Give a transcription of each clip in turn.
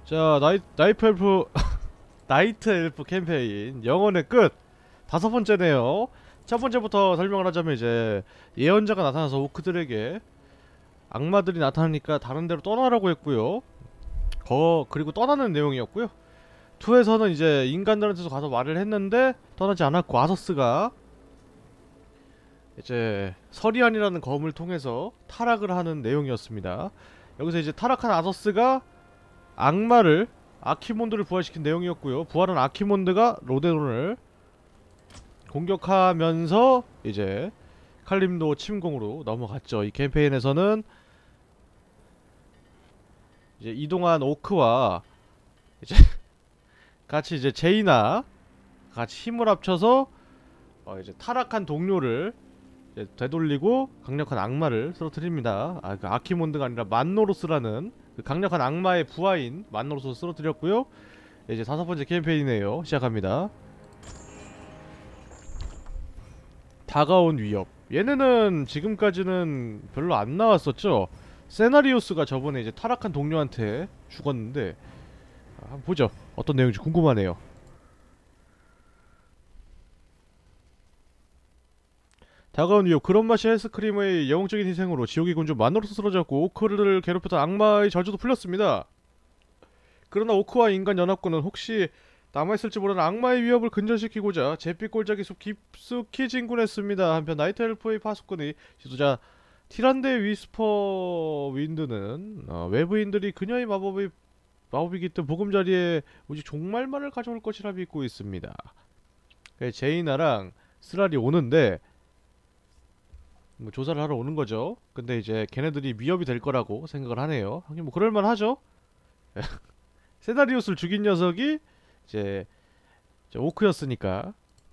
자, 나이프 엘프 나이트 엘프 캠페인 영혼의 끝 5번째네요. 첫 번째부터 설명을 하자면 이제 예언자가 나타나서 오크들에게 악마들이 나타나니까 다른 데로 떠나라고 했고요. 그리고 떠나는 내용이었고요. 2에서는 이제 인간들한테서 가서 말을 했는데 떠나지 않았고, 아서스가 이제 서리안이라는 검을 통해서 타락을 하는 내용이었습니다. 여기서 이제 타락한 아서스가 악마를, 아키몬드를 부활시킨 내용이었고요. 부활한 아키몬드가 로데론을 공격하면서 이제 칼림도 침공으로 넘어갔죠. 이 캠페인에서는 이제 이동한 오크와 이제 같이 이제 제이나 같이 힘을 합쳐서 이제 타락한 동료를 이제 되돌리고 강력한 악마를 쓰러뜨립니다. 그 아키몬드가 아니라 만노로스라는 그 강력한 악마의 부하인 만노로스를 쓰러뜨렸고요. 이제 5번째 캠페인이네요. 시작합니다. 다가온 위협. 얘네는 지금까지는 별로 안 나왔었죠. 세나리오스가 저번에 이제 타락한 동료한테 죽었는데, 한번 보죠. 어떤 내용인지 궁금하네요. 다가온 위협. 그런 맛이 헬스크림의 영웅적인 희생으로 지옥의 군주 만노로스 쓰러졌고 오크를 괴롭혔던 악마의 저주도 풀렸습니다. 그러나 오크와 인간 연합군은 혹시 남아있을지 모르는 악마의 위협을 근절시키고자 잿빛 골짜기 숲 깊숙이 진군했습니다. 한편 나이트 엘프의 파수꾼이 지도자 티란데 위스퍼 윈드는 외부인들이 그녀의 마법이 깃든 보금자리에 오직 종말만을 가져올 것이라 믿고 있습니다. 제이나랑 스랄이 오는데 뭐 조사를 하러 오는 거죠. 근데 이제 걔네들이 위협이 될 거라고 생각을 하네요. 하긴 뭐 그럴만 하죠. 세다리우스를 죽인 녀석이 이제 오크였으니까.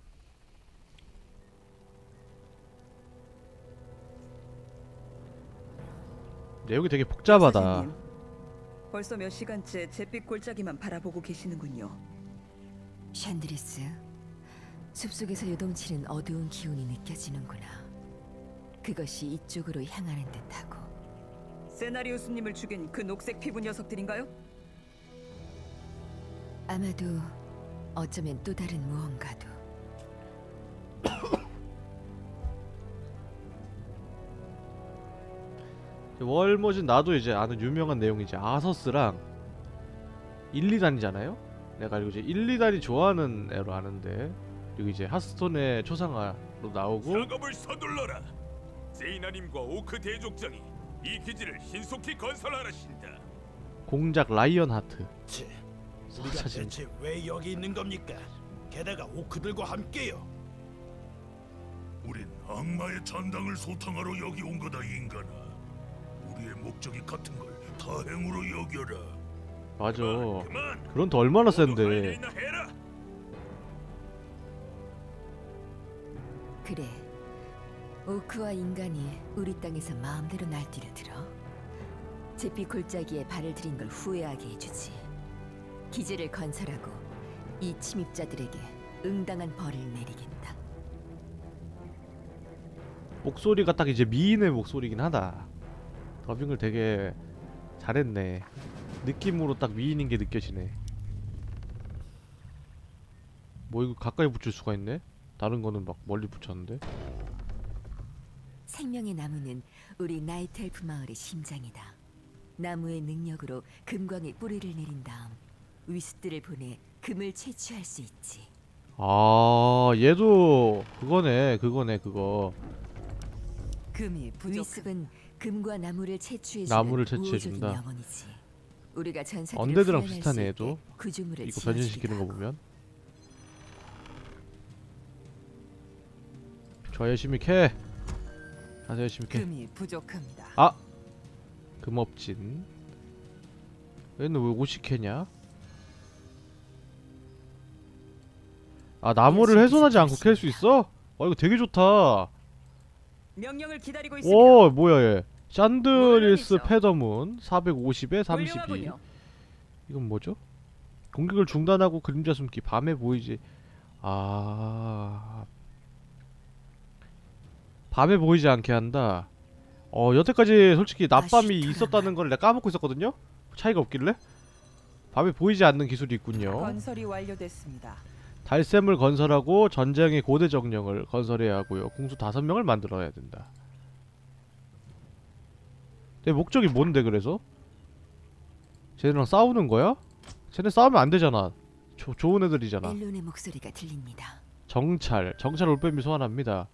내용이 되게 복잡하다. 사장님, 벌써 몇 시간째 잿빛 골짜기만 바라보고 계시는군요. 샨드리스, 숲속에서 요동치는 어두운 기운이 느껴지는구나. 그것이 이쪽으로 향하는 듯하고. 세나리우스님을 죽인 그 녹색 피부 녀석들인가요? 아마도 어쩌면 또 다른 무언가도. 월머진 나도 이제 아는 유명한 내용이지. 아서스랑 1, 2단이잖아요? 내가 알고 이제 1, 2단이 좋아하는 애로 아는데, 여기 이제 하스톤의 초상화로 나오고. 작업을 서둘러라. 제이나님과 오크 대족장이 이 기지를 신속히 건설하라신다. 공작 라이언 하트. 우리가 대체 왜 여기 있는 겁니까? 게다가 오크들과 함께요. 우린 악마의 잔당을 소탕하러 여기 온 거다, 인간아. 우리의 목적이 같은 걸 다행으로 여겨라. 맞아. 그만. 그런 더 얼마나 너도 할 센데. 일이나 해라. 그래, 오크와 인간이 우리 땅에서 마음대로 날뛰려 들어 잿빛 골짜기에 발을 들인 걸 후회하게 해주지. 기지를 건설하고 이 침입자들에게 응당한 벌을 내리겠다. 목소리가 딱 이제 미인의 목소리긴 하다. 더빙을 되게 잘했네. 느낌으로 딱 미인인 게 느껴지네. 뭐 이거 가까이 붙일 수가 있네? 다른 거는 막 멀리 붙였는데? 생명의 나무는 우리 나이트 엘프 마을의 심장이다. 나무의 능력으로 금광에 뿌리를 내린 다음 위스들을 보내 금을 채취할 수 있지. 아, 얘도 그거네. 그거. 금이 위습은 금과 나무를 채취해주는 나무를 우호적인 채취해준다. 영혼이지. 우리가 전사들을 언데드랑 후원할 비슷하네, 수 있게 얘도. 구조물을 이거 지어주기도 변신시키는 거 하고. 보면. 저 열심히 캐. 가서 열심히 캐. 금이 부족합니다. 아! 금업진. 얘는 왜 50캐냐? 아, 나무를 훼손하지 않고 캘 수 있어? 이거 되게 좋다. 명령을 기다리고 있습니다. 오, 뭐야 얘. 샨드리스 물론이죠. 페더문 450에 32. 훌륭하군요. 이건 뭐죠? 공격을 중단하고 그림자 숨기. 밤에 보이지. 아, 밤에 보이지 않게 한다. 여태까지 솔직히 낮밤이 아쉬토라마. 있었다는 걸 내가 까먹고 있었거든요? 차이가 없길래? 밤에 보이지 않는 기술이 있군요. 건설이 완료됐습니다. 달샘을 건설하고 전쟁의 고대 정령을 건설해야 하고요. 궁수 5명을 만들어야 된다. 내 목적이 뭔데 그래서? 쟤네랑 싸우는 거야? 쟤네 싸우면 안 되잖아. 좋은 애들이잖아. 엘론의 목소리가 들립니다. 정찰 올빼미 소환합니다.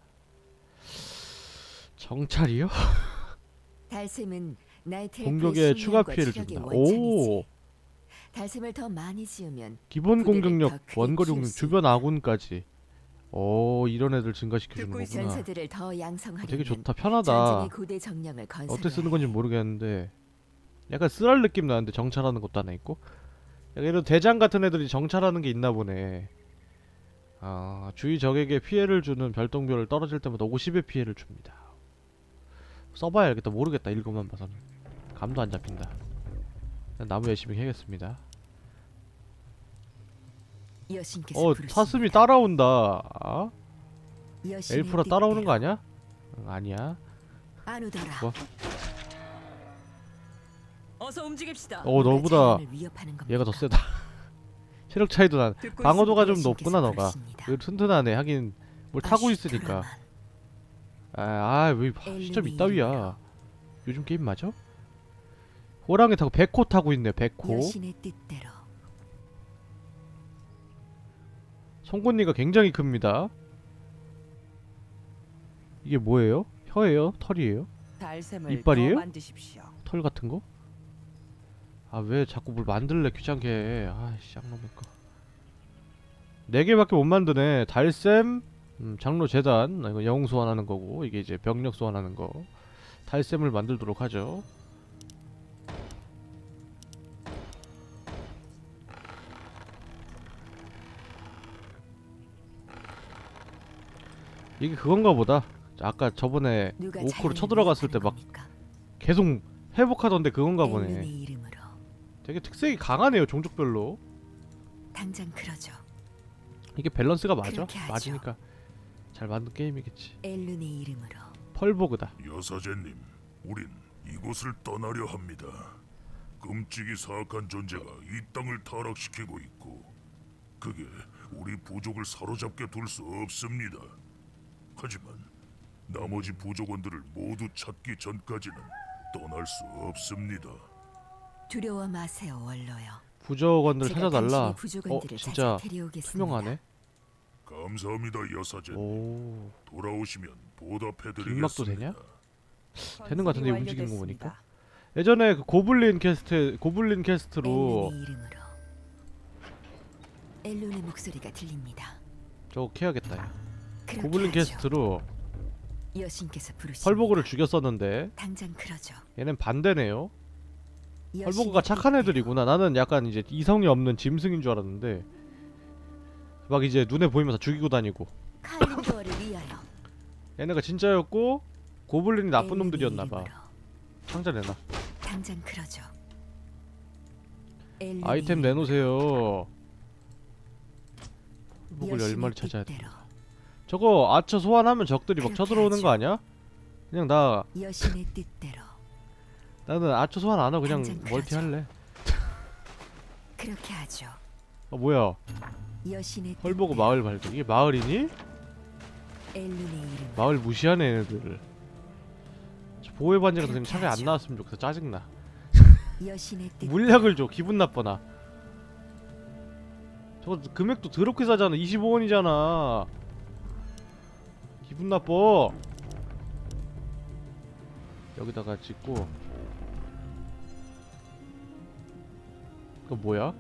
정찰이요? 달샘은 나이트엘프의 공격에 추가 숙련과 피해를 체력의 준다. 원천이지. 오, 달샘을 더 많이 지으면 기본 부대를 공격력, 더 크게 원거리 키울 공격, 수 주변 있다. 아군까지. 오, 이런 애들 증가시켜주는 듣고 거구나. 전사들을 더 양성하려면 되게 좋다. 편하다. 전쟁의 고대 정령을 건설해야 어떻게 쓰는 건지 모르겠는데 약간 쓰랄 느낌 나는데 정찰하는 것도 하나 있고. 약간 이런 대장 같은 애들이 정찰하는 게 있나 보네. 아, 주위 적에게 피해를 주는 별똥별을 떨어질 때마다 50의 피해를 줍니다. 써봐야 알겠다. 모르겠다. 읽어만 봐서는 감도 안 잡힌다. 그냥 나무 열심히 해야겠습니다. 여신께서 부르십니다. 사슴이 따라온다. 아? 여신의 엘프라 따라오는 거 뜻대로 아니야? 응, 아니야. 아누더라. 뭐? 어서 움직입시다. 너보다 자연을 위협하는 겁니까? 얘가 더 세다. 체력 차이도 난. 듣고 방어도가 좀 여신께서 높구나 너가. 부르십니다. 그 튼튼하네. 하긴 뭘 타고 있으니까. 왜 시점 이따위야. 요즘 게임 맞아? 호랑이 타고 백호 타고 있네. 백호. 여신의 뜻대로 송곳니가 굉장히 큽니다. 이게 뭐예요? 혀예요? 털이에요? 달샘을 이빨이에요? 더 만드십시오. 털 같은 거? 아, 왜 자꾸 뭘 만들래 귀찮게 해. 아이씨, 쌍놈의 거. 4개밖에 못 만드네. 달샘, 장로 재단, 이거 영웅 소환하는 거고, 이게 이제 병력 소환하는 거. 달샘을 만들도록 하죠. 이게 그건가 보다. 아까 저번에 누가 오크로 자연을 쳐들어갔을 때 위협하는 막 겁니까? 계속 회복하던데 그건가 보네. 엘룬의 이름으로 되게 특색이 강하네요, 종족별로. 당장 그러죠. 이게 밸런스가 맞아? 그렇게 하죠. 맞으니까 잘 만든 게임이겠지. 엘룬의 이름으로 펄보그다. 여사제님, 우린 이곳을 떠나려 합니다. 끔찍이 사악한 존재가 이 땅을 타락시키고 있고 그게 우리 부족을 사로잡게 둘 수 없습니다. 하지만 나머지 부족원들을 모두 찾기 전까지는 떠날 수 없습니다. 두려워 마세요, 원로요. 부족원들 제가 찾아달라. 당신의 부족원들을 진짜 찾아 데려오겠습니다. 투명하네. 감사합니다, 여사제님. 오, 돌아오시면 보답해드리겠습니다. 길막도 되냐? 되는 것 같은데, 움직이는 거 완료됐습니다. 보니까. 예전에 그 고블린 캐스트로 엘룬의 이름으로 엘룬의 목소리가 들립니다. 저거 캐야겠다. 야. 그렇게 고블린 하죠. 캐스트로 여신께서 부르십니다. 펄보그를 죽였었는데 당장 그러죠. 얘는 반대네요. 여신의 펄보그가 착한 뜻대로 애들이구나. 나는 약간 이제 이성이 없는 짐승인 줄 알았는데 막 이제 눈에 보이면서 죽이고 다니고. 칼림도어를 위하여 얘네가 진짜였고 고블린이 나쁜 엘룬의 놈들이었나봐. 이름으로 상자 내놔. 당장 그러죠. 엘룬의 아이템 이름으로 내놓으세요. 펄보그 여신의 10마리 찾아야 돼. 뜻대로 저거 아처 소환하면 적들이 막 그렇게 쳐들어오는 하죠. 거 아니야? 그냥 여신의 뜻대로 나는 아처 소환 안 하고 그냥 당장 멀티 그러죠. 할래. 그렇게 하죠. 뭐야? 여신의 펄보그 뜻대로 마을 발견. 이게 마을이니? 엘룬의 이름 마을 무시하네 얘네들. 저 보호의 반지가 그냥 그렇게 차라리 안 하죠. 나왔으면 좋겠어. 짜증나. 여신의 뜻 물약을 줘. 기분 나빠나. 저거 금액도 더럽게 싸잖아. 25원이잖아. 기분 나빠. 여기다가 찍고. 그거 뭐야?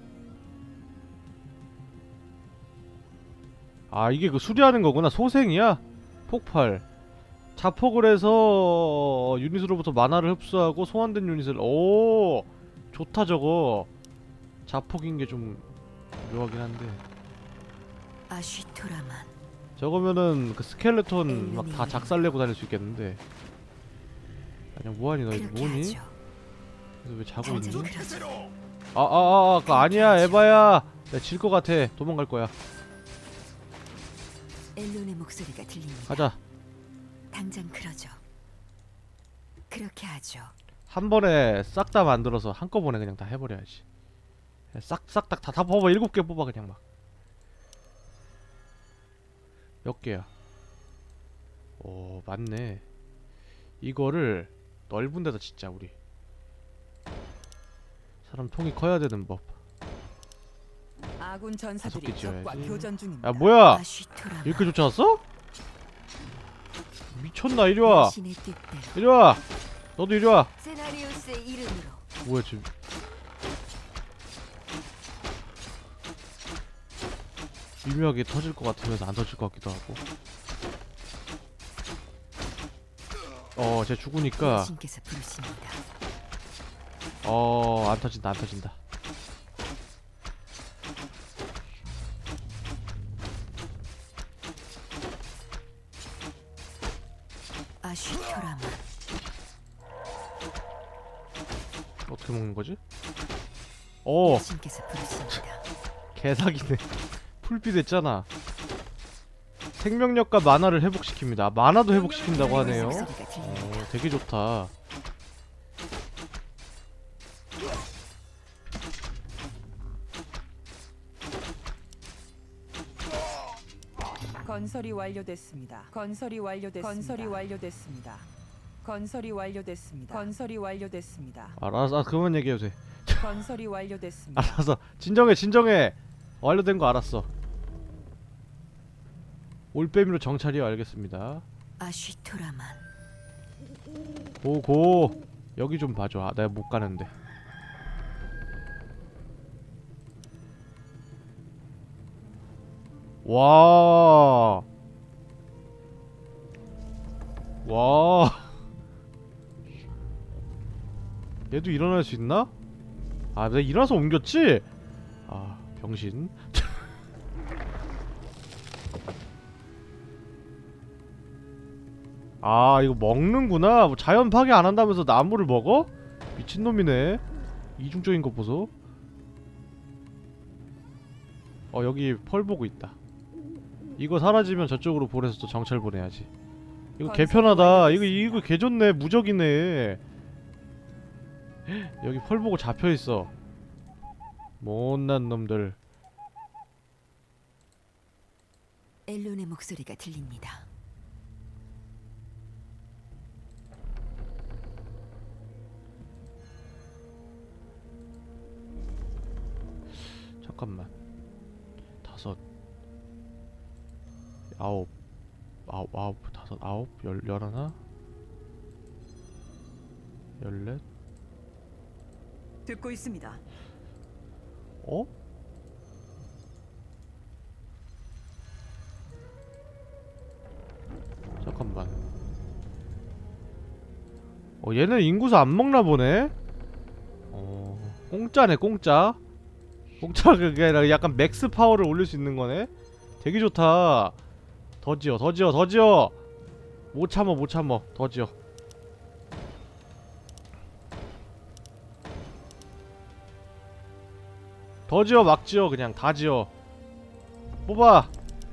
아, 이게 그 수리하는 거구나. 소생이야? 폭발. 자폭을 해서 유닛으로부터 만화를 흡수하고 소환된 유닛을. 오, 좋다 저거. 자폭인 게 좀 묘하긴 한데. 아쉬토라만 저거면은 그 스켈레톤 막 다 작살내고 다닐 수 있겠는데. 아니야, 뭐하니 너 이거 그렇게 뭐니? 하죠. 그래서 왜 자고 당장 있니? 그러죠. 그거 아니야 에바야. 내가 질 것 같아. 도망갈 거야. 엘룬의 목소리가 들립니다. 가자. 당장 그러죠. 그렇게 하죠. 한 번에 싹 다 만들어서 한꺼번에 그냥 다 해버려야지. 싹싹 다 뽑아. 7개 뽑아 그냥 막. 몇 개야? 오 맞네. 이거를 넓은 데다 짓자 우리. 사람 통이 커야 되는 법. 아군 전사들이 5개 적과 지어야지. 교전 중입니다. 야 뭐야? 아쉬토라마. 이렇게 쫓아왔어? 미쳤나? 이리와. 신의 뜻대로 이리와. 너도 이리와. 세나리우스의 이름으로 뭐야 지금. 미묘하게 터질 것 같으면서 안 터질 것 같기도 하고. 쟤 죽으니까 신께서 부르십니다. 안 터진다 안 터진다. 아쉬토라마. 어떻게 먹는 거지? 신께서 부르십니다. 개사기네. 풀비 됐잖아. 생명력과 만화를 회복시킵니다. 만화도 회복시킨다고 하네요. 목소리가 들립니다. 되게 좋다. 건설이 완료됐습니다. 건설이 완료됐습니다. 건설이 완료됐습니다. 건설이 완료됐습니다. 건설이 완료됐습니다. 알았어. 그만 얘기해도 돼. 건설이 완료됐습니다. 알았어. 진정해 진정해. 완료된 거 알았어. 올빼미로 정찰이요. 알겠습니다. 아쉬토라만. 고고. 여기 좀 봐줘. 내가 못 가는데. 와. 와. 얘도 일어날 수 있나? 내가 일어나서 옮겼지? 병신. 이거 먹는구나. 뭐 자연 파괴 안 한다면서 나무를 먹어? 미친놈이네. 이중적인 거 보소. 여기 펄 보고 있다. 이거 사라지면 저쪽으로 보내서 또 정찰 보내야지. 이거 개편하다. 이거 개좋네. 무적이네. 여기 펄 보고 잡혀있어. 못난 놈들. 엘론의 목소리가 들립니다. 잠깐만. 5 9 5 11 14 듣고 있습니다. 잠깐만. 얘는 인구수 안 먹나 보네? 공짜네 공짜. 공짜. 그게 아니라 약간 맥스 파워를 올릴 수 있는 거네? 되게 좋다. 더 지어 더 지어 더 지어. 못 참어 못 참어. 더 지어. 더 지어 막 지어. 그냥 다 지어. 뽑아.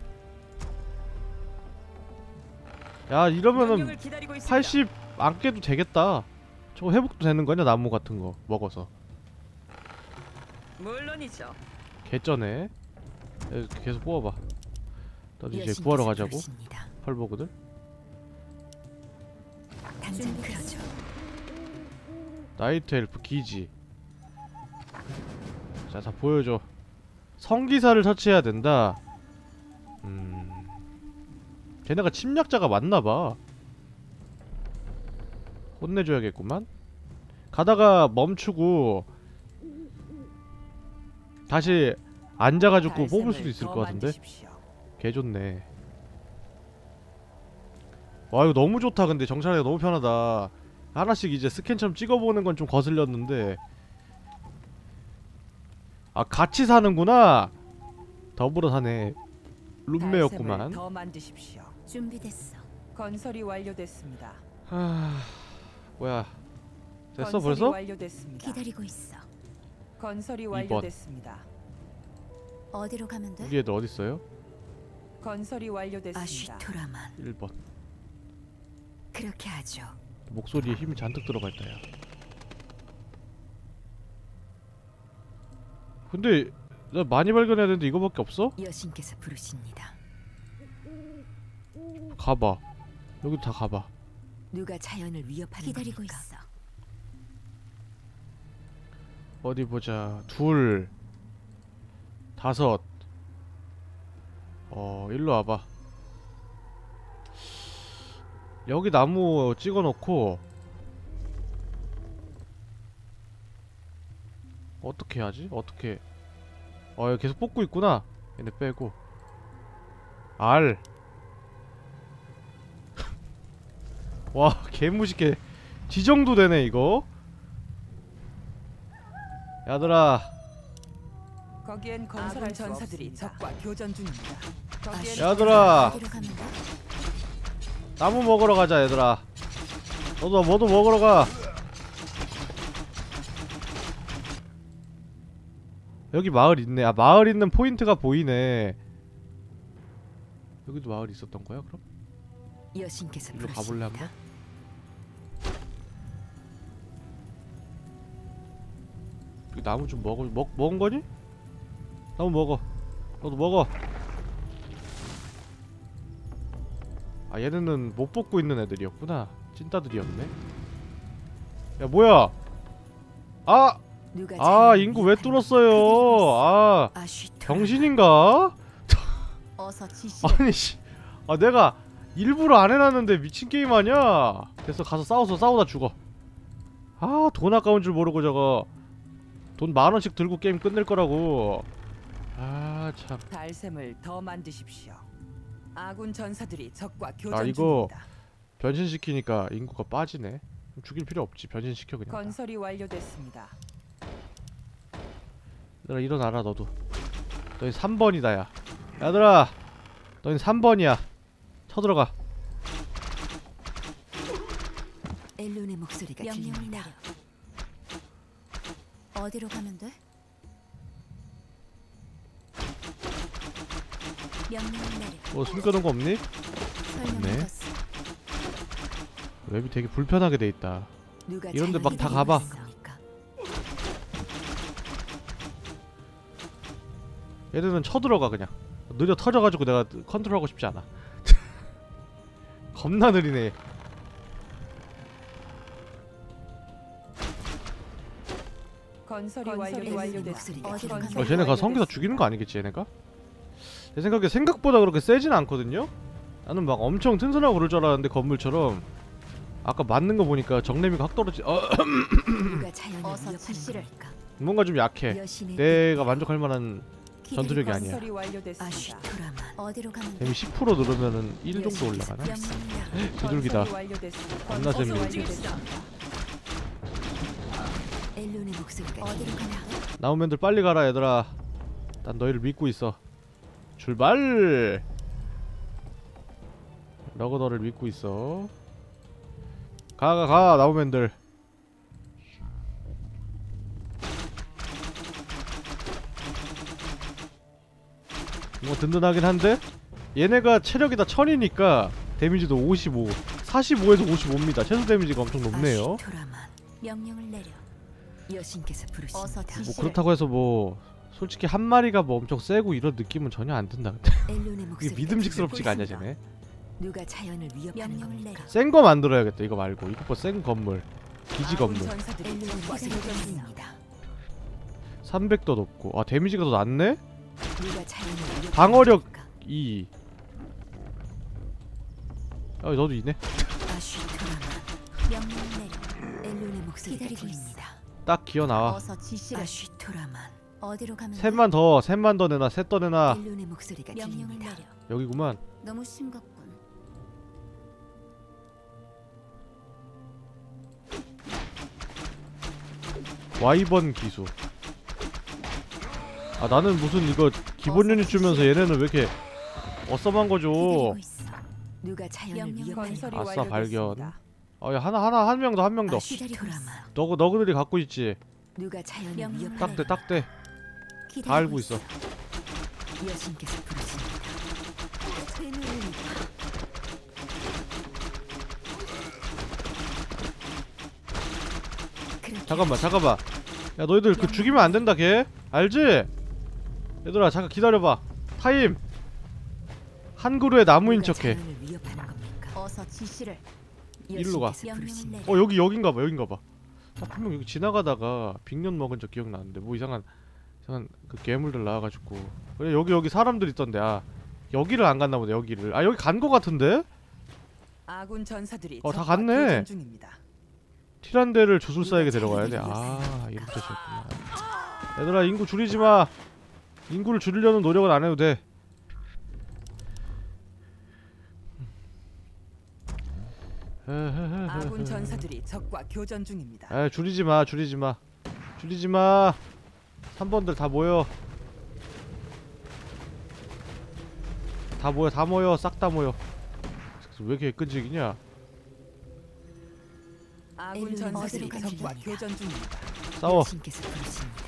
야 이러면은 명령을 기다리고 있습니다. 80 안 깨도 되겠다. 저거 회복도 되는 거냐? 나무 같은 거 먹어서. 물론이죠. 개쩌네. 계속 뽑아봐. 나도 이제 여신께서 구하러 가자고. 부르십니다. 펄버그들. 당장 그러죠. 나이트 엘프 기지. 자, 다 보여줘. 성기사를 터치해야 된다. 걔네가 침략자가 맞나봐. 혼내줘야겠구만. 가다가 멈추고 다시 앉아가지고 뽑을 수도 있을 것 같은데. 개좋네. 와 이거 너무 좋다. 근데 정찰하기가 너무 편하다. 하나씩 이제 스캔처럼 찍어보는 건 좀 거슬렸는데. 같이 사는구나. 더불어 사네. 룸메였구만. 더 만드십시오. 준비됐어. 건설이 완료됐습니다. 뭐야. 됐어 건설이 벌써? 완료됐습니다. 기다리고 있어. 건설이 2번. 완료됐습니다. 어디로 가면 돼? 우리 애들 어딨어요? 건설이 완료됐습니다. 아쉬토라만. 1번. 그렇게 하죠. 목소리에 힘이 잔뜩 들어가 있다 야. 근데 나 많이 발견해야 되는데 이거밖에 없어? 여신께서 부르십니다. 가봐. 여기 다 가봐. 누가 자연을 위협하는 기다리고 겁니까? 있어. 어디 보자. 2 5 일로 와봐. 여기 나무 찍어놓고 어떻게 하지? 어떻게 여기 계속 뽑고 있구나. 얘네 빼고 R 와 개무식해. 지정도 되네 이거. 야들아 거기엔 건설할 전사들이 적과 교전 중입니다. 거기엔 야들아 어디로 가면 돼? 나무 먹으러 가자 얘들아. 너도 먹으러 가. 여기 마을 있네. 아 마을 있는 포인트가 보이네. 여기도 마을 있었던 거야 그럼? 여신께서 일로 가볼래 부르십니다. 한번? 여기 나무 좀 먹은 거니? 나무 먹어. 너도 먹어. 아 얘네는 못 뽑고 있는 애들이었구나. 찐따들이었네. 야 뭐야? 누가 아 자연을 인구 왜 위협하는 뚫었어요? 아 아쉬토라만. 병신인가? 어서 지시. 아니 씨. 아 내가 일부러 안 해놨는데 미친 게임 아니야? 됐어 가서 싸우다 죽어. 아 돈 아까운 줄 모르고 저거 돈 10,000원씩 들고 게임 끝낼 거라고. 아 참. 달샘을 더 만드십시오. 아군 전사들이 적과 교전 아, 이거 중입니다. 변신시키니까 인구가 빠지네. 죽일 필요 없지. 변신시켜 그냥. 건설이 완료됐습니다. 얘들아 일어나라 너도. 너희 3번이다 야. 얘들아 너희 3번이야. 쳐들어가. 엘론의 목소리가 명령을 들립니다. 내려. 어디로 가면 돼? 명령을 내려. 뭐 숨겨놓은 거 없니? 설명해줬어. 웹이 되게 불편하게 돼 있다. 누가 이런데 막 다 자연을 가봐. 위협하는 겁니까? 얘들은 쳐들어가 그냥. 느려 터져가지고 내가 컨트롤하고 싶지 않아. 겁나 느리네. 건설이 엘론의 완료됐습니다. 목소리가 어디로 들립니다. 가면 쟤네가 성기사 죽이는 거 아니겠지 얘네가? 내 생각에 생각보다 그렇게 세진 않거든요? 나는 막 엄청 튼튼하고 그럴 줄 알았는데 건물처럼 아까 맞는 거 보니까 정레미가 확 떨어지. 누가 자연을 어서 위협하는 지시를. 겁니까? 뭔가 좀 약해. 여신의 내가 만족할 만한 전투력이 아니야. 건설이 완료됐습니다. 아쉬토라만. 어디로 가면 돼? 데미 10% 누르면은 1 정도 올라가나? 명령을 내려. 비둘기다. 건설이 완료됐습니다. 겁나 건설이 재밌네. 완료됐습니다. 엘론의 목소리가 어디로 들립니다. 가면 돼? 나무맨들 빨리 가라 얘들아. 난 너희를 믿고 있어. 출발! 너가 너를 믿고 있어. 가 나무맨들. 뭔가 든든하긴 한데 얘네가 체력이 다 1000이니까 데미지도 55 45에서 55입니다. 최소 데미지가 엄청 높네요. 아쉬토라만. 명령을 내려. 여신께서 부르십니다. 어서 지시. 뭐 그렇다고 해서 뭐 솔직히 한 마리가 뭐 엄청 세고 이런 느낌은 전혀 안 든다. 근데 엘론의 이게 목소리가 믿음직스럽지가 않냐 들립니다. 쟤네. 누가 자연을 위협하는 명령을 겁니까? 내려. 센 거 만들어야겠다. 이거 말고 이거 뭐 센 건물 기지 아군 건물 전사들이 엘론의 적과 목소리가 교전 중입니다. 들립니다. 300도 높고 아 데미지가 더 낮네? 누가 자연을 위협하는 방어력 겁니까? 2. 아 너도 이네? 아쉬토라만. 명령을 내려. 엘론의 목소리가 기다리고 들립니다. 딱 기어 나와. 어서 지시를. 아쉬토라만. 어디로 가면 돼? 셋만 더 내놔. 셋 더 내놔. 엘론의 목소리가 명령을 들립니다. 내려. 여기구만. 너무 심각군. 와이번 기수. 아 나는 무슨 이거 기본 유닛 주면서 얘네는 왜 이렇게 어썸한 거죠? 기다리고 있어. 누가 자연을 명령 위협하는 건설이 아싸, 완료됐습니다. 야 하나 한 명 더 한 명 더. 아쉬토라만. 너그들이 갖고 있지. 누가 자연을 명령. 위협하는 딱대. 기다리고 다 알고 있어. 여신께서 부르십니다. 쇠눈이 그렇게 잠깐만. 야 너희들 그 죽이면 안 된다 걔. 알지? 얘들아 잠깐 기다려봐. 타임. 한 그루의 나무인 누가 척해. 자연을 위협하는 겁니까? 어서 지시를. 일로 가. 여신께서 부르십니다. 명령을 내려. 여기 여긴가봐 여긴가봐. 분명 여기 지나가다가 빅년 먹은 적 기억나는데 뭐 이상한 그 괴물들 나와가지고. 그래 여기 사람들 있던데. 아 여기를 안 갔나 보네. 여기를. 아 여기 간 거 같은데? 아군 전사들이 다 적과 갔네. 교전 중입니다. 티란데를 주술사에게 데려가야 돼. 아 이런 뜻이었구나. 얘들아 인구 줄이지 마. 인구를 줄이려는 노력은 안 해도 돼. 아군 전사들이 적과 교전 중입니다. 아 줄이지 마. 줄이지 마. 3번들 다 모여. 다 모여. 싹 다 모여. 왜 이렇게 끈질기냐? 아군 엘룬이 전사들이 어디로 적과 가는지 교전 중입니다. 싸워. 여신께서 부르십니다.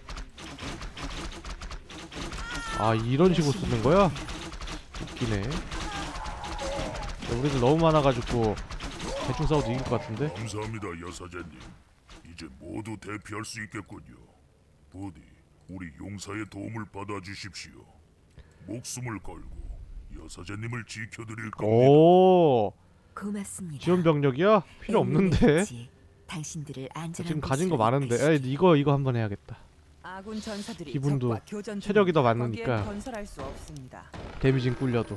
아 이런 식으로 쓰는 거야? 웃기네. 야, 우리들 너무 많아가지고 대충 싸워도 이길 것 같은데? 감사합니다, 여사제님. 이제 모두 대피할 수 있겠군요. 부디 우리 용사의 도움을 받아주십시오. 목숨을 걸고 여사제님을 지켜드릴 겁니다. 오 고맙습니다. 지원 병력이야? 필요 엘룬의 없는데. 빛이 당신들을 안전한 지금 가진 거 곳으로 많은데. 이끄시길. 에이, 이거 한번 해야겠다. 아군 전사들이 기분도 적과 교전 체력이 더 중입니다. 많으니까. 거기엔 건설할 수 없습니다. 데미진 꿀려도.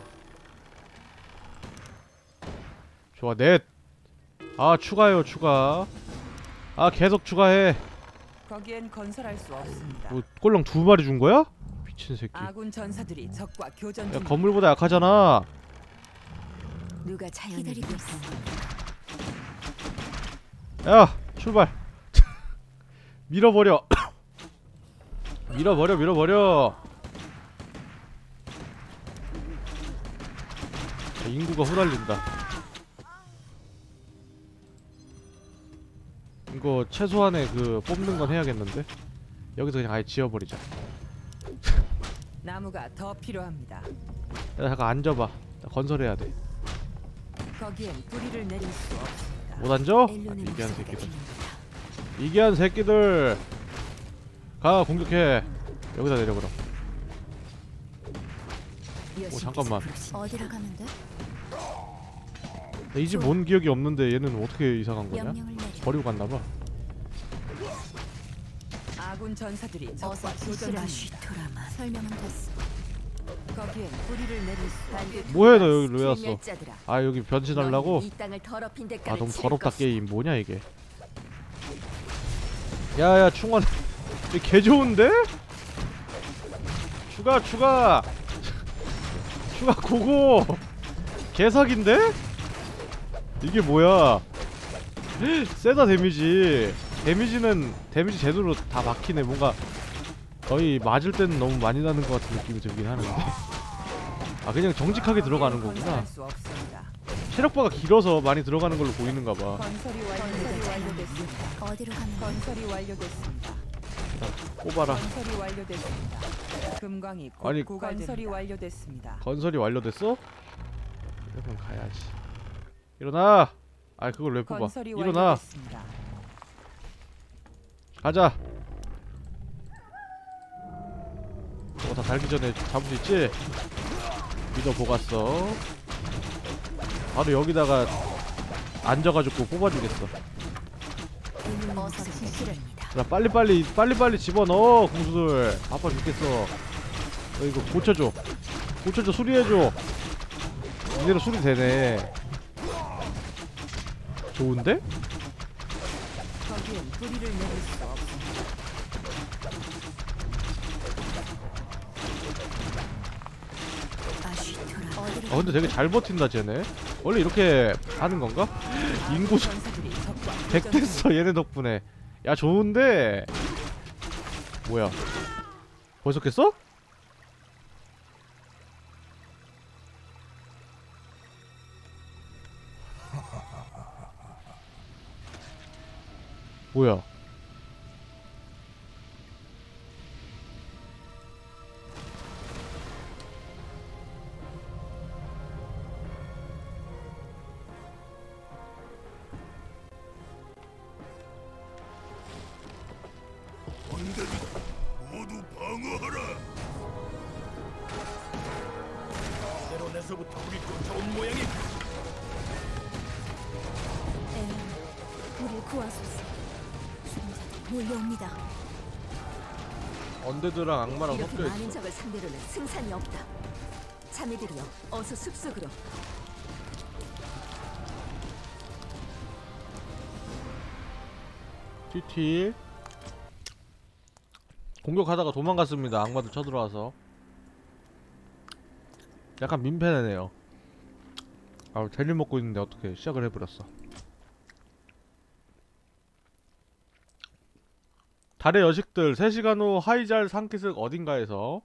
좋아 넷. 아 추가해요 추가. 아 계속 추가해. 거기엔 건설할 수 없습니다. 뭐 꼴랑 2마리 준 거야? 미친 새끼. 아군 전사들이 적과 교전 야 중입니다. 건물보다 약하잖아. 누가 자연을 기다리고 위협하는 겁니까? 야 출발. 밀어버려. 밀어버려. 자, 인구가 후달린다. 이거 최소한의 그 뽑는 건 해야겠는데. 여기서 그냥 아예 지어버리자. 나무가 더 필요합니다. 야 잠깐 앉아봐. 나 건설해야 돼. 거기엔 뿌리를 내릴 수 없습니다. 못 앉아? 아, 엘룬의 이기한 목소리가 새끼들. 들립니다. 이기한 새끼들. 가 공격해. 여기다 내려 그럼. 여신께서 잠깐만. 부르십니다. 어디로 가면 돼? 이 집 온 기억이 없는데 얘는 어떻게 이사 간 거냐? 명령을 내려. 버리고 갔나봐. 아군 전사들이 적과 어서 교전 지시를 중입니다. 아쉬토라만. 설명은 됐어. 거기엔 뿌리를 내릴 수 뭐해 너 여기 왜 왔어? 필멸자들아. 아 여기 변신하려고? 너희는 이 땅을 더럽힌 대가를 아 너무 치를 더럽다 것이다. 게임 뭐냐 이게. 야야 충원. 이게 개 좋은데? 추가 고고. 개사기인데? 이게 뭐야? 세다 데미지. 데미지 제대로 다 막히네. 뭔가 거의 맞을 때는 너무 많이 나는 것 같은 느낌이 들긴 하는데. 아 그냥 정직하게 들어가는 거구나. 건설할 수 없습니다. 체력바가 길어서 많이 들어가는 걸로 보이는가 봐. 건설이 완료됐습니다. 어디로 가면 돼? 건설이 완료됐습니다. 뽑아라. 건설이 완료됐습니다. 금광이 곧 아니, 건설이 완료됐습니다. 건설이 완료됐어? 그러면 가야지. 일어나. 아 그걸 왜 뽑아? 건설이 일어나. 완료됐습니다. 가자. 저거 다 달기 전에 잡을 수 있지? 믿어보갔어. 바로 여기다가 앉아가지고 뽑아주겠어. 엘룬의 어서 목소리가 지시를. 들립니다. 자 빨리빨리 집어넣어 공수들. 아빠 죽겠어. 너 이거 고쳐줘 수리해줘. 이대로 수리되네. 좋은데? 거기엔 뿌리를 내릴 수 없습니다. 아쉬토라. 어디로 아 근데 되게 잘 버틴다 쟤네. 원래 이렇게 하는 건가? 인구 수 전사들이 적과 100 됐어 얘네 덕분에. 야 좋은데. 뭐야 벌써 깼어? 뭐야 언제든 모두 산에서부터 우리 쫓아온 모양이다. 우리를 구하소서. 죽임자들이 몰려옵니다. 언데드랑 악마랑 이렇게 섞여 많은 있어. 적을 상대로는 승산이 없다. 자매들이여, 어서 숲속으로. TT 공격하다가 도망갔습니다. 악마들 쳐들어와서. 약간 민폐네요. 아, 젤리 먹고 있는데 어떻게 시작을 해버렸어. 달의 여식들 3시간 후 하이잘 산기슭 어딘가에서.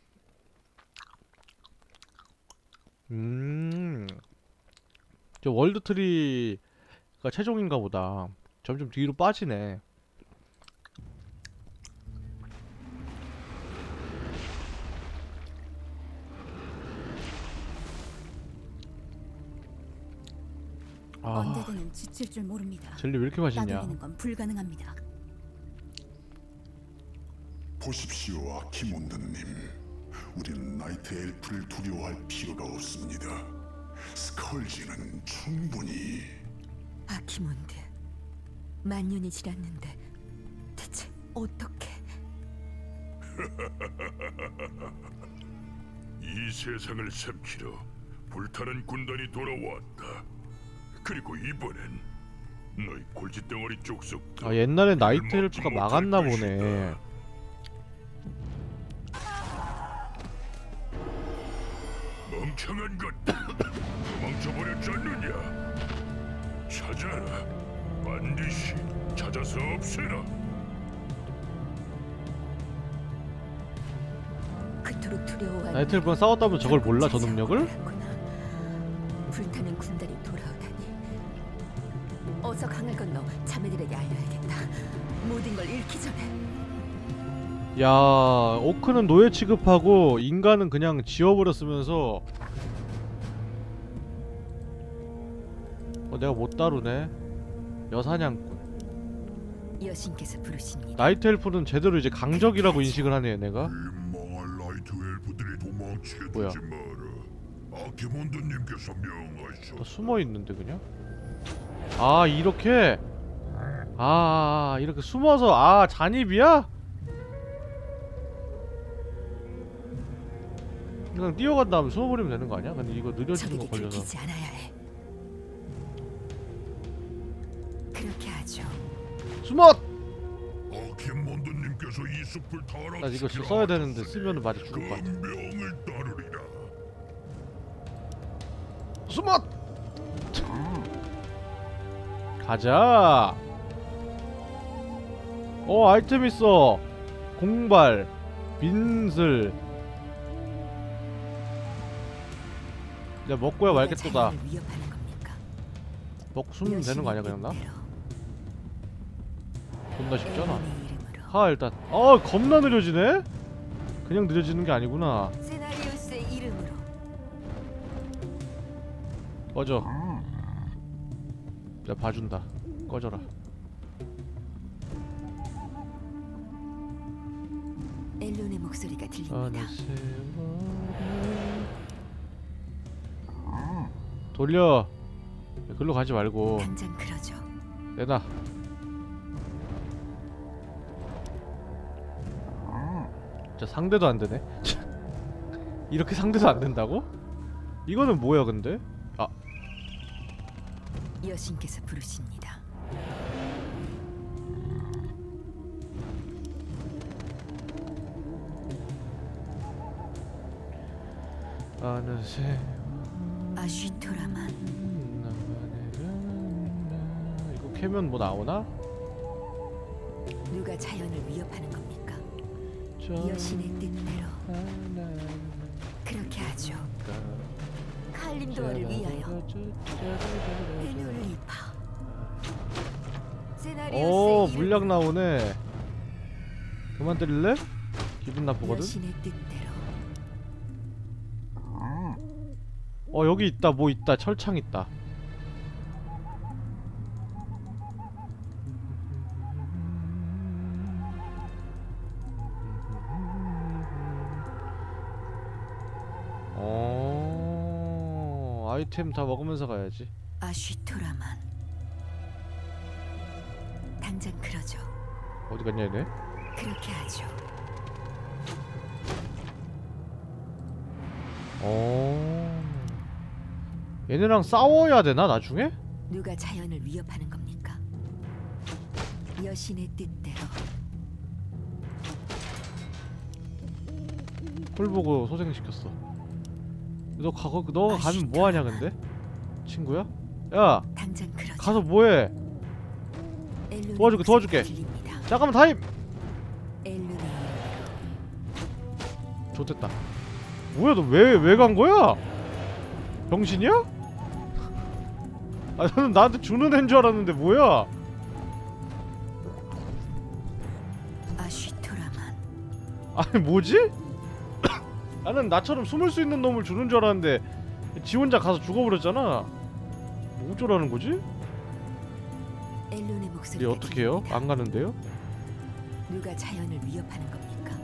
저 월드트리가 최종인가 보다. 점점 뒤로 빠지네. 아, 언데드는 지칠 줄 모릅니다. 젤리 왜 이렇게 맛있냐. 따돌리는 건 불가능합니다. 보십시오, 아키몬드님. 우리는 나이트 엘프를 두려워할 필요가 없습니다. 스컬지는 충분히 아키몬드, 만년이 지났는데 대체 어떻게? 이 세상을 삼키러 불타는 군단이 돌아왔다. 그리고 이번엔 너희 골칫덩어리 족속도 아, 옛날에 나이트 엘프가 못할 막았나 것이다. 보네. 멍청한 것들 도망쳐버렸지 않느냐. 찾아라. 반드시 찾아서 없애라. 그토록 두려워하는 나이트 엘프랑 싸웠다면 저걸 몰라, 저 능력을? 알았구나. 불타는 군단이 돌아오다니. 어서 강을 건너 자매들에게 알려야겠다. 모든 걸 잃기 전에. 야, 오크는 노예 취급하고 인간은 그냥 지워버렸으면서. 내가 못 다루네. 여사냥꾼. 여신께서 부르십니다. 나이트 엘프는 제대로 이제 강적이라고 인식을 하네, 내가. 이 망할 나이트 엘프들이 도망치게 뭐야? 두지 마라. 아키몬드님께서 명하셔. 나 숨어있는데 그냥? 아, 이렇게? 이렇게 숨어서. 잔입이야? 그냥 뛰어간 다음에 숨어버리면 되는 거 아니야? 근데 이거 느려지는 거 적에게 걸려서. 들키지 않아야 해. 그렇게 하죠. 숨어! 아키몬드님께서 이 숲을 타락시키라. 나 이거 써야 되는데 쓰면은 맞아 죽을 것 같아. 명을 따르리라. 숨어! 가자! 아이템 있어! 공발, 빈슬. 내가 먹고야 말겠도다. 자연을 위협하는 겁니까? 먹고 숨으면 되는 거 아니야 그냥 나? 뜻대로. 존나 쉽잖아. 엘렌의 이름으로. 일단 겁나 느려지네? 그냥 느려지는 게 아니구나. 세나리우스의 이름으로. 꺼져. 내가 봐준다. 꺼져라. 엘론의 목소리가 들립니다. 돌려. 글로 가지 말고 당장 그러죠. 내놔. 진짜 상대도 안 되네. 이렇게 상대도 안 된다고? 이거는 뭐야 근데? 여신께서 부르십니다. 어느새 아쉬토라만. 이거 캐면 뭐 나오나? 누가 자연을 위협하는 겁니까? 여신의 뜻대로. 그렇게 하죠. 칼림도어를 위하여. 헬룰리파. 세나리우스의 물약 이름으로. 나오네. 그만 때릴래? 기분 나쁘거든? 여신의 뜻대로. 여기 있다. 뭐 있다. 철창 있다. 아이템 다 먹으면서 가야지. 아쉬토라만. 당장 그러죠. 어디 갔냐 얘네? 그렇게 하죠. 얘네랑 싸워야 되나 나중에? 누가 자연을 위협하는 겁니까? 여신의 뜻대로. 꼴 보고 소생시켰어. 너가 가면 뭐하냐 근데? 친구야? 야 당장 그러죠. 가서 뭐해? 엘룬의 도와줄게. 목소리가 들립니다. 잠깐만 타임! 엘룬의 좋됐다. 뭐야 너 왜 간 거야? 병신이야? 아 나는 나한테 주는 애인 줄 알았는데 뭐야? 아쉬토라만. 아니 뭐지? 나는 나처럼 숨을 수 있는 놈을 주는 줄 알았는데 지 혼자 가서 죽어버렸잖아. 뭐 어쩌라는 거지? 엘룬의 우리 목소리가 어떻게 해요? 들립니다. 안 가는데요? 누가 자연을 위협하는 겁니까?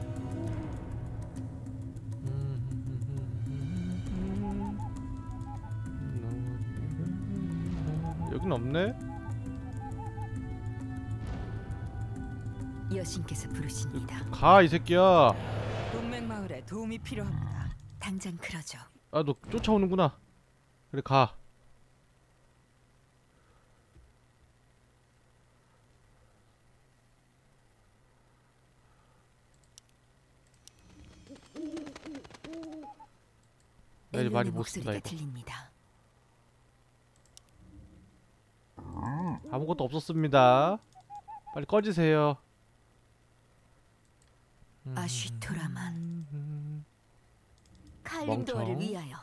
여긴 없네? 여신께서 부르십니다. 가 이 새끼야. 동맹 마을에 도움이 필요합니다. 당장 그러죠. 아 너 쫓아오는구나. 그래 가. 나 이제 많이 엘룬의 못 쓴다 목소리가 이거. 들립니다. 아무것도 없었습니다. 빨리 꺼지세요. 아쉬토라만. 칼림도어를 멍청. 위하여.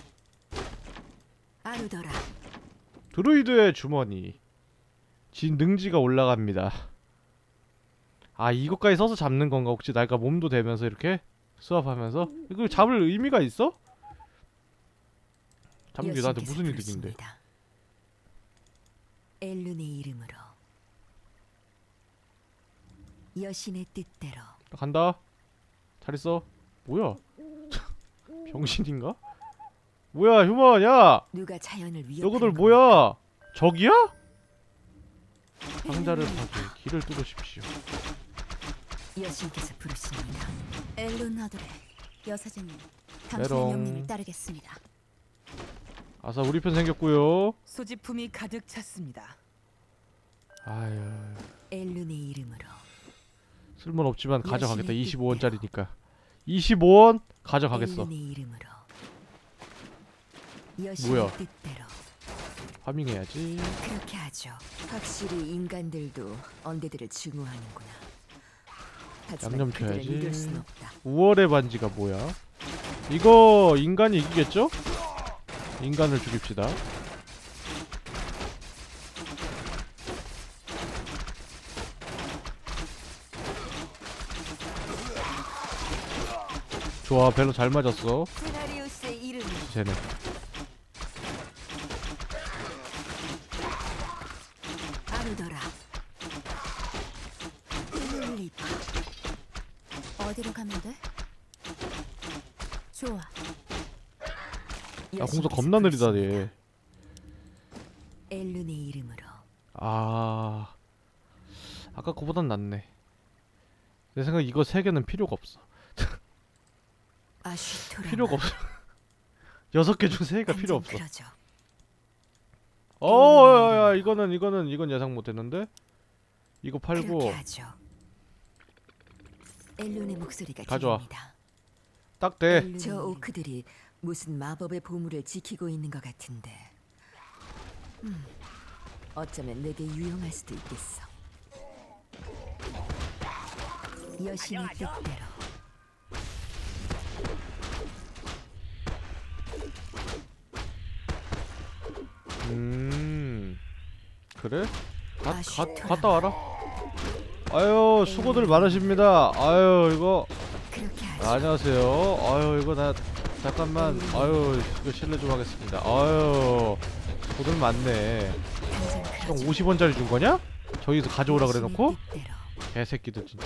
아루더라. 드루이드의 주머니. 진 능지가 올라갑니다. 아 이것까지 써서 잡는 건가? 혹시 내가 몸도 대면서 이렇게 수압하면서? 이거 잡을 의미가 있어? 잡는 게 나한테 무슨 여신께서 이득인데? 부르십니다. 엘룬의 이름으로. 여신의 뜻대로. 간다. 잘 있어. 뭐야? 병신인가? 뭐야 휴먼 야! 누가 자연을 위협하는 너희들 겁니까? 뭐야? 적이야? 상자를 파기 길을 뚫으십시오. 여신께서 부르십니다. 엘룬 아들의 여사제님, 당신의 메롱. 명령을 따르겠습니다. 아싸 우리 편 생겼고요. 소지품이 가득 찼습니다. 아유 엘룬의 이름으로. 쓸모는 없지만 가져가겠다. 여신의 25원짜리니까 25원 가져가겠어. 엘룬의 이름으로. 여신의 뭐야? 뜻대로. 파밍해야지. 그렇게 하죠. 확실히 인간들도 언데드를 증오하는구나. 하지만 양념 그들을 쳐야지. 이길 순 없다. 5월의 반지가 뭐야? 이거 인간이 이기겠죠? 인간을 죽입시다. 좋아 벨로 잘 맞았어. 세나리우스의 이름이 쟤네. 아루더라. 릴리파. 어디로 가면 돼? 좋아. 야 공속 겁나 느리다 얘. 엘룬의 이름으로. 아 아까 거보단 낫네. 내 생각 이거 3개는 필요가 없어. 아쉬토라. 필요가 없어. 6개 중 3개가 필요 없어. 그러죠. 야 이건 예상 못했는데. 이거 팔고 그렇게 하죠. 엘룬의 목소리가 가져와. 들립니다. 딱 돼. 저 오크들이 무슨 마법의 보물을 지키고 있는 것 같은데. 어쩌면 내게 유용할 수도 있겠어. 여신의 뜻대로. 그래? 갔다 와라. 아유 수고들 많으십니다. 아유 이거 그렇게 하죠. 안녕하세요. 아유 이거 나 잠깐만. 아유 이거 실례 좀 하겠습니다. 아유 수고들 많네. 형 50원짜리 준 거냐? 저기서 가져오라 그래놓고? 개새끼들 진짜.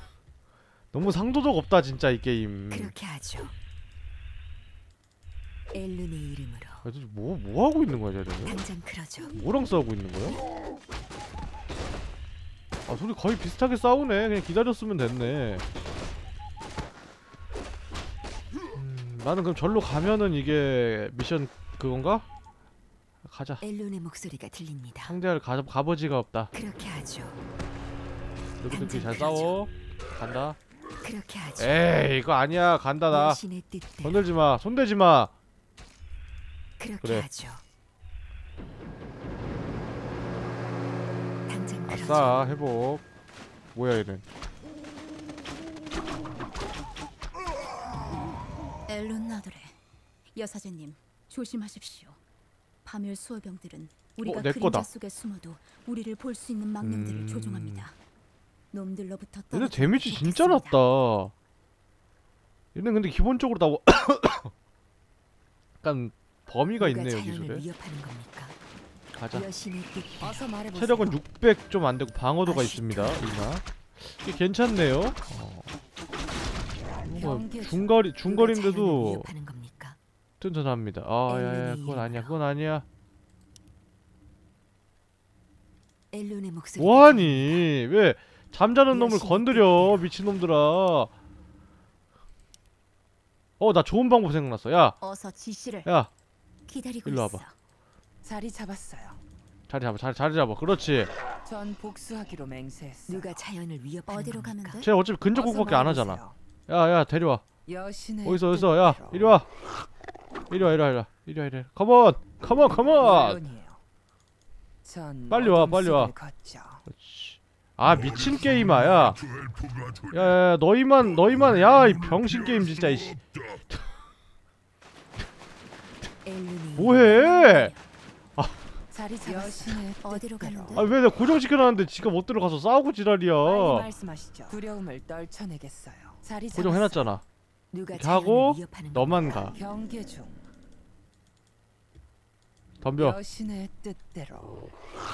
너무 상도덕 없다 진짜 이 게임. 그렇게 하죠. 엘룬의 이름으로 도대체 뭐 하고 있는 거야 쟤는? 당장 그러죠. 뭐랑 싸우고 있는 거야? 아 둘이 거의 비슷하게 싸우네. 그냥 기다렸으면 됐네. 나는 그럼 절로 가면은 이게 미션 그건가? 가자. 엘룬의 목소리가 들립니다. 상대할 값어치가 없다. 그렇게 하죠. 너희들끼리 잘 싸워. 간다. 그렇게 하죠. 에이 이거 아니야. 간다 나. 여신의 뜻대로 건들지 마. 손대지 마. 그렇게 그래. 하죠. 당장 그러죠. 아싸 회복. 뭐야 얘는? 엘룬 나도레 여사제님 조심하십시오. 파멸 수호병들은 우리가 내 그림자 거다. 속에 숨어도 우리를 볼 수 있는 망령들을 조종합니다. 놈들로부터 얘네 떨어져 데미지 진짜 죽겠습니다. 낮다. 얘네 근데 기본적으로 다 약간 범위가 누가 있네요 자연을 기술에. 위협하는 겁니까? 가자. 여신의 뜻. 어서 말해보세요. 체력은 600 좀 안되고 방어도가 있습니다. 이나 이게 괜찮네요. 뭔가 중거리인데도 위협하는 겁니까? 튼튼합니다. 야야 그건 아니야. 그건 아니야. 엘룬의 목소리. 뭐하니? 왜 잠자는 놈을 건드려 미친놈들아. 나 좋은 방법 생각났어. 야 어서 지시를 기다리고 일로 있어. 와봐. 자리 잡았어요. 자리 잡아. 그렇지. 전 복수하기로 맹세했어요. 누가 자연을 위협하는 어디로 가면 겁니까? 돼? 쟤 어차피 근접 어서 공격밖에 안 말해보세요. 하잖아. 야 데려와. 여신의 어디서 야 뜻대로. 이리 와. 컴온. 물론이에요. 전 빨리 와, 어둠 빨리 와. 속을 걷죠. 그렇지. 아 미친 게임아. 야 엘프가 될 야 너희만 야 이 병신 게임 진짜 이씨. 엘룬이 뭐해? 자리 잡았어요. 어디로 가면 돼? 아 왜 내가 고정시켜놨는데 지가 못 들어가서 싸우고 빨리 지랄이야. 말씀하시죠. 두려움을 떨쳐내겠어요. 자리 잡았어요. 고정해놨잖아. 누가 이렇게 하고 자연을 위협하는 너만 겁니까? 가. 경계 중. 덤벼. 여신의 뜻대로.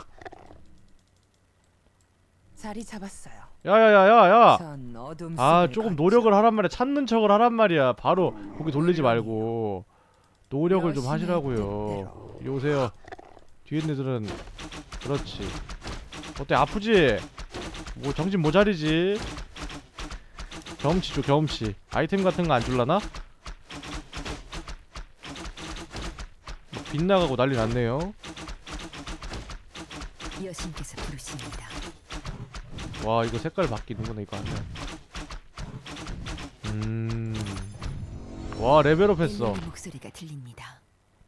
자리 잡았어요. 야야야야야. 전 어둠 아 속을 조금 걷죠. 노력을 하란 말이야. 찾는 척을 하란 말이야. 바로 고개 돌리지 말고 노력을 좀 여신의 하시라고요. 뜻대로. 이리 오세요. 뒤에 있는 애들은 그렇지. 어때 아프지? 뭐 정신 모자리지? 경험치 줘 경험치. 아이템 같은 거 안 줄라나? 뭐 빗나가고 난리 났네요. 여신께서 부르십니다. 와 이거 색깔 바뀌는구나 이거 하면. 와 레벨업 했어. 엘룬의 목소리가 들립니다.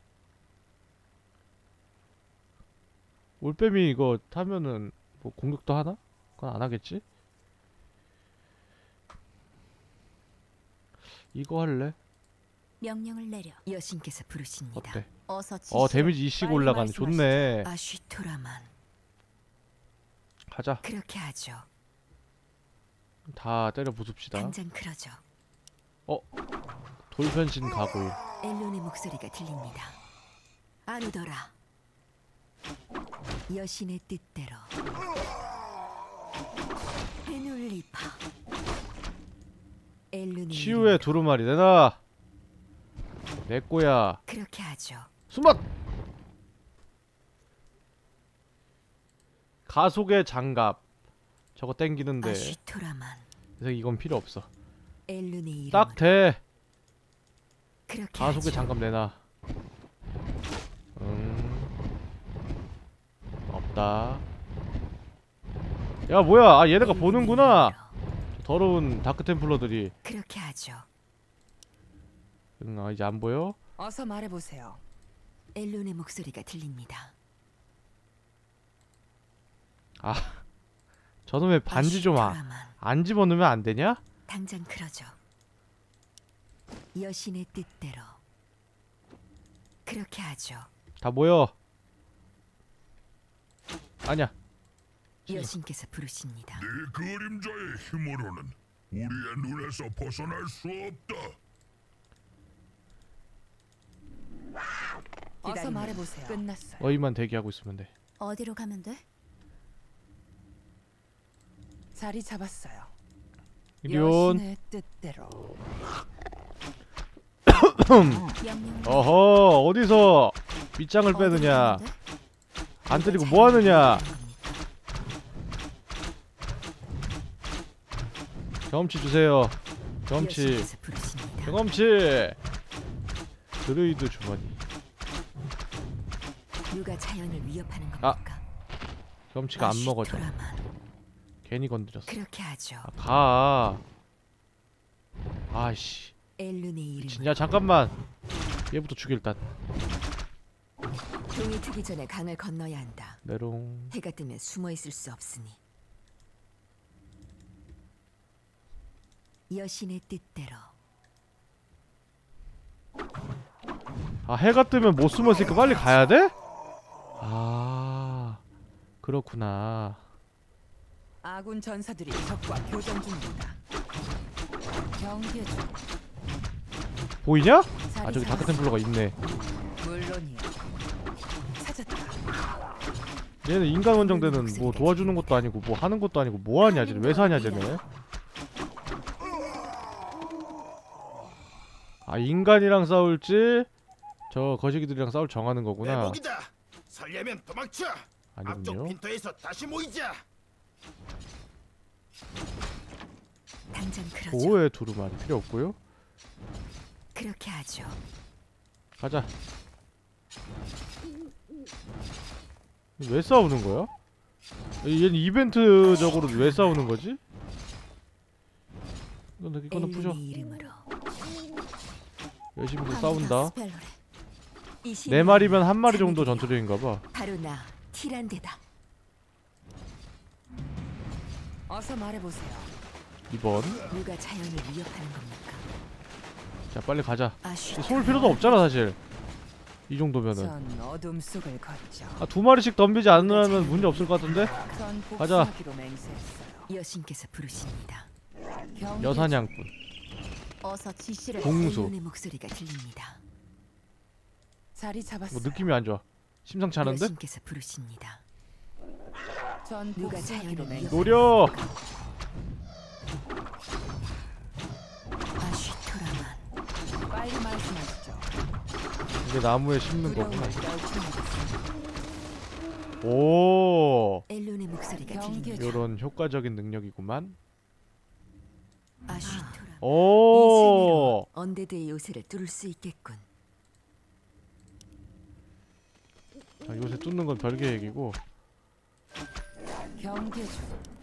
올빼미 이거 타면은 뭐 공격도 하나? 그건 안 하겠지? 이거 할래? 명령을 내려. 여신께서 부르십니다. 어때? 어서 지시를. 데미지 20 빨리 올라가네. 말씀하시죠. 좋네. 아쉬토라만 가자. 그렇게 하죠. 다 때려 부숩시다. 당장 그러죠. 돌변신 가고일. 엘룬의 목소리가 들립니다. 아누더라. 여신의 뜻대로. 베눌리파. 엘룬의 치유의 이름으로. 두루마리 내놔. 내 거야. 그렇게 하죠. 숨어. 가속의 장갑. 저거 땡기는데. 아쉬토라만. 그래서 이건 필요 없어. 엘룬의 이름으로. 딱 돼. 그렇게 가속의 하죠. 장갑 내놔. 없다. 야 뭐야? 아 얘네가 엘룬의 보는구나. 이름으로. 더러운 다크 템플러들이. 그렇게 하죠. 이제 안 보여? 어서 말해보세요. 엘룬의 목소리가 들립니다. 아 저놈의 반지 좀 아쉬토라만. 안 집어넣으면 안 되냐? 당장 그러죠. 여신의 뜻대로. 그렇게 하죠. 다 모여. 아니야. 여신께서 부르십니다. 네 그림자의 힘으로는 우리의 눈에서 벗어날 수 없다. 어서 기다리면 말해보세요. 끝났어요. 너희만 대기하고 있으면 돼. 어디로 가면 돼? 자리 잡았어요. 이리온. 여신의 뜻대로. 명령을 어허, 어디서 밑장을 빼느냐. 안 때리고 뭐 하느냐. 경험치 주세요. 경험치. 여신께서 부르십니다. 경험치. 드루이드 주머니. 누가 자연을 위협하는 아. 겁니까? 경험치가 안 먹어져. 아쉬토라만. 괜히 건드렸어. 그렇게 하죠. 가. 아이씨. 엘룬의 이름. 진짜 잠깐만. 얘부터 죽여 일단. 동이 트기 전에 강을 건너야 한다. 메롱. 해가 뜨면 숨어 있을 수 없으니. 여신의 뜻대로. 아, 해가 뜨면 못 숨었으니까 빨리 가야 돼? 아, 그렇구나. 아군 전사들이 적과 교전 중입니다. 경계 중. 보이냐? 아, 자리 저기 잡았어. 다크템플러가 있네. 물론이요. 찾았다. 얘는 인간 원정대는 뭐 도와주는 것도 아니고 뭐 하는 것도 아니고 뭐 하냐 쟤네. 왜 사냐 쟤네. 아, 인간이랑 싸울지 저 거시기들이랑 싸울 정하는 거구나. 내복이다. 살려면 도망쳐. 앞쪽 아니군요. 빈터에서 다시 모이자. 당장 그러죠. 보호의 두루마리 필요 없고요. 그렇게 하죠. 가자. 왜 싸우는 거야? 얘는 이벤트적으로 왜 싸우는 거지? 이거는 부셔. 엘룬의 이름으로. 열심히 싸운다. 스펠로레. 이 네 마리면 한 마리 신이 정도 전투력인가봐. 바로 나 티란데다. 어서 말해보세요. 2번. 누가 자연을 위협하는 겁니까? 자, 빨리 가자. 아쉬. 숨을 필요도 없잖아 사실. 이 정도면은. 전 어둠 속을 걷죠. 아, 2마리씩 덤비지 않으면 문제 없을 것 같은데? 전 가자. 복수하기로 맹세했어요. 여신께서 부르십니다. 경계 여사냥꾼. 어서 지시를. 동수. 엘룬의 목소리가 들립니다. 자리 잡았어요. 뭐 느낌이 안 좋아. 심상치 않은데? 여신께서 부르십니다. 전 누가 복수하기로 자연을 맹세. 노려. 아쉬토라만. 빨리 말씀하시죠. 이게 나무에 심는 거구나. 두려움을 떨쳐내겠습니다. 오. 엘룬의 목소리가 경계 들립니다. 요런 효과적인 능력이구만. 아쉬토라. 오. 언데드의 요새를 뚫을 수 있겠군. 자, 요새 뚫는 건 별개 얘기고. 경계 중.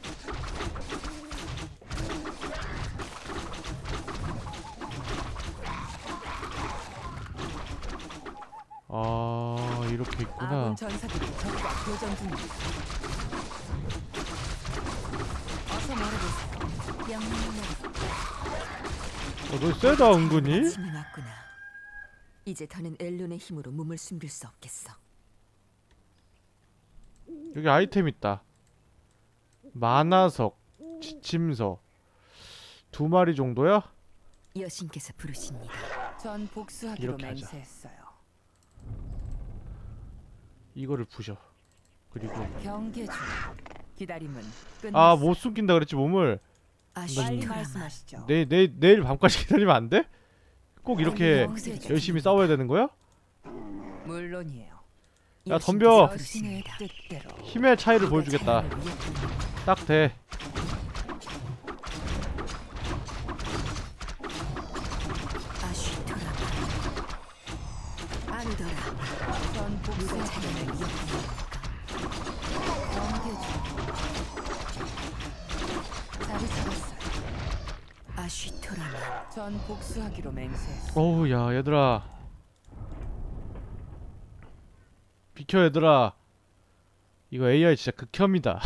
아, 이렇게 있구나. 아군 전사들이 적과 교전 중입니다. 어서 말해보세요. 명령을 너 세다 은근히. 침이 왔구나. 이제 더는 엘룬의 힘으로 몸을 숨길 수 없겠어. 여기 아이템 있다. 만화석, 지침서 2마리 정도야? 여신께서 부르십니다. 전 복수하기로 이렇게 하자. 맹세했어요. 이거를 부셔. 그리고 경계 중. 기다림은 끝났어요. 아, 못 숨긴다 그랬지 몸을. 빨리 아쉬토라만. 말씀하시죠. 내일 밤까지 기다리면 안 돼? 꼭 이렇게 목소리가 열심히 들립니다. 싸워야 되는 거야? 물론이에요. 야, 여신께서 덤벼. 여신의 부르십니다. 뜻대로. 힘의 차이를 누가 보여주겠다. 자연을 위협하는 딱 돼. 아쉬토라만. 아니더라. 전 누가 복수하기로 자연을 맹세. 위협하는 경계 중. 자리 잡았어요. 아쉬토라만. 전 복수하기로 맹세했어요. 어우, 야, 얘들아. 비켜, 얘들아. 이거 AI 진짜 극혐이다.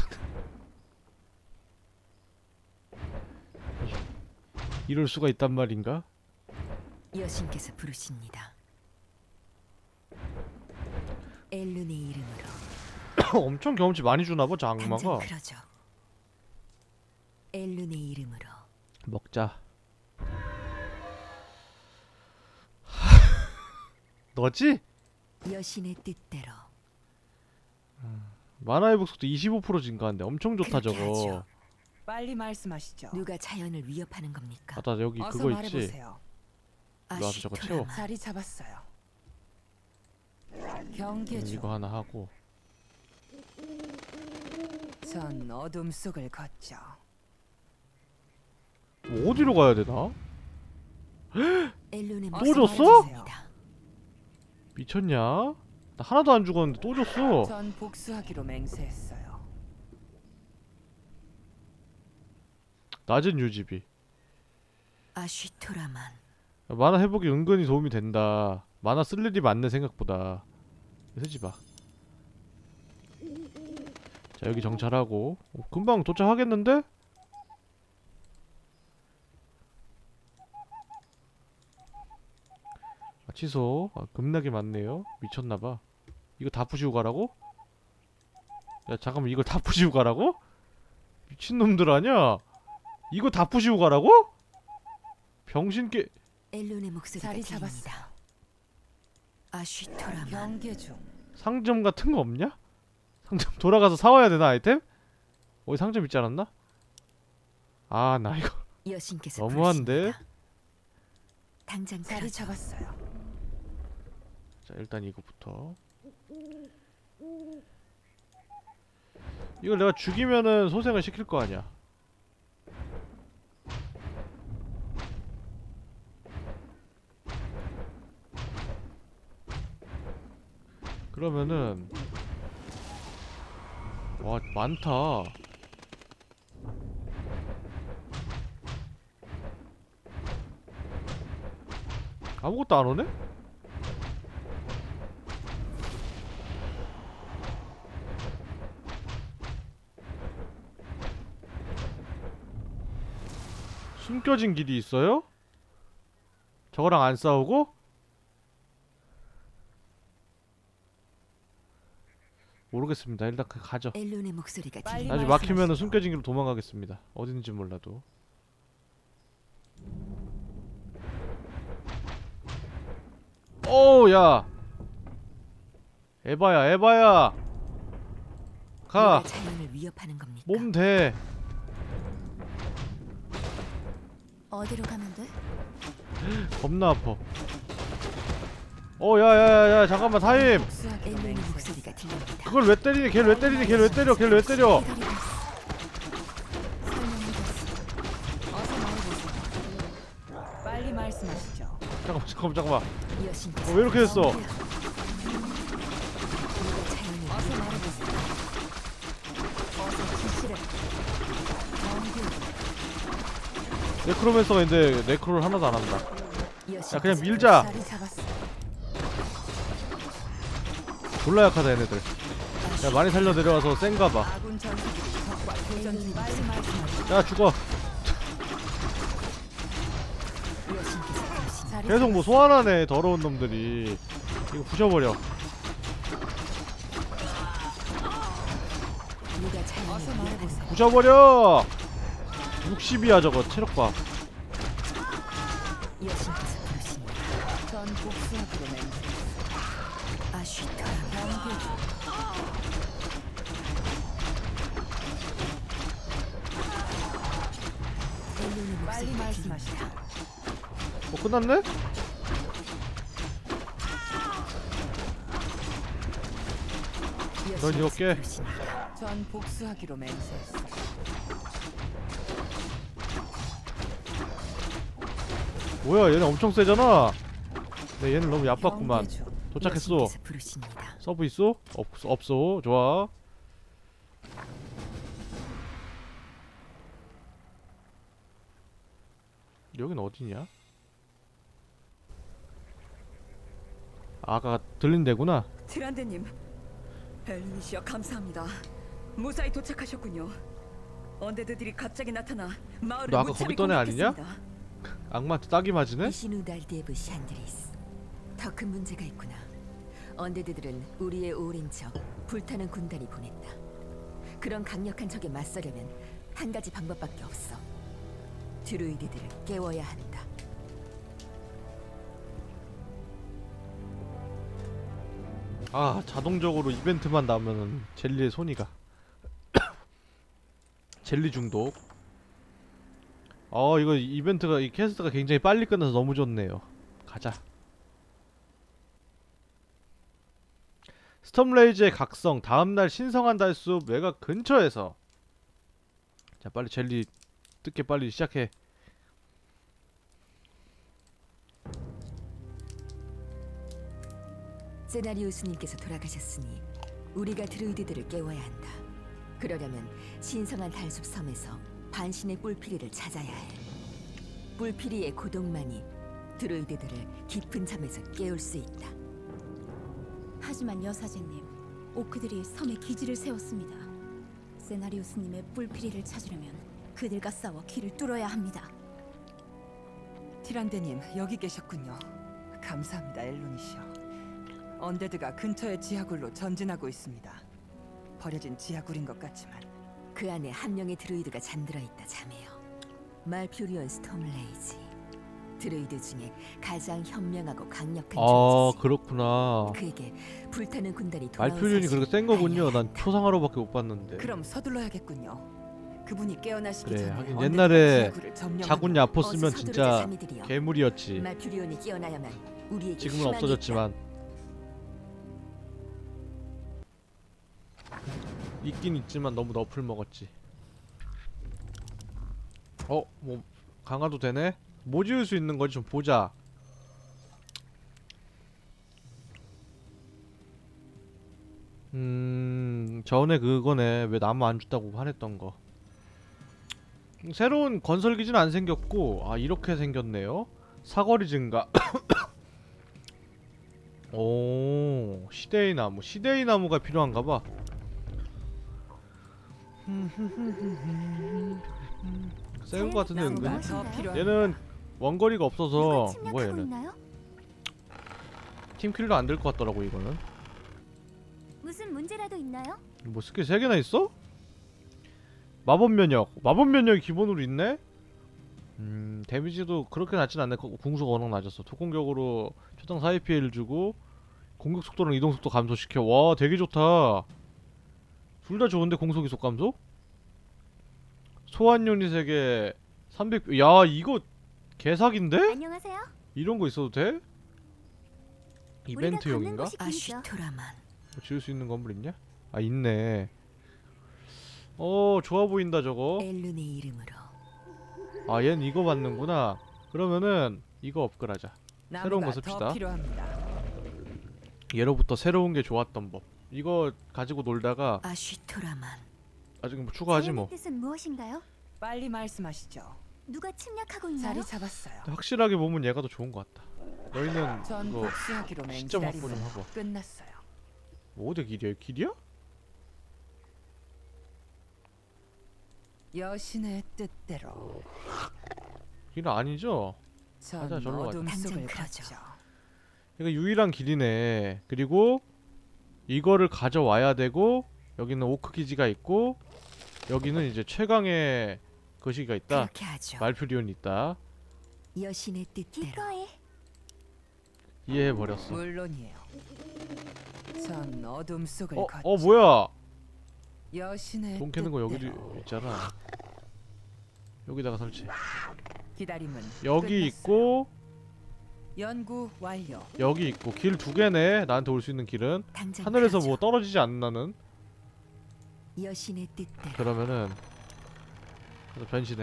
이럴 수가 있단 말인가? 여신께서 부르십니다. 엘룬의 이름으로. 엄청 경험치 많이 주나봐, 저 당장 악마가. 그러죠. 엘룬의 이름으로. 먹자. 너지? 여신의 뜻대로. 만화 회복 속도 25% 증가한대. 엄청 좋다 그렇게 저거. 하죠. 빨리 말씀하시죠. 누가 자연을 위협하는 겁니까? 아따 여기 어서 그거 있지. 말해보세요. 일로 와서 저거 채워. 자리 잡았어요. 경계 중. 이거 하나 하고. 전 어둠 속을 걷죠. 뭐 어디로 가야 되나? 엘론의 또 줬어? 말해주세요. 미쳤냐? 나 하나도 안 죽었는데 또 줬어. 전 복수하기로 맹세했어요. 낮은 유지비. 아쉬토라만. 만화 회복이 은근히 도움이 된다. 만화 쓸 일이 많네 생각보다. 쓰지 마. 자 여기 정찰하고. 금방 도착하겠는데? 아, 취소. 아, 겁나게 많네요. 미쳤나봐. 이거 다 부시고 가라고? 야 잠깐만 이걸 다 부시고 가라고? 미친놈들 아냐? 이거 다 부시고 가라고? 병신께. 엘론의 목소리가 자리 들립니다. 잡았어요. 아쉬토라만. 경계 중. 상점 같은 거 없냐? 상점 돌아가서 사와야 되나 아이템? 어디 상점 있지 않았나? 아 나 이거 여신께서 너무한데? 부르십니다. 당장 자리 가죠. 잡았어요. 자 일단 이거부터. 이걸 내가 죽이면은 소생을 시킬 거 아니야. 그러면은 와 많다. 아무것도 안 오네? 숨겨진 길이 있어요? 저거랑 안 싸우고? 모르겠습니다. 일단 가죠. 엘론의 목소리가 빨리 들립니다. 나중에 막히면은 숨겨진 길로 도망가겠습니다. 어딘지 몰라도. 오, 야. 에바야, 에바야. 가. 누가 자연을 위협하는 겁니까? 몸 대. 어디로 가면 돼? 겁나 아파. 야야야야 잠깐만 타임. 복수하기로 엘론의 맹세했어요. 목소리가 들립니다. 그걸 왜 때리니? 걔를 왜 때리니? 걔를 왜 때려? 걔를 왜 때려? 기다리고 있어. 설명해줬어. 어서 말해보세요. 빨리 말씀하시죠. 잠깐만. 여신께서 왜 이렇게 됐어? 누가 자연을 어서 말해보세요. 어서 지시를. 경계 중. 네크로맨서가 있는데 네크로를 하나도 안 한다. 여신께서 야 그냥 밀자. 자리 잡았어요. 졸라 약하다 얘네들. 야 많이 살려 내려와서 센가봐. 아군 전투기를 적과 교전 중. 빨리 말씀하시죠. 야 죽어. 여신께서 부르십니다. 자리 계속 뭐 소환하네 더러운 놈들이. 이거 부셔버려. 누가 자연을 어서 위협하는 말해보세요. 부셔버려. 60이야 저거 체력 봐. 여신께서 부르십니다. 전 복수하기로 맹세했어요. 아쉬토라만. 경계 중. 엘론의 빨리 목소리가 말씀하시죠. 들립니다. 끝났네? 넌 이거 여신께서 깨. 부르십니다. 전 복수하기로 맹세했어요. 뭐야 얘네 엄청 세잖아. 네 얘는 너무 얕봤구만. 경계 중. 도착했어. 여신께서 부르십니다. 서브 있어? 없어. 좋아. 여긴 어디냐? 아까 들린 데구나. 티란데님, 엘리니시여 감사합니다. 무사히 도착하셨군요. 언데드들이 갑자기 나타나 마을을 너 아까 무차히 거기 떠네 아니냐? 공격했습니다. 악마한테 딱이 맞으네? 이시누 달디에브 샨드리스. 더 큰 문제가 있구나. 언데드들은 우리의 오랜 적, 불타는 군단이 보냈다. 그런 강력한 적에 맞서려면 한 가지 방법밖에 없어. 드루이드들을 깨워야 한다. 아 자동적으로 이벤트만 나오면은 젤리의 손이 가. 젤리 중독. 이거 이벤트가 이 퀘스트가 굉장히 빨리 끝나서 너무 좋네요. 가자. 스톰레이즈의 각성 다음날 신성한 달숲 외곽 근처에서. 자 빨리 젤리 뜯게 빨리 시작해. 세나리우스님께서 돌아가셨으니 우리가 드루이드들을 깨워야 한다. 그러려면 신성한 달숲 섬에서 반신의 뿔피리를 찾아야 해. 뿔피리의 고동만이 드루이드들을 깊은 잠에서 깨울 수 있다. 하지만 여사제님, 오크들이 섬에 기지를 세웠습니다. 세나리우스님의 뿔피리를 찾으려면 그들과 싸워 길을 뚫어야 합니다. 티란데님 여기 계셨군요. 감사합니다, 엘로니시여. 언데드가 근처의 지하굴로 전진하고 있습니다. 버려진 지하굴인 것 같지만 그 안에 한 명의 드루이드가 잠들어 있다, 자매요. 말퓨리온 스톰레이지. 드루이드 중에 가장 현명하고 강력한 아 존재지. 그렇구나. 그에게 불타는 군단이 돌아온 말표현이 사실을 그렇게 센 거군요. 알려야 난 한다. 초상화로밖에 못 봤는데. 그럼 서둘러야겠군요. 그분이 깨어나시기 그래, 전에 하긴 언데드가 옛날에 지하굴을 점령하면 자군이 어서 아팠으면 서두르자, 진짜 자매들이여. 괴물이었지. 말퓨리온이 깨어나야만 우리에게 지금은 희망이 없어졌지만 있긴 있지만 너무 너플 먹었지. 뭐 강화도 되네? 뭐 지을 수 있는 거지 좀 보자. 전에 그거네. 왜 나무 안 줬다고 화냈던 거. 새로운 건설 기지는 안 생겼고, 아 이렇게 생겼네요. 사거리 증가. 오, 시데이 나무. 시데이 나무가 필요한가봐. 센 거 같은데 나무가 은근. 더 필요합니다. 얘는 원거리가 없어서 뭐야 얘는. 있나요? 팀킬도 안 될 것 같더라고 이거는. 무슨 문제라도 있나요? 뭐 스킬 3개나 있어? 마법 면역. 마법 면역이 기본으로 있네? 데미지도 그렇게 낮진 않네. 궁수가 워낙 낮았어. 특공격으로 초당 4회 피해를 주고 공격 속도랑 이동 속도 감소시켜. 와 되게 좋다. 둘 다 좋은데 공속 이속 감소? 소환 유닛에게 300. 야 이거 개사기인데? 안녕하세요. 이런 거 있어도 돼? 이벤트용인가? 아쉬토라만. 뭐 지을 수 있는 건물 있냐? 아 있네. 좋아 보인다 저거. 엘룬의 이름으로. 아 얘는 이거 받는구나. 그러면은 이거 업글하자. 새로운 거 나무가 씁시다. 더 필요합니다. 예로부터 새로운 게 좋았던 법. 이거 가지고 놀다가 아쉬토라만. 나중에 뭐 추가하지 뭐. 뜻은 무엇인가요? 빨리 말씀하시죠. 누가 침략하고 있나요? 자리 잡았어요. 확실하게 보면 얘가 더 좋은 것 같다. 너희는 전 이거 복수하기로 시점 확보 좀 맹세하리니 하고. 끝났어요. 뭐 어디 길이야? 길이야? 여신의 뜻대로 길은 아니죠? 전 가자, 절로 가자. 어둠 속을 당장 걷죠. 이거 유일한 길이네. 그리고 이거를 가져와야 되고 여기는 오크 기지가 있고 여기는 이제 최강의 거시기가 있다. 그렇게 하죠. 말퓨리온이 있다. 여신의 뜻대로. 기꺼이. 이해해버렸어. 물론이에요. 전 어둠 속을 걷죠. 뭐야? 여신의 돈 캐는 거 뜻대로. 여기도 있잖아. 여기다가 설치. 기다림은 여기 끝났어요. 있고 연구 완료. 여기 있고 길 2개네. 나한테 올 수 있는 길은 당장 하늘에서 그러죠. 뭐 떨어지지 않나는. 여신의 뜻대로. 그러면은 그래서 변신해.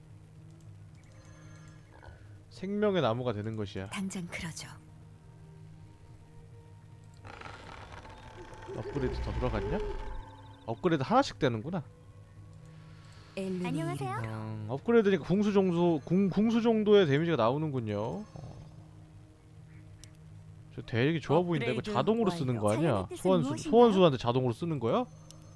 생명의 나무가 되는 것이야. 당장 그러죠. 업그레이드 더 들어갔냐? 업그레이드 하나씩 되는구나. 엘룬의 안녕하세요. 이름으로. 업그레이드니까 궁수 정도의 데미지가 나오는군요. 저 되게 좋아 보인다. 이거 업그레이드 자동으로 쓰는 거 아니야? 자연의 뜻은 소환수 무엇인가요? 소환수한테 자동으로 쓰는 거야?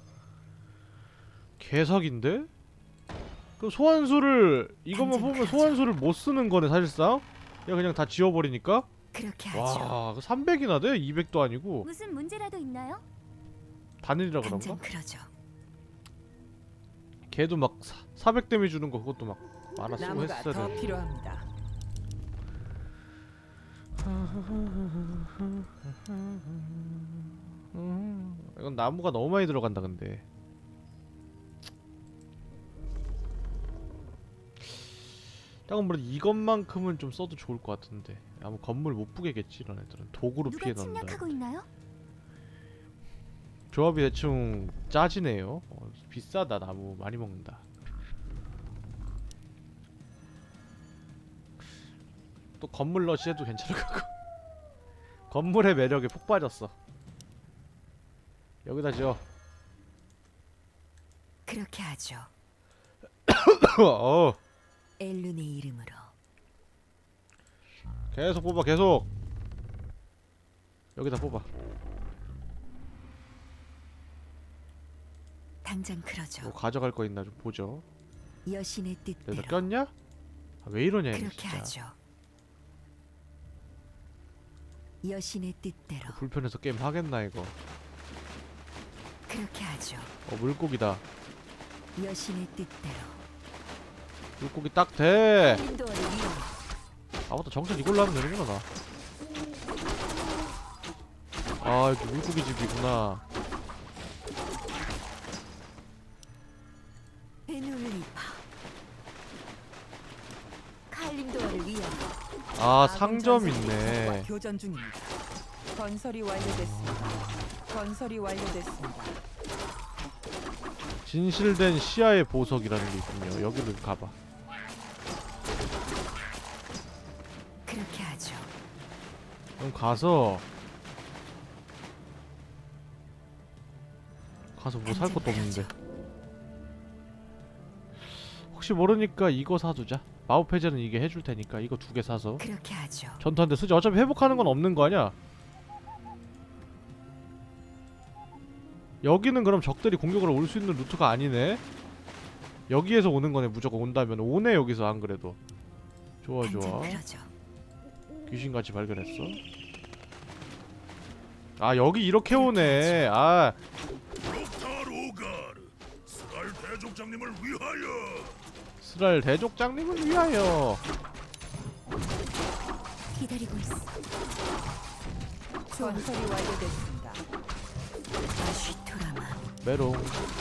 개사기인데? 그럼 소환수를 이것만 당장 보면 그러죠. 소환수를 못 쓰는 거네 사실상. 야 그냥 다 지워버리니까. 그렇게 하죠. 와, 300이나 돼? 200도 아니고 무슨 문제라도 있나요? 단일이라 당장 그런가? 그러죠. 걔도 막 400 데미지 주는 거 그것도 막 많아 쓰고 나무가 했어야 더 돼. 필요합니다. 이건 나무가 너무 많이 들어간다 근데. 딱은 뭐라 이것만큼은 좀 써도 좋을 것 같은데. 아무 건물 못 부개겠지 이런 애들은. 도구로 누가 피해 넣는다. 침략하고 있나요? 조합이 대충 짜지네요. 비싸다. 나무 많이 먹는다. 또 건물 러시 해도 괜찮을 것 같고. 건물의 매력에 푹 빠졌어. 여기다 지어. 그렇게 하죠. 어, 엘룬의 이름으로. 계속 뽑아 계속. 여기다 뽑아. 당장 그러죠. 뭐 가져갈 거 있나 좀 보죠. 여신의 여기다 뜻대로. 꼈냐? 아, 왜 이러냐 이거 그렇게 진짜. 하죠. 여신의 뜻대로. 불편해서 게임 하겠나 이거. 그렇게 하죠. 물고기다. 여신의 뜻대로. 물고기 딱 돼. 인도를 이용. 아 맞다, 정신 이걸로 하면 되는구나 나. 아 여기 물고기 집이구나. 베눌리파. 칼림도어를 위하여. 아 아군 상점 전사들이 있네. 적과 교전 중입니다. 건설이 완료됐습니다. 건설이 완료됐습니다. 진실된 시야의 보석이라는 게 있군요. 여기를 가봐. 그렇게 하죠. 그럼 가서 뭐 살 것도 없는데. 혹시 모르니까 이거 사두자. 마법 해제는 이게 해줄 테니까 이거 2개 사서 그렇게 하죠. 전투한데 쓰지. 어차피 회복하는 건 없는 거 아니야? 여기는 그럼 적들이 공격으로 올 수 있는 루트가 아니네? 여기에서 오는 거네. 무조건 온다면 오네. 여기서 안 그래도. 좋아 당장 좋아. 그러죠. 귀신같이 발견했어. 아 여기 이렇게 오네. 아 로타로가르, 스랄 대족장님을 위하여. 스랄 대족장님을 위하여. 기다리고 있어. 건설이 완료됐습니다. 아쉬토라마. 메롱.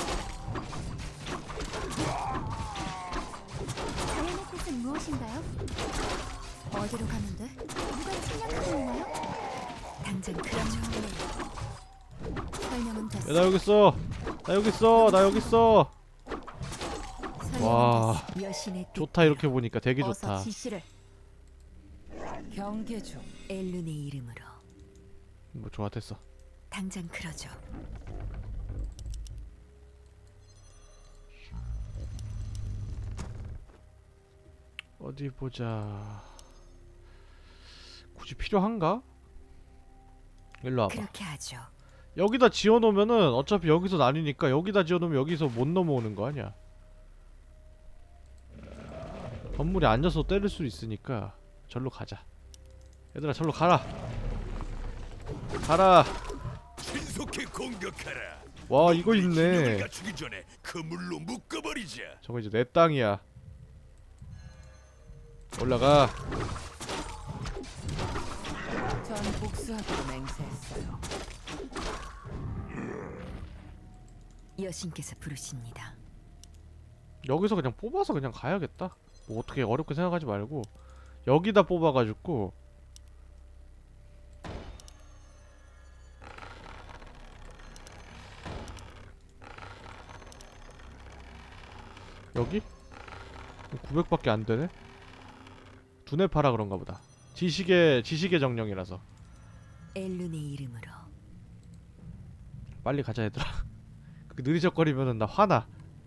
자연의 뜻은 무엇인가요? 어디로 가면 돼? 누가 침략하고 있나요? 당장 그러죠. 설명은 됐어. 야, 나 여기 있어. 나 여기 있어. 나 여기 있어. 설명은 와 됐어. 여신의 뜻. 좋다. 이렇게 보니까 되게 어서 좋다. 지시를. 경계 중. 엘룬의 이름으로. 뭐 좋아 됐어. 당장 그러죠. 어디 보자. 굳이 필요한가? 일로 와봐. 그렇게 하죠. 여기다 지어놓으면은 어차피 여기서 나뉘니까 여기다 지어놓으면 여기서 못 넘어오는 거 아니야. 건물에 앉아서 때릴 수 있으니까 절로 가자. 얘들아 절로 가라. 가라. 신속히 공격하라. 와 이거 균형을 있네. 갖추기 전에 그물로 묶어버리자. 저거 이제 내 땅이야. 올라가. 전 복수하기로 맹세했어요. 여신께서 부르십니다. 여기서 그냥 뽑아서 그냥 가야겠다. 뭐 어떻게 어렵게 생각하지 말고 여기다 뽑아가지고 여기? 900밖에 안 되네? 두뇌 파라 그런가 보다. 지식의 정령이라서. 엘룬의 이름으로. 빨리 가자 얘들아. 그렇게 느리적거리면은 나 화나.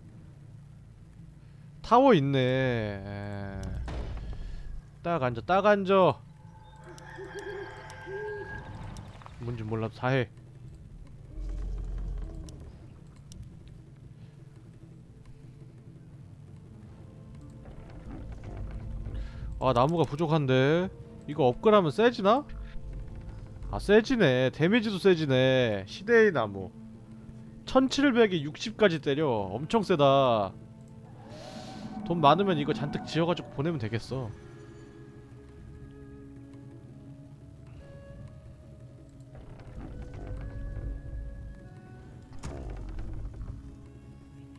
타워 있네. 딱 앉아, 딱 앉아. 뭔지 몰라도 다 해. 아 나무가 부족한데 이거 업글하면 세지나? 아 세지네. 데미지도 세지네. 시대의 나무 1700에 60까지 때려. 엄청 세다. 돈 많으면 이거 잔뜩 지어가지고 보내면 되겠어.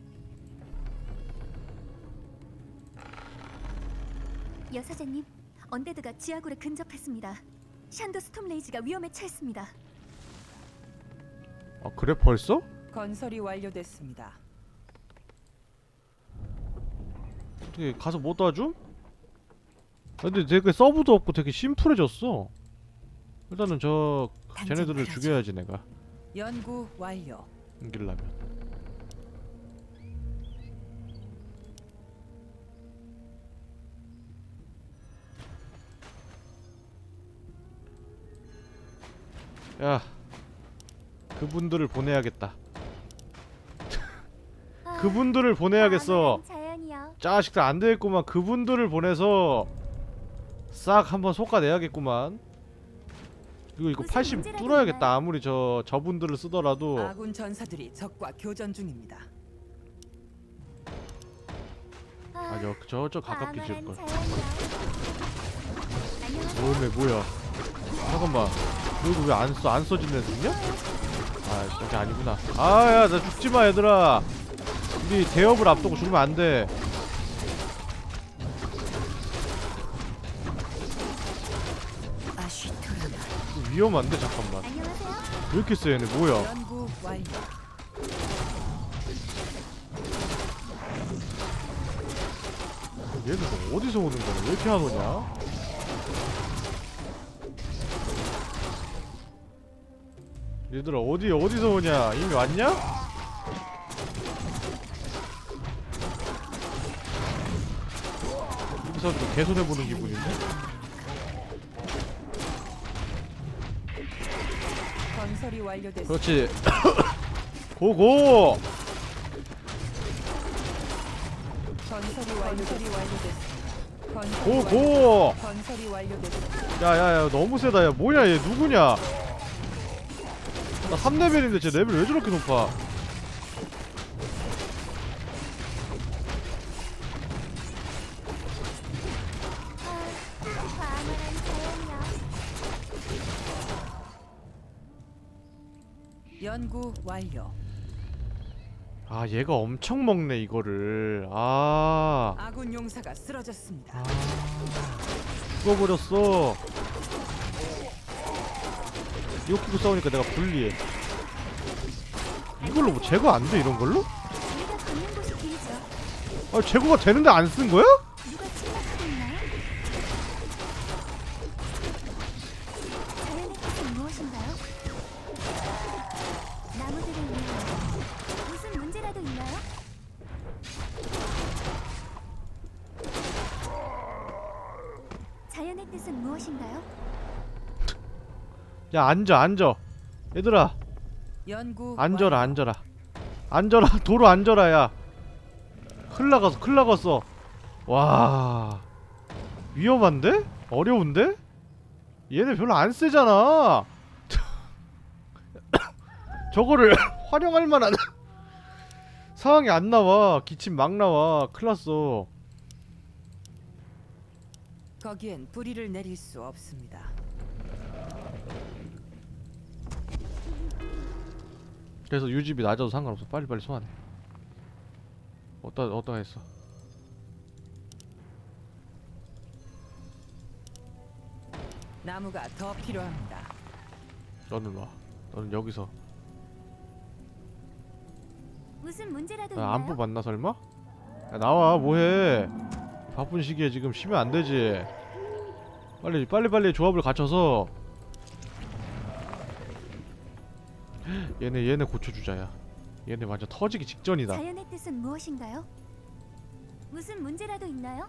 여사장님, 언데드가 지하굴에 근접했습니다. 샨도 스톰레이지가 위험에 처했습니다. 아 그래 벌써? 건설이 완료됐습니다. 어떻게 가서 못 도와줌? 근데 되게 서브도 없고 되게 심플해졌어. 일단은 저 쟤네들을 죽여야지 내가. 연구 완료. 이기려면. 야, 그분들을 보내야겠다. 그분들을 보내야겠어. 자연이요. 자식들 안 되겠구만. 그분들을 보내서 싹 한번 솎아내야겠구만. 이거 무슨 80 문제라도 뚫어야겠다. 있나요? 아무리 저분들을 쓰더라도. 아군 전사들이 적과 교전 중입니다. 아저 저쪽 가깝게 지을 걸. 안녕하세요. 뭐야? 잠깐만. 여기 왜 안 써진 애 있냐? 아 저게 아니구나. 아야 나 죽지마 얘들아. 우리 대업을 앞두고 죽으면 안 돼. 아쉬토라나. 위험한데 잠깐만. 안녕하세요. 왜 이렇게 세 얘네 뭐야? 연구 완료. 얘들 뭐 어디서 오는 거야? 왜 이렇게 안 오냐? 얘들아 어디서 오냐? 이미 왔냐? 여기서도 개손해보는 기분인데? 건설이 완료됐습니다. 그렇지. 고고! 건설이 완료됐습니다. 고고! 건설이 완료됐습니다. 야야야 너무 세다. 야 뭐냐 얘 누구냐? 나 3레벨인데 쟤 레벨 왜 저렇게 높아? 과감한 자연이요. 연구 완료. 아 얘가 엄청 먹네 이거를. 아 아군 용사가 쓰러졌습니다. 죽어버렸어. 이거 끼고 싸우니까 내가 불리해. 이걸로 뭐 제거 안 돼 이런 걸로? 우리가 걷는 곳이 길죠. 아 제거가 되는데 안 쓴 거야? 누가 침략하고 있나요? 자연의 뜻은 무엇인가요? 나무들을 위해 무슨 문제라도 있나요? 자연의 뜻은 무엇인가요? 야 앉아. 얘들아 연구 앉아라 완료. 앉아라. 도로 앉아라 야. 큰일 나갔어. 와 위험한데? 어려운데? 얘네 별로 안 세잖아. 저거를 활용할 만한 상황이 안 나와. 기침 막 나와. 큰일 났어. 거기엔 뿌리를 내릴 수 없습니다. 그래서 유지비 낮아도 상관없어. 빨리빨리 소환해. 어디다 했어? 나무가 더 필요합니다. 너는 와. 너는 여기서. 무슨 문제라도 안 있나요? 뽑았나 설마? 야, 나와 뭐해? 바쁜 시기에 지금 쉬면 안 되지. 빨리 조합을 갖춰서. 얘네 고쳐주자야. 얘네 완전 터지기 직전이다. 자연의 뜻은 무엇인가요? 무슨 문제라도 있나요?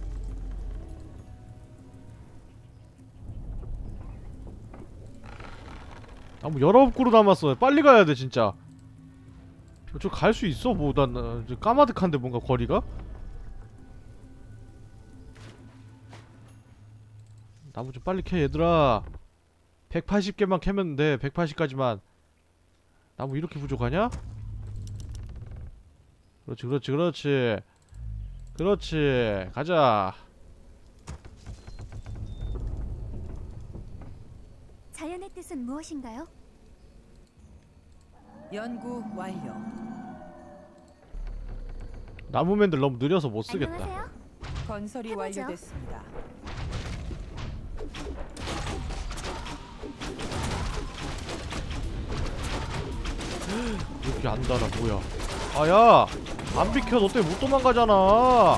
나무 19그루 남았어. 빨리 가야 돼 진짜. 저 갈 수 있어? 뭐 난 까마득한데 뭔가 거리가? 나무 좀 빨리 캐 얘들아. 180개만 캐면 돼. 180까지만. 나무 이렇게 부족하냐? 그렇지. 가자. 자연의 뜻은 무엇인가요? 연구 완료. 나무맨들 너무 느려서 못 쓰겠다. 안녕하세요. 건설이 해보죠. 완료됐습니다. 어떻게 안 달아 뭐야. 아야 안 비켜. 너 때문에 못 도망가잖아.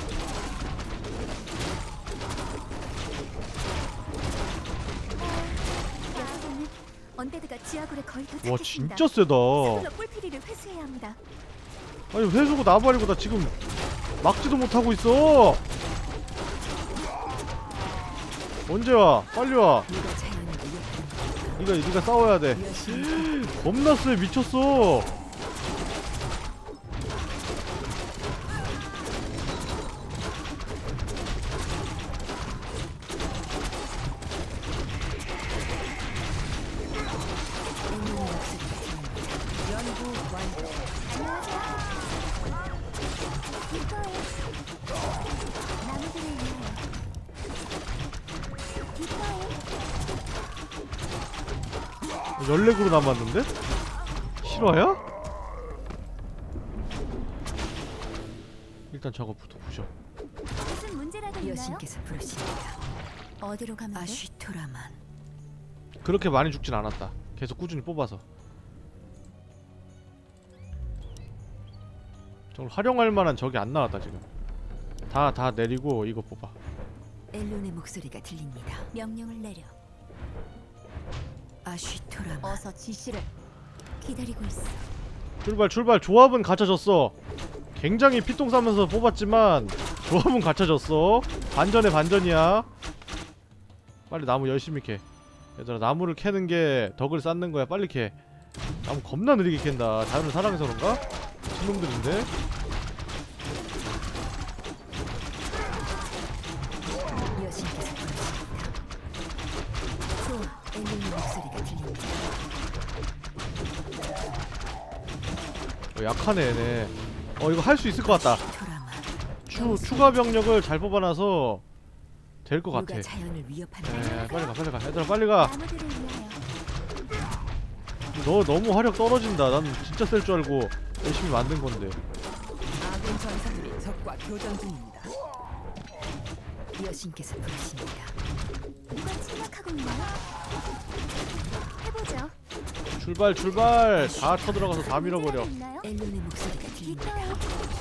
여러분은 언데드가 지하굴에 거의 도착했습니다. 와 진짜 세다. 서둘러 뿔피리를 회수해야 합니다. 아니 회수고 나발이고 나 지금 막지도 못하고 있어. 언제 와? 빨리 와. 누가 자연을 위협하는 네가 싸워야 돼. 여신 겁나 세. 미쳤어. 연구 완료. 기뻐요. 나무들을 위하여. 기뻐요. 14그루 남았는데? 실화야? 일단 저거부터 부셔. 무슨 문제라도 있나요? 여신께서 부르십니다. 어디로 가면 돼? 아쉬토라만. 그렇게 많이 죽진 않았다. 계속 꾸준히 뽑아서. 정말 활용할 만한 적이 안 나왔다 지금. 다 내리고 이거 뽑아. 엘론의 목소리가 들립니다. 명령을 내려. 아쉬토라만. 어서 지시를. 기다리고 있어. 출발. 조합은 갖춰졌어. 굉장히 피똥 싸면서 뽑았지만 조합은 갖춰졌어. 반전에 반전이야. 빨리 나무 열심히 캐. 얘들아 나무를 캐는 게 덕을 쌓는 거야. 빨리 캐. 나무 겁나 느리게 캔다. 자연을 사랑해서 그런가? 미친놈들인데? 여신께서 부르십니다. 좋아, 엘론의 목소리가 들립니다. 약하네 얘네. 이거 할 수 있을 것 같다. 토라만. 추가 병력을 잘 뽑아놔서 될 것 같아. 누가 자연을 위협하는 에 빨리 가. 얘들아 빨리 가. 나무들을 위하여. 너 너무 화력 떨어진다. 난 진짜 셀 줄 알고 열심히 만든 건데. 아군 전사들이 적과 교전 중입니다. 여신께서 부르십니다. 누가 침략하고 있나요? 해보죠. 출발. 다 쳐들어가서 다 밀어버려. 문제라도 있나요? 엘론의 목소리가 들립니다. 기뻐요.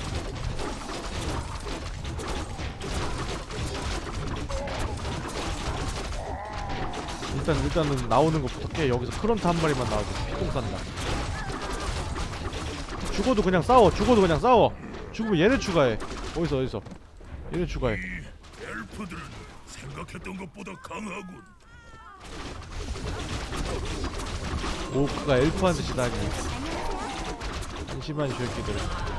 일단은 나오는 것부터 깨. 여기서 크런트 한 마리만 나와도 피똥 싼다. 죽어도 그냥 싸워. 죽으면 얘네 추가해. 어디서 얘네 추가해. 엘프들은 생각했던 것보다 강하군. 오크가 엘프한테 지다니. 한심한 쉐끼들.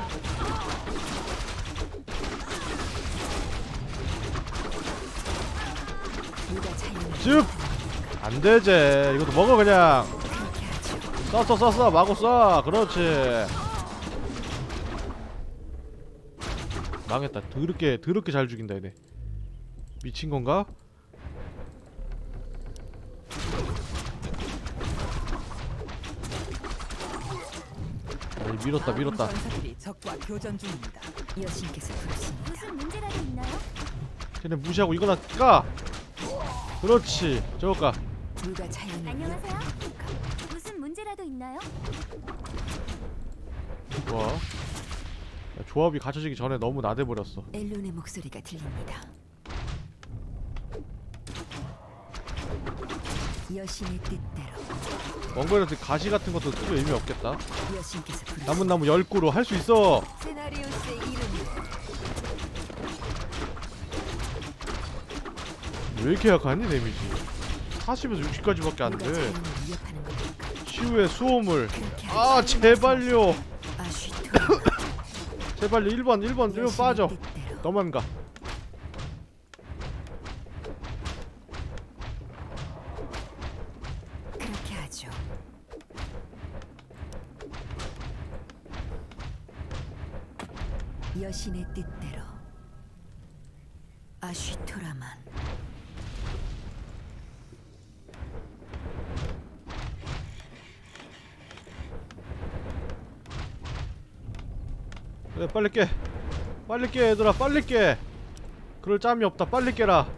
누가 자연을 쭉! 안되지. 이것도 먹어 그냥. 그렇게 하죠. 쏴 마구 쏴. 그렇지. 망했다. 더럽게 잘 죽인다 얘네. 미친건가? 밀었다. 아군 전사들이 적과 교전 중입니다. 여신께서 부르십니다. 무슨 문제라도 있나요? 걔네 무시하고 이거나 까. 그렇지. 저거 까. 누가 자연을 안녕하세요. 위협합니까? 무슨 문제라도 있나요? 좋아. 야, 조합이 갖춰지기 전에 너무 나대버렸어. 엘론의 목소리가 들립니다. 여신의 뜻대로 원거리한테 가시 같은 것도 크게 의미 없겠다. 여신께서 부르십니다. 나무 10그루 할 수 있어. 세나리오스의 이름이 왜 이렇게 약하니 데미지? 40에서 60까지밖에 안 누가 돼. 자연을 위협하는 겁니까? 치유의 수호물. 그렇게 아 하지 제발요. 아쉬토라만. 제발요. 1번 빠져. 여신의 뜻대로 너만 가. 그렇게 하죠. 여신의 뜻대로 아쉬토라만. 그래 빨리 깨. 빨리 깨 얘들아. 빨리 깨. 그럴 짬이 없다. 빨리 깨라.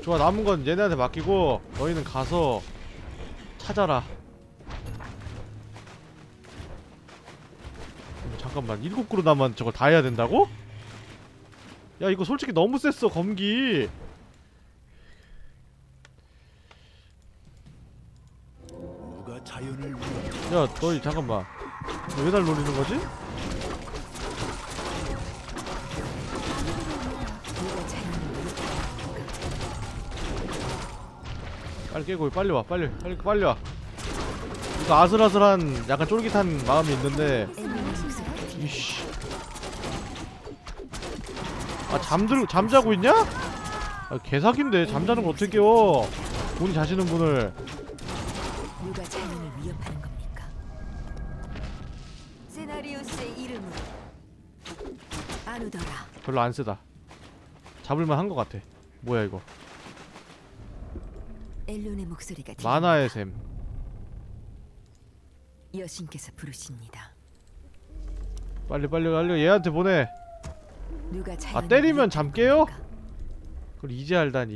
좋아, 남은 건 얘네한테 맡기고 너희는 가서 찾아라. 잠깐만, 7그루 남았 저걸 다 해야 된다고? 야, 이거 솔직히 너무 셌어, 검기. 누가 자연을 위협? 야, 너희 잠깐만. 너 왜 날 노리는 거지? 누가 자연을 빨리 깨고 빨리 와, 빨리 와. 이거 아슬아슬한 약간 쫄깃한 마음이 있는데 이씨. 아, 잠자고 있냐? 아, 개사기인데 잠자는 거 어떻게 깨워? 본인 자시는 분을. 누가 자연을 위협하는 겁니까? 세나리우스의 이름으로 아누더라. 별로 안 세다. 잡을만 한 것 같아. 뭐야 이거? 엘론의 목소리가 들립니다. 만화의 샘. 여신께서 부르십니다. 빨리 얘한테 보내. 누가 아, 자연을 때리면 잠 깨요? 위협하는 겁니까? 그걸 이제 알다니.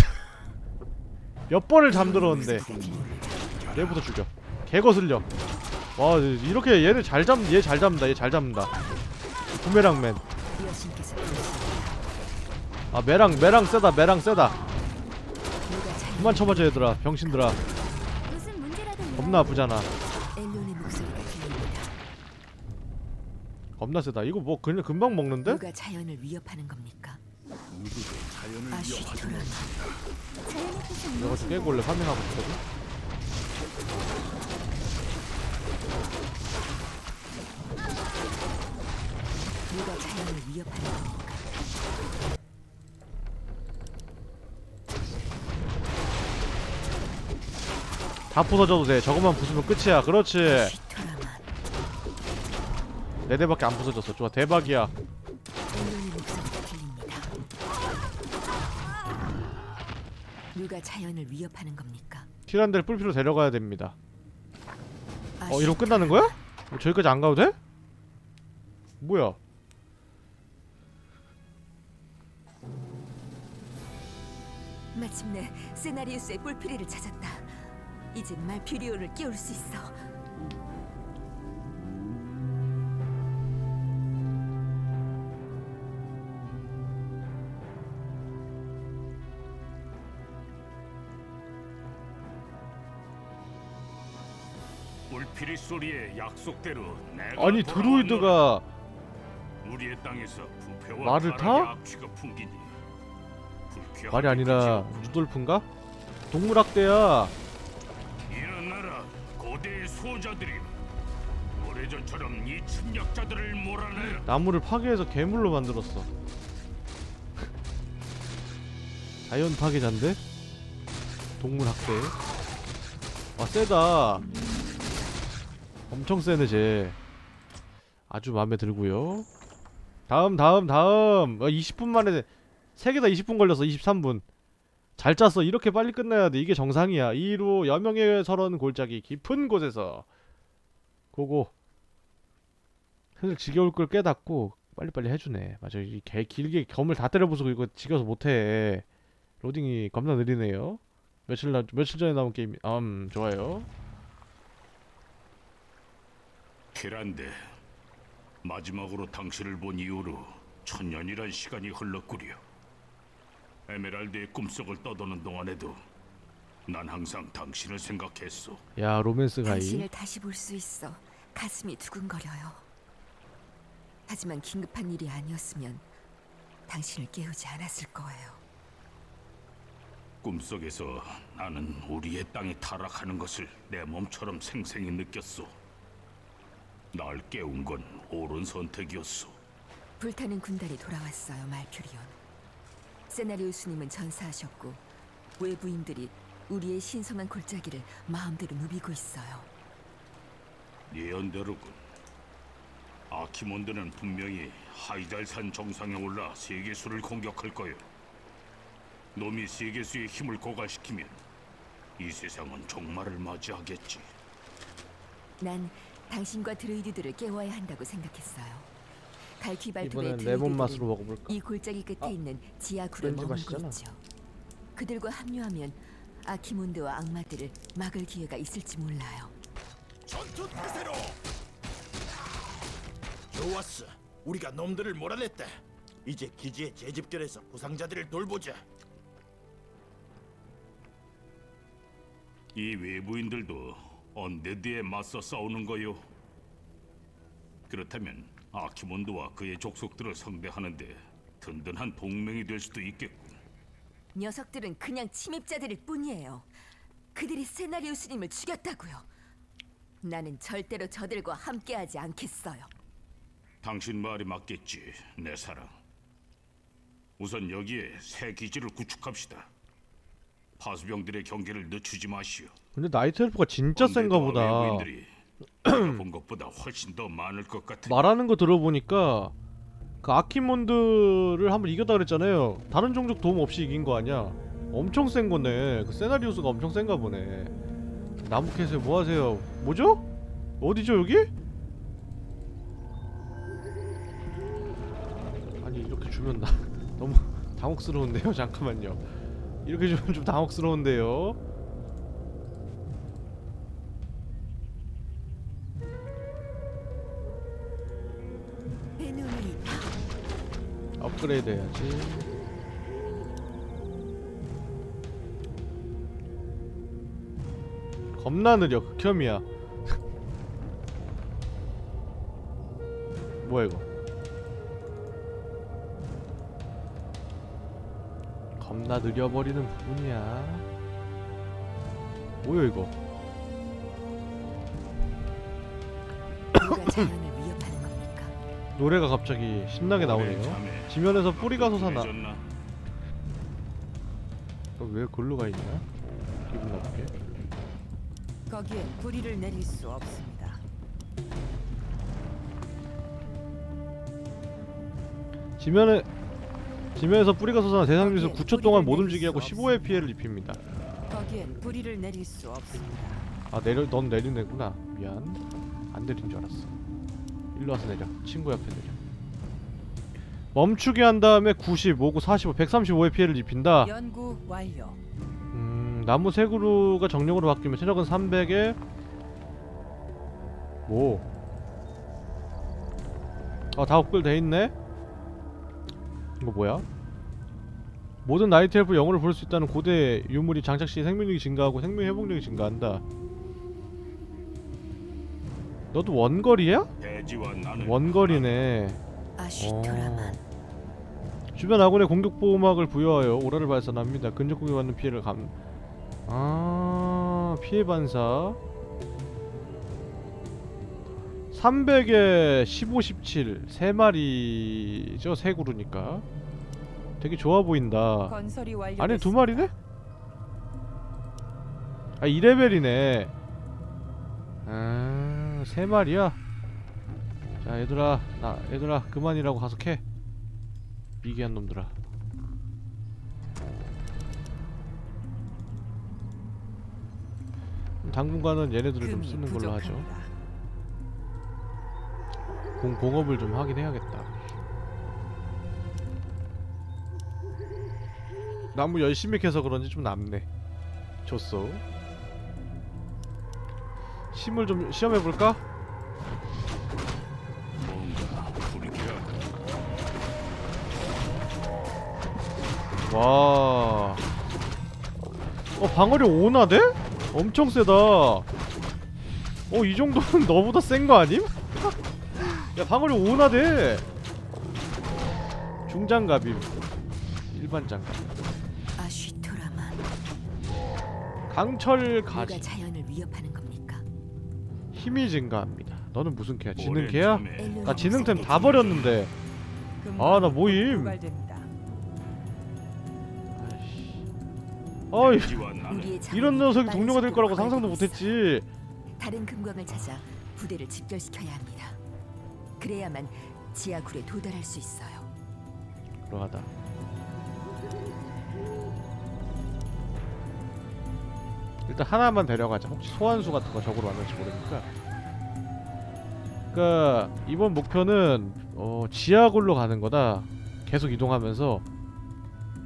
몇 번을 잠들었는데. 목소리가 들립니다. 얘부터 죽여. 개 거슬려. 와, 이렇게 얘네 잘 잡는다. 얘 잘 잡는다. 부메랑맨. 여신께서 부르십니다. 아, 매랑 세다. 누가 자연을 그만 쳐맞아 얘들아. 병신들아. 무슨 문제라도 있나요? 겁나 아프잖아. 엘론의 목소리가 들립니다. 겁나 세다. 이거 뭐 그냥 금방 먹는데? 누가 자연을 위협하는 겁니까? 누구도 자연을 아쉬토라. 자연의 뜻은 내가 좀 무엇인가요? 깨고 원래 파밍하고 있거든. 누가 자연을 위협하는 겁니까? 다 부서져도 돼. 저것만 부수면 끝이야. 그렇지. 아쉬토라만. 4대밖에 안 부서졌어. 좋아, 대박이야. 엘론의 목소리가 들립니다. 누가 자연을 위협하는 겁니까? 티란델 뿔피로 데려가야 됩니다. 이러고 끝나는 거야? 저기까지 안 가도 돼? 뭐야? 마침내 세나리우스의 뿔피리를 찾았다. 이제 말퓨리온을 깨울 수 있어. 뿔피리 소리에 약속대로 내가 아니, 돌아오노라. 드루이드가 우리의 땅에서 부패와 말을 타락의 타? 악취가 풍기니 불쾌하게 말이 아니라 그치고 루돌프인가? 동물학대야. 일어나라 고대의 수호자들이 오래전처럼 이 침략자들을 몰아내라. 나무를 파괴해서 괴물로 만들었어. 자연 파괴자인데? 동물학대. 와, 세다. 엄청 세네 쟤. 아주 마음에 들고요. 다음 20분 만에 3개 다 20분 걸렸어. 23분. 잘 짰어. 이렇게 빨리 끝나야 돼. 이게 정상이야. 2로 여명의 설원 골짜기 깊은 곳에서 고고. 사실 지겨울 걸 깨닫고 빨리빨리 해주네. 맞아. 이 개 길게 검을 다 때려 부수고 이거 지겨서 못해. 로딩이 겁나 느리네요. 며칠 전에 나온 게임. 좋아요. 티란데, 마지막으로 당신을 본 이후로 1000년이란 시간이 흘렀구려. 에메랄드의 꿈속을 떠도는 동안에도 난 항상 당신을 생각했어. 야, 로맨스 가이. 당신을 다시 볼 수 있어 가슴이 두근거려요. 하지만 긴급한 일이 아니었으면 당신을 깨우지 않았을 거예요. 꿈속에서 나는 우리의 땅이 타락하는 것을 내 몸처럼 생생히 느꼈어. 날 깨운 건 옳은 선택이었어. 불타는 군단이 돌아왔어요, 말퓨리온. 세나리우스님은 전사하셨고 외부인들이 우리의 신성한 골짜기를 마음대로 누비고 있어요. 예언대로군. 아키몬드는 분명히 하이달산 정상에 올라 세계수를 공격할 거야. 놈이 세계수의 힘을 고갈시키면 이 세상은 종말을 맞이하겠지. 난 당신과 드루이드들을 깨워야 한다고 생각했어요. 갈퀴발톱의 이번엔 레몬 맛으로 드루이드들은 먹어볼까? 이 골짜기 끝에 있는 지하 굴을 왠지 머물고 맛있잖아. 있죠. 그들과 합류하면 아키몬드와 악마들을 막을 기회가 있을지 몰라요. 전투 태세로. 좋았어. 우리가 놈들을 몰아냈다. 이제 기지에 재집결해서 부상자들을 돌보자. 이 외부인들도 언데드에 맞서 싸우는 거요. 그렇다면 아키몬드와 그의 족속들을 상대하는데 든든한 동맹이 될 수도 있겠군. 녀석들은 그냥 침입자들일 뿐이에요. 그들이 세나리우스님을 죽였다고요. 나는 절대로 저들과 함께하지 않겠어요. 당신 말이 맞겠지, 내 사랑. 우선 여기에 새 기지를 구축합시다. 파수병들의 경계를 늦추지 마시오. 근데 나이트 엘프가 진짜 센가 보다. 외부인들이 내가 본 것보다 훨씬 더 많을 것 같아. 말하는 거 들어보니까 그 아키몬드를 한번 이겼다 그랬잖아요. 다른 종족 도움 없이 이긴 거 아니야. 엄청 센 거네. 그 세나리우스가 엄청 센가 보네. 나무 캐세요. 뭐 하세요? 뭐죠? 어디죠 여기? 아니 이렇게 주면 나 너무 당혹스러운데요? 잠깐만요. 이렇게 주면 좀 당혹스러운데요? 업그레이드 해야지. 겁나 느려. 극혐이야. 뭐야 이거. 겁나 느려버리는 부분이야. 뭐야 이거. 누가 자연을 위협하는 겁니까? 노래가 갑자기 신나게 나오네요. 지면에서 뿌리가 솟아나. 왜 글로 가 있냐? 기분 나쁘게. 거기엔 불의를 내릴 수 없습니다. 지면에서 뿌리가 솟아나 대상 중에서 9초 동안 못 움직이게 하고 15의 피해를 입힙니다. 거기엔 불의를 내릴 수 없습니다. 아 넌 내리네구나. 미안. 안 내린 줄 알았어. 일로 와서 내려. 친구 옆에 내려. 멈추게 한 다음에 90, 59, 45, 135의 피해를 입힌다. 연구 완료. 나무 세 그루가 정령으로 바뀌면 체력은 300에 뭐? 다 업글 돼있네? 이거 뭐야? 모든 나이트 엘프 영혼을 볼 수 있다는 고대 유물이 장착 시 생명력이 증가하고 생명 회복력이 증가한다. 너도 원거리야? 원거리네. 주변 아군의 공격 보호막을 부여하여 오라를 발산합니다. 근접 공격받는 피해를 피해 반사 300에 15, 17 3마리죠? 3그루니까 되게 좋아 보인다. 건설이 완료됐습니다. 아니 2마리네? 아 2레벨이네. 3마리야? 자 얘들아 그만이라고 가서 캐. 미개한 놈들아. 당분간은 얘네들을 좀 쓰는 걸로 하죠. 공업을 좀 하긴 해야겠다. 나무 열심히 캐서 그런지 좀 남네. 줬어. 심을 좀 시험해볼까? 와. 방어력 5나 돼? 엄청 세다. 이 정도는 너보다 센 거 아님? 야 방어력 5나 돼. 중장갑임. 일반 장갑. 아쉬토라만. 강철 가지. 누가 자연을 위협하는 겁니까? 힘이 증가합니다. 너는 무슨 개야? 지능 개야? 나 지능템 다 다 버렸는데. 아 나 모임. 고갈됩니다. 어이 우리의 이런 녀석이 자원이 동료가 될 거라고 빠른 상상도 속도로 못했지. 다른 금광을 찾아 부대를 집결시켜야 합니다. 그래야만 지하굴에 도달할 수 있어요. 그러하다. 일단 하나만 데려가자. 혹시 소환수 같은 거 적으로 왔는지 모르니까. 그니까 이번 목표는 지하굴로 가는 거다. 계속 이동하면서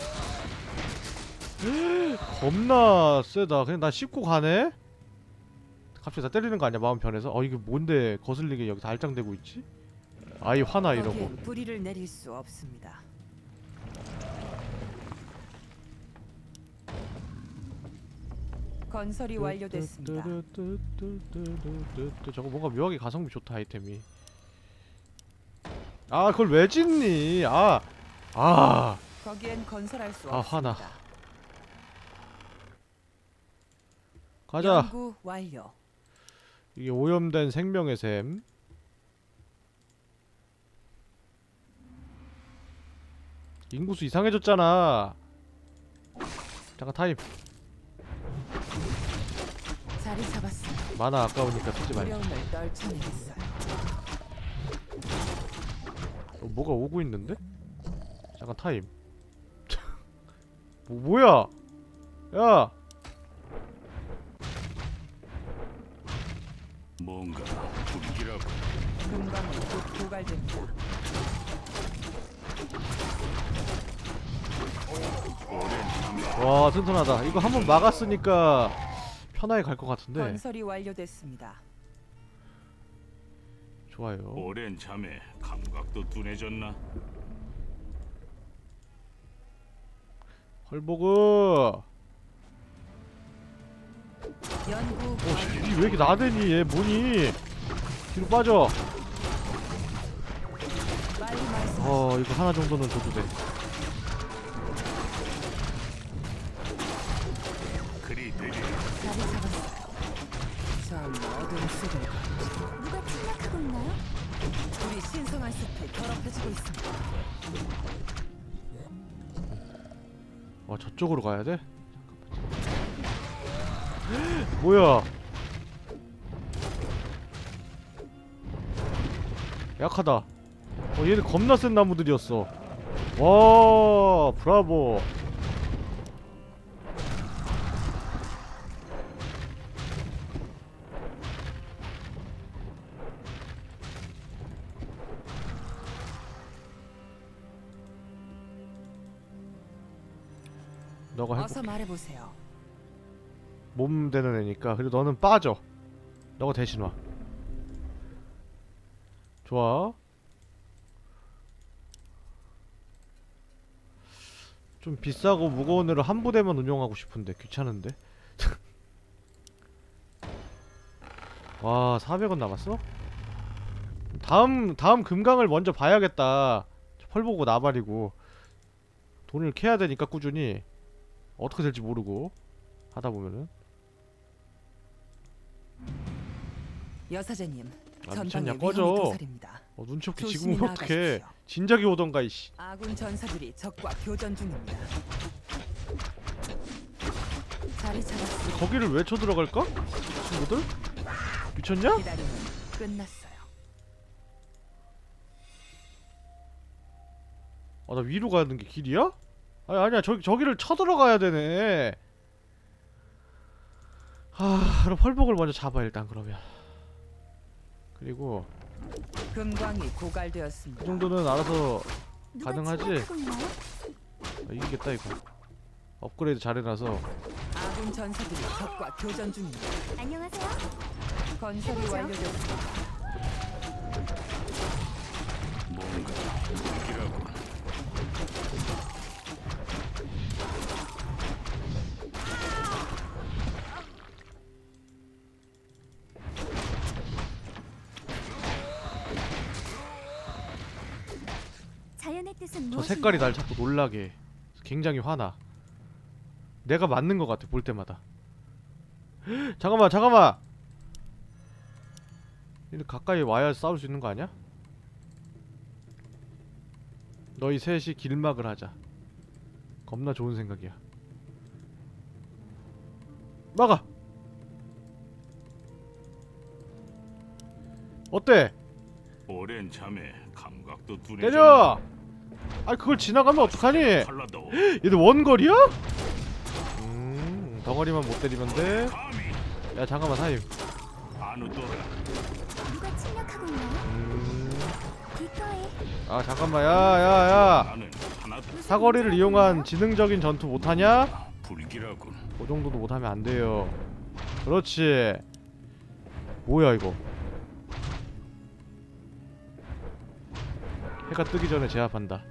겁나 세다. 그냥 나 씹고 가네? 갑자기 나 때리는 거 아니야 마음 편해서? 이게 뭔데 거슬리게 여기 다 알짱대고 있지? 아이 화나 이러고. 거기엔 뿌리를 내릴 수 없습니다. 건설이 완료됐습니다. 저거 뭔가 묘하게 가성비 좋다 아이템이. 아 그걸 왜 짓니? 거기엔 건설할 수 아, 없습니다. 화나. 가자. 연구 완료. 이게 오염된 생명의 샘. 인구수 이상해졌잖아. 잠깐 타임. 자리 잡았습니다. 만화 아까우니까 쓰지 말자. 두려움을 떨쳐내겠어요. 뭐가 오고 있는데? 잠깐 타임. 뭐야? 야! 뭔가 불길하고 금광이 곧 고갈됩니다. 와 튼튼하다. 이거 한번 막았으니까 편하게 갈 것 같은데. 건설이 완료됐습니다. 좋아요. 오랜 잠에 감각도 둔해졌나? 헐보그. 연구 이 왜 이렇게 나대니 얘 뭐니? 뒤로 빠져. 빨리 말씀. 이거 하나 정도는 줘도 돼. 그리 되리. 자리 잡았어요. 전 어둠 속을 누가 침략하고 있나요? 우리 신성한 숲이 더럽혀지고 있습니다. 저쪽으로 가야 돼? 뭐야? 약하다. 얘는 겁나 센 나무들이었어. 와, 브라보. 너가 해볼게. 어서 말해보세요. 몸 되는 애니까. 그리고 너는 빠져. 너가 대신 와. 좋아. 좀 비싸고 무거운 애를 한 부대만 운용하고 싶은데 귀찮은데. 와 400원 남았어? 다음 금강을 먼저 봐야겠다. 펄 보고 나발이고 돈을 캐야 되니까 꾸준히. 어떻게 될지 모르고 하다 보면은. 여사제님, 미쳤냐 전방에 꺼져. 위험이 도사립니다. 눈치 없게 조심히 지금 어떡해. 나아가십시오. 진작에 오던가 이씨. 아군 전사들이 적과 교전 중입니다. 자리 잡았습니다. 거기를 왜 쳐들어갈까? 친구들? 미쳤냐? 기다림은 끝났어요. 아, 나 위로 가는 게 길이야? 아니야 저기를 쳐들어가야 되네. 그럼 펄복을 먼저 잡아 일단 그러면. 그리고 금광이 고갈되었습니다. 그 정도는 알아서 누가 가능하지? 침략하고 있나요? 이기겠다 이거. 업그레이드 잘해놔서. 아군 전사들이 적과 교전 중입니다. 안녕하세요. 건설이 해보죠. 완료되었습니다. 뭔가 불길하고 자연의 뜻은 저 무엇인가요? 색깔이 날 자꾸 놀라게 해. 굉장히 화나. 내가 맞는 것 같아 볼 때마다. 잠깐만. 이렇게 가까이 와야 싸울 수 있는 거 아니야? 너희 셋이 길막을 하자. 겁나 좋은 생각이야. 막아! 어때? 오랜 잠에 감각도 둔해졌나? 때려! 아니 그걸 지나가면 어떡하니? 칼라도 얘들 원거리야? 덩어리만 못 때리면 돼. 감히 야 잠깐만 사임. 아누도라. 누가 침략하고 있나요? 기꺼이 아 잠깐만 야야야. 나는 하나도 사거리를 이용한 지능적인 전투 못하냐? 불길하군. 그 정도도 못하면 안 돼요. 그렇지. 뭐야 이거? 해가 뜨기 전에 제압한다.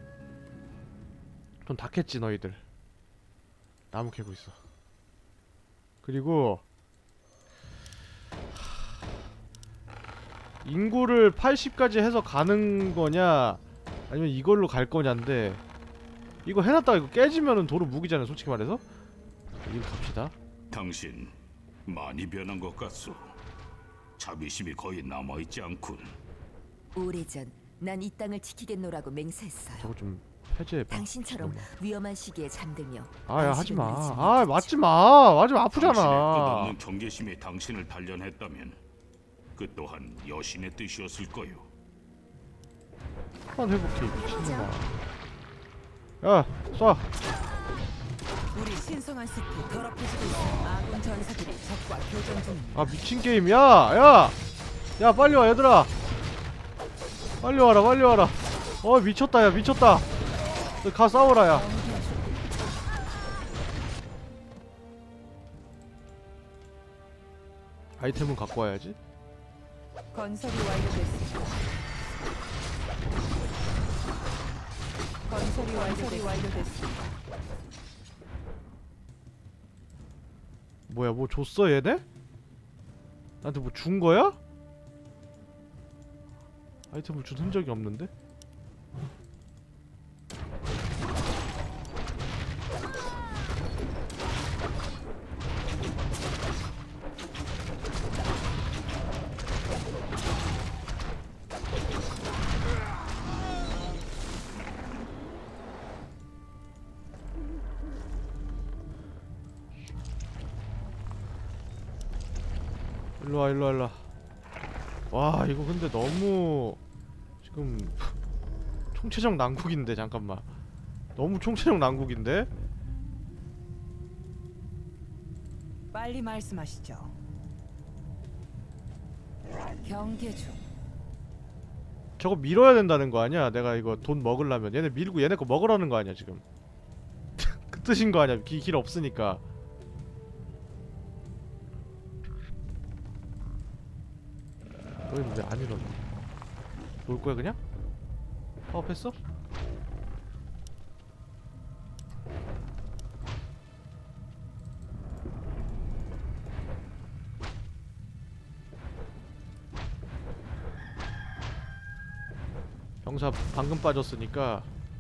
좀 다 캤지 너희들. 나무 캐고 있어. 그리고 인구를 80까지 해서 가는 거냐 아니면 이걸로 갈 거냐인데 이거 해놨다가 이거 깨지면은 도로 무기잖아요 솔직히 말해서. 이거 갑시다. 당신 많이 변한 것 같소. 자비심이 거의 남아있지 않군. 오래전 난 이 땅을 지키겠노라고 맹세했어요. 저거 좀 해제해봐. 당신처럼 위험한 시기에 잠들며 아야 안식을 하지마. 누리지 아 못했죠. 맞지마. 당신의 아프잖아. 끝없는 경계심이 당신을 단련했다면 그 또한 여신의 뜻이었을 거요. 한 회복해 미친놈아. 야 쏴. 우리 신성한 숲이 더럽혀지고 있어. 아군 전사들이 적과 교전 중입니다. 아 미친 게임. 야 빨리 와 얘들아. 빨리 와라. 미쳤다 야 미쳤다. 너 가 싸워라 야. 아이템은 갖고 와야지. 건설이 완료됐습니다. 건설이 완료됐습니다. 뭐야 뭐 줬어 얘네? 나한테 뭐 준 거야? 아이템을 준 흔적이 없는데? 일로와. 와 이거 근데 너무 지금 총체적 난국인데. 잠깐만, 너무 총체적 난국인데? 빨리 말씀하시죠. 경계 중. 저거 밀어야 된다는 거 아니야? 내가 이거 돈 먹으려면 얘네 밀고 얘네 거 먹으라는 거 아니야 지금? 그 뜻인 거 아니야? 길 없으니까. 너희는 왜 안 일어나? 놀 거야 그냥? 파업했어? 병사 방금 빠졌으니까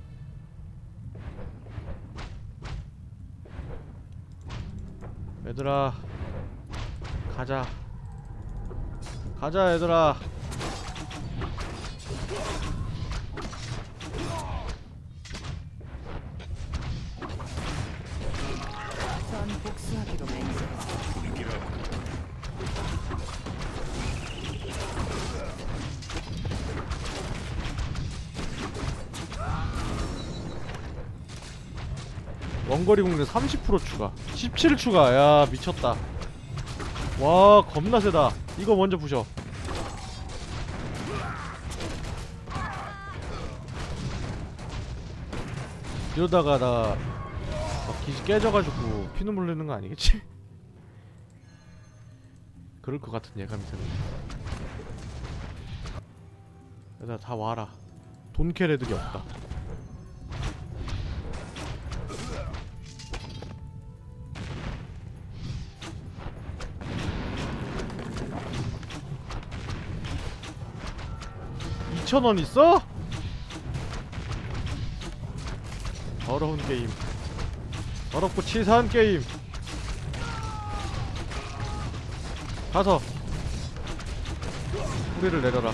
얘들아 가자 얘들아. 전 복수하기로 맹세했어. 원거리 공격 30% 추가 17 추가. 야 미쳤다. 와 겁나 세다. 이거 먼저 부셔. 이러다가 나 막 기지 깨져가지고 피눈물 흘리는 거 아니겠지? 그럴 것 같은 예감이 드네. 얘들아 다 와라. 돈 캘 애들이 없다. $2,000원 있어? 더러운 게임. 더럽고 치사한 게임. 가서 뿌리를 내려라.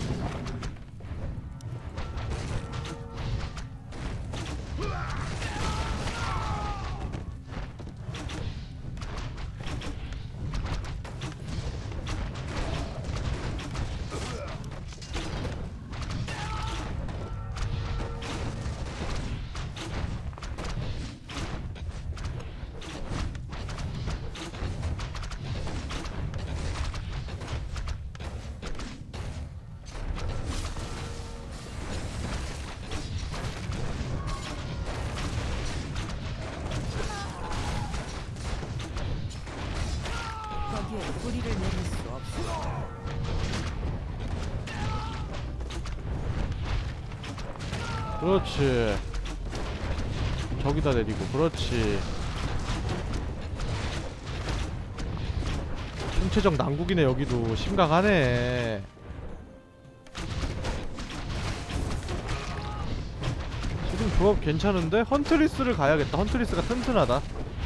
거기에 뿌리를 내릴 수 없어. 그렇지. 저기다 내리고. 그렇지. 총체적 난국이네 여기도. 심각하네. 지금 조합 괜찮은데? 헌트리스를 가야겠다. 헌트리스가 튼튼하다.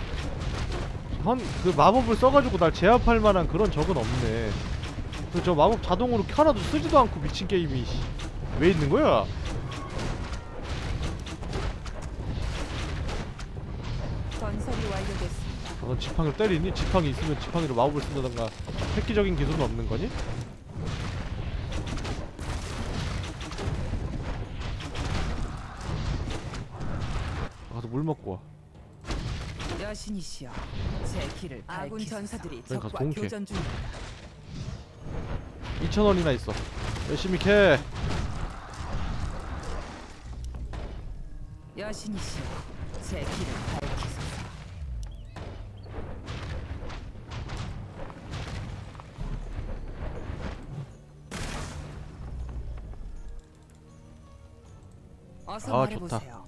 그 마법을 써가지고 날 제압할 만한 그런 적은 없네. 저 마법 자동으로 하나도 쓰지도 않고 미친 게임이 왜 있는 거야? 건설이 완료됐습니다. 넌 지팡이로 때리니? 지팡이 있으면 지팡이로 마법을 쓴다던가 획기적인 기술은 없는 거니? 물 먹고 와. 여신이시여, 제 길을 아군 전사들이 가서 적과 동캐. 교전 중입니다. 2,000원이나 있어. 열심히 캐. 여신이시여, 제 길을 밝히소서. 어서 아, 말해보세요.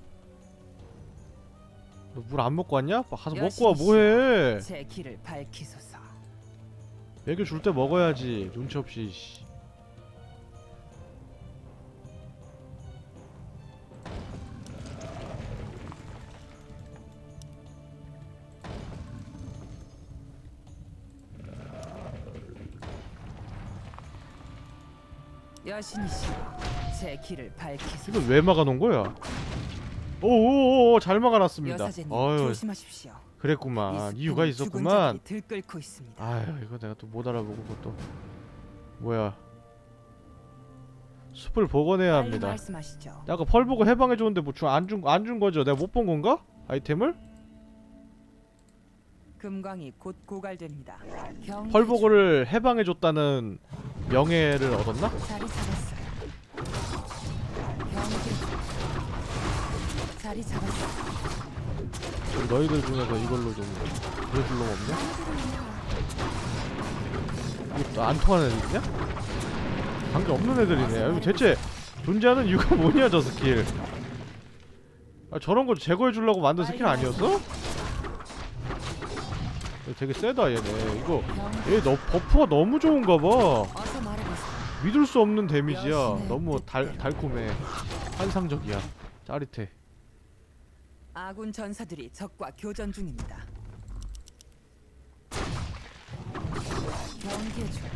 너 물 안 먹고 왔냐? 가서 먹고 와. 여신이시여, 뭐해? 제 길을 밝히소서. 애교 줄 때 먹어야지. 눈치 없이. 씨. 여신이시여, 제 길을 밝히소서. 이걸 왜 막아놓은 거야? 오오오, 잘 막아놨습니다. 여사제님, 어휴, 조심하십시오. 그랬구만. 이 이유가 숲은 죽은 있었구만. 자들이 들끓고 있습니다. 아유, 이거 내가 또 못 알아보고 그것도. 뭐야? 숲을 복원해야 빨리 합니다. 말씀하시죠. 아까 펄 보고 해방해줬는데 뭐 안 준 거죠? 내가 못 본 건가? 아이템을? 금광이 곧 고갈됩니다. 경계 펄 보고를 해방해줬다는 명예를 얻었나? 중. 자리 잡았어요. 경계 중. 자리 잡았어요. 좀 너희들 중에서 이걸로 좀 보여줄 놈 없냐? 이거 안 통하는 애들이냐? 관계 없는 애들이네. 이거 대체 존재하는 이유가 뭐냐 저 스킬? 아, 저런 거 제거해주려고 만든 스킬 아니었어? 되게 세다 얘네. 이거 얘 버프가 너무 좋은가봐. 어서 말해보세요. 믿을 수 없는 데미지야. 너무 달콤해. 환상적이야. 짜릿해. 아군 전사들이 적과 교전 중입니다. 경계 중.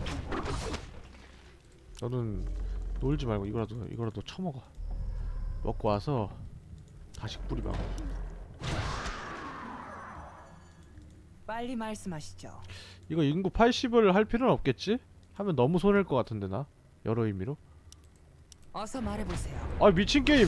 너는 놀지 말고 이거라도 처먹어. 먹고 와서 다시 뿌리 막아. 빨리 말씀하시죠. 이거 인구 80을 할 필요는 없겠지? 하면 너무 손해일 것 같은데 나? 여러 의미로? 어서 말해보세요. 아 미친 게임!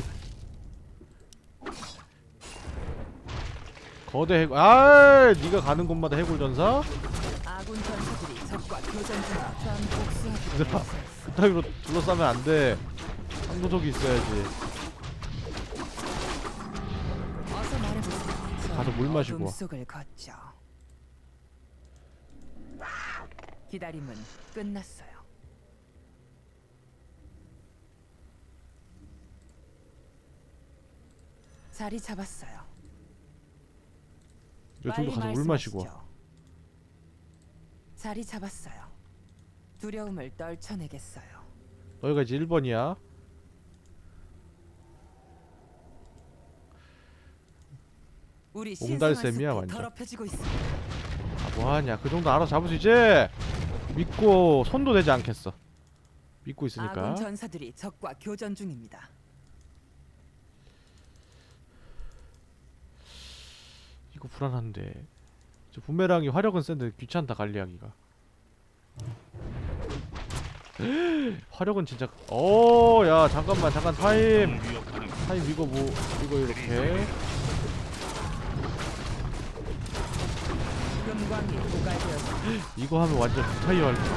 거대 해골. 아, 네가 가는 곳마다 해골 전사? 아군 전사들이 적과 교전 중이다. 전 복수하기로 얘들아, 약속했어. 그따위로 둘러싸면 안 돼. 상도덕이 있어야지. 어서 말해보세요. 가서 물 마시고 와. 속을 걷죠. 기다림은 끝났어요. 자리 잡았어요. 요즘도 가서 물 마시고 와. 말씀하시죠. 자리 잡았어요. 두려움을 떨쳐내겠어요. 너희가 이제 1번이야. 우리 옹달샘이야, 신성한 숲이 완전. 더럽혀지고 있습니다. 아, 뭐하냐. 그 정도 알아서 잡을 수 있지? 믿고 손도 대지 않겠어. 믿고 있으니까. 아군 전사들이 적과 교전 중입니다. 이거 불안한데. 저 부메랑이 화력은 센데 귀찮다 관리하기가. 화력은 진짜. 야 잠깐만 타임 이거 뭐 이거 이렇게. 금광이 고갈되었습니다. 이거 하면 완전 타이어 할.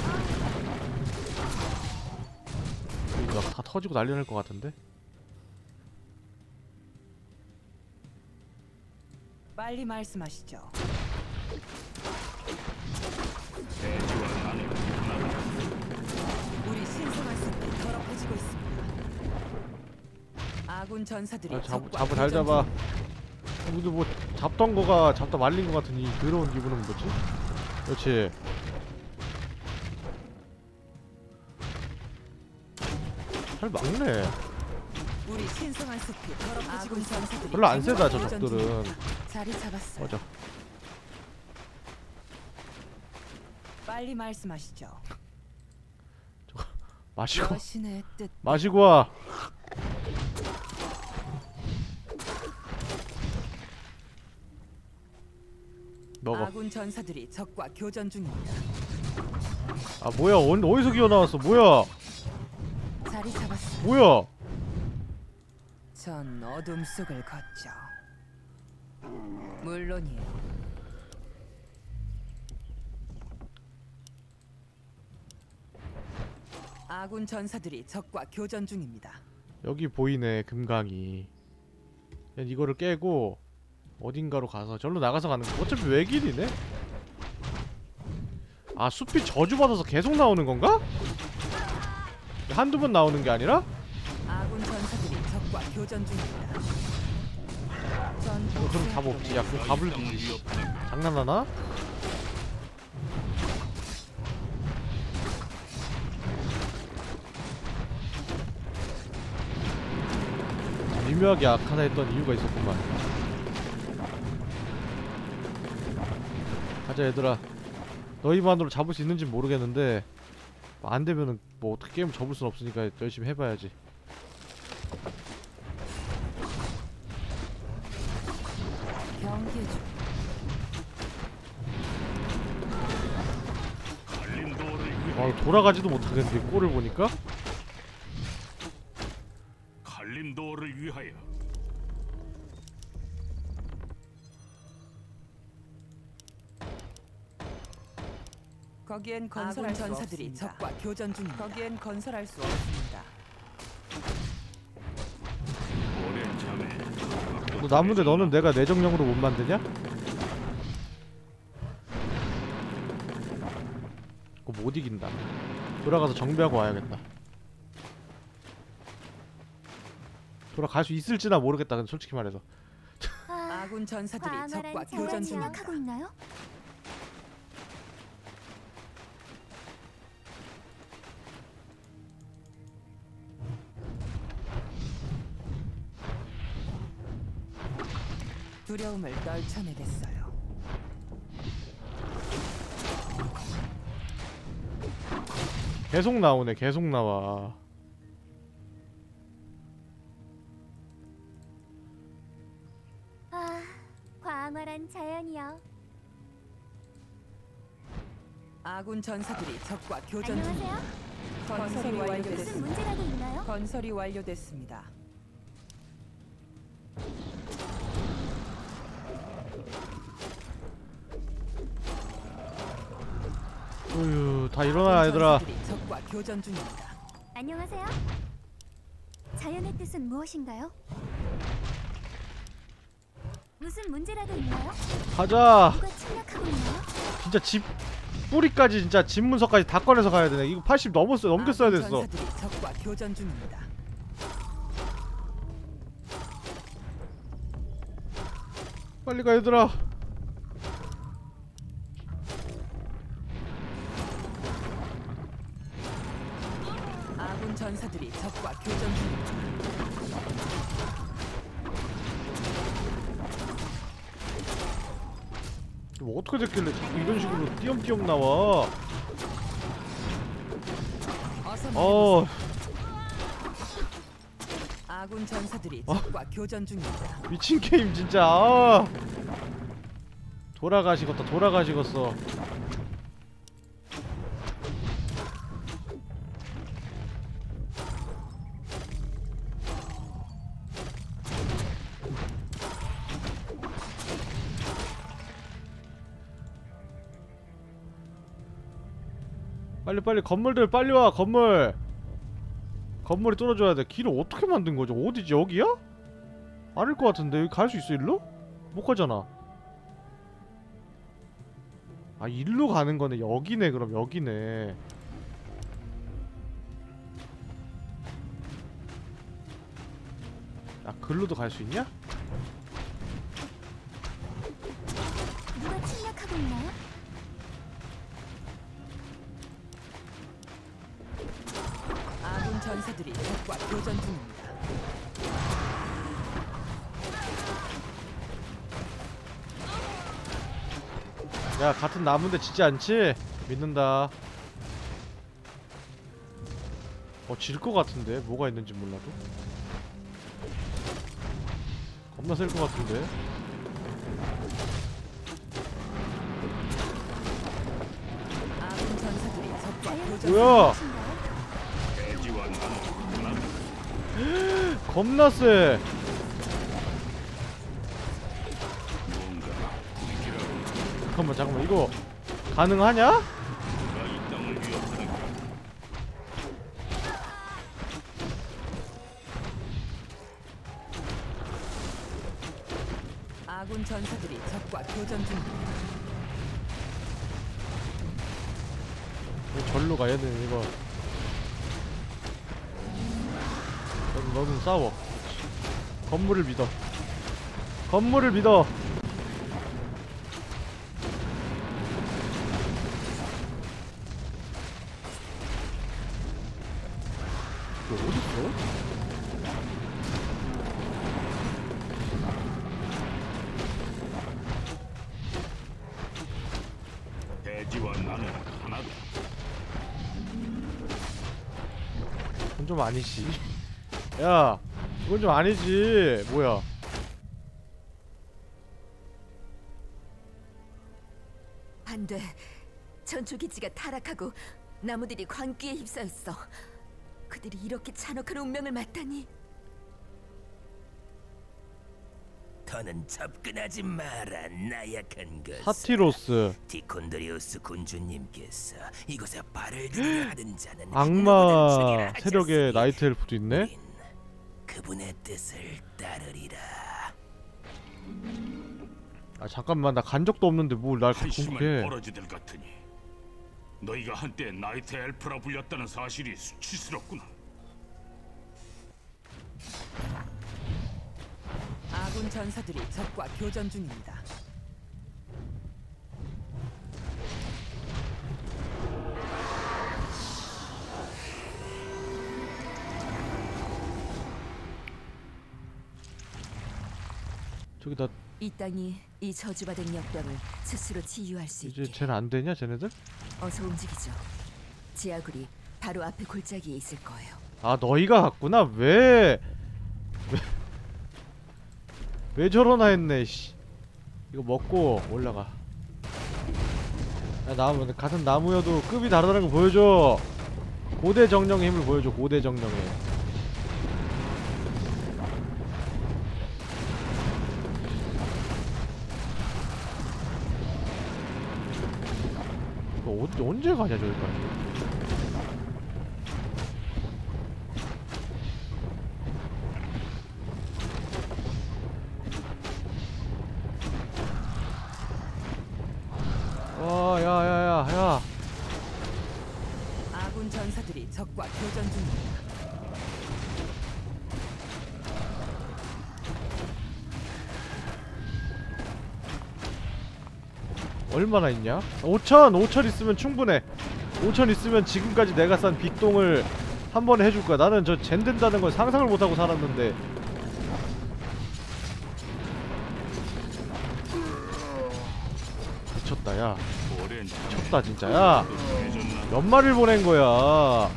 이거 다 터지고 난리 날 것 같은데. 빨리 말씀하시죠. 우리 신성한 숲이 더럽혀지고 있습니다. 아군 전사들이 아, 적과 잡아 잘 교전 잡아. 중입니다. 근데 뭐 잡던 거가 잡다 말린 것 같은 이 더러운 기분은 뭐지? 그렇지. 잘 막네. 우리 신성한 숲이 더럽혀지고 있습니다. 별로 안 세다 저 교전 적들은. 중입니다. 자리 잡았어요. 맞아. 빨리 말씀하시죠. 마시고 여신의 뜻. 마시고 와. 먹어. 아군 전사들이 적과 교전 중입니다. 아 뭐야? 어디서 기어 나왔어? 뭐야? 자리 잡았어요. 뭐야? 전 어둠 속을 걷죠. 물론이에요. 아군 전사들이 적과 교전 중입니다. 여기 보이네 금강이. 그냥 이거를 깨고 어딘가로 가서 절로 나가서 가는 거. 어차피 외길이네? 아 숲이 저주받아서 계속 나오는 건가? 한두 번 나오는 게 아니라? 아군 전사들이 적과 교전 중입니다. 그럼 답 없지. 야 그럼 답을 주지. 장난하나? 미묘하게 악하다 했던 이유가 있었구만. 가자 얘들아. 너희만으로 잡을 수 있는지 모르겠는데 안되면은 뭐 어떻게 게임을 접을 순 없으니까 열심히 해봐야지. 경계 중. 돌아가지도 못하겠는데 꼴을 보니까? 칼림도어를 위하여. 거기엔 건설할 전사들이 적과 교전 중입니다. 거기엔 건설할 수 없습니다. 오랜 잠에 너 나무인데 너는 내가 내정령으로 못 만드냐? 그거 못 이긴다. 돌아가서 정비하고 와야겠다. 돌아갈 수 있을지나 모르겠다. 근데 솔직히 말해서 아군 전사들이 적과 교전 중입니다. 하고 있나요? 두려움을 떨쳐내겠어요. 계속 나오네. 계속 나와. 아, 광활한 자연이여. 아군 전사들이 적과 교전 안녕하세요. 중입니다. 건설이 무슨 완료됐습니다. 문제라도 있나요? 건설이 완료됐습니다. 어휴, 다 일어나 얘들아. 전사들이 적과 교전 중입니다. 안녕하세요. 자연의 뜻은 무엇인가요? 무슨 문제라도 있나요? 가자. 누가 침략하고 있나요? 진짜 집 뿌리까지 진짜 집 문서까지 다 꺼내서 가야 되네. 이거 80 넘겼어야 됐어. 전사들이 적과 교전 중입니다. 빨리 가 얘들아. 아군 전사들이 적과 교전 중입니다. 뭐 어떻게 됐길래 자꾸 이런 식으로 띄엄띄엄 나와. 어. 아군 전사들이 적과 교전 중입니다. 미친 게임 진짜. 아. 돌아가시겠다. 돌아가시겠어. 빨리 건물들 빨리 와. 건물이 뚫어줘야 돼. 길을 어떻게 만든 거죠? 어디지? 여기야? 아닐 것 같은데. 여기 갈 수 있어 일로? 못 가잖아. 아 일로 가는 거네. 여기네. 그럼 여기네. 아 글로도 갈 수 있냐? 누가 침략하고 있나요? 아군 전사들이 적과 교전 중입니다. 야 같은 나무인데 지지 않지? 믿는다. 질 것 같은데. 뭐가 있는지 몰라도 겁나 셀 것 같은데. 아군 전사들이 적과 교전 뭐야? 무엇인가요? 돼지와 나무, 겁나 세. 잠깐만 이거 가능하냐? 누가 이 땅을 위협하는 거야? 아군 전사들이 적과 교전 중입니다. 절로 가야 되네 이거. 너는 싸워. 건물을 믿어. 건물을 믿어. 이거 어딨어? 대지와 나는 하나다. 그건 좀 아니지. 야, 그건 좀 아니지. 뭐야? 안 돼. 전초기지가 타락하고 나무들이 광기에 휩싸였어. 그들이 이렇게 잔혹한 운명을 맞다니. 더는 접근하지 마라, 나약한 것. 사티로스. 디콘드리우스 군주님께서 이곳에 발을 들이려 하는 자는 악마 세력의 나이트 엘프도 있네. 우린 그분의 뜻을 따르리라. 아 잠깐만, 나 간 적도 없는데 뭘 날 한심한 공격해. 버러지들 같으니 너희가 한때 나이트 엘프라 불렸다는 사실이 수치스럽구나. 아군 전사들이 적과 교전 중입니다. 저기다 이 땅이 이 저주받은 역병을 스스로 치유할 수 이제 있게. 쟤는 안 되냐, 쟤네들? 어서 움직이죠. 지하굴이 바로 앞에 골짜기에 있을 거예요. 아 너희가 갔구나. 왜 저러나 했네. 씨. 이거 먹고 올라가. 야, 나무 같은 나무여도 급이 다르다는 거 보여줘. 고대 정령의 힘을 보여줘. 고대 정령의. 이거 언제 가냐 저기까지. 야야야야. 아군 전사들이 적과 교전 중입니다. 얼마나 있냐? 5천 있으면 충분해. 5천 있으면 지금까지 내가 싼 빅동을 한 번에 해줄 거야. 나는 저 젠 된다는 걸 상상을 못하고 살았는데. 미쳤다 야. 미쳤다 진짜 야. 몇 마리를 보낸 거야.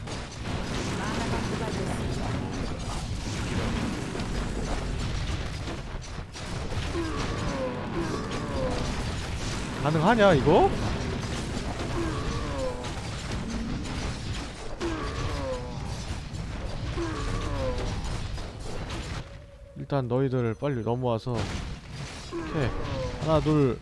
가능하냐 이거? 일단 너희들 빨리 넘어와서 오케이. 하나 둘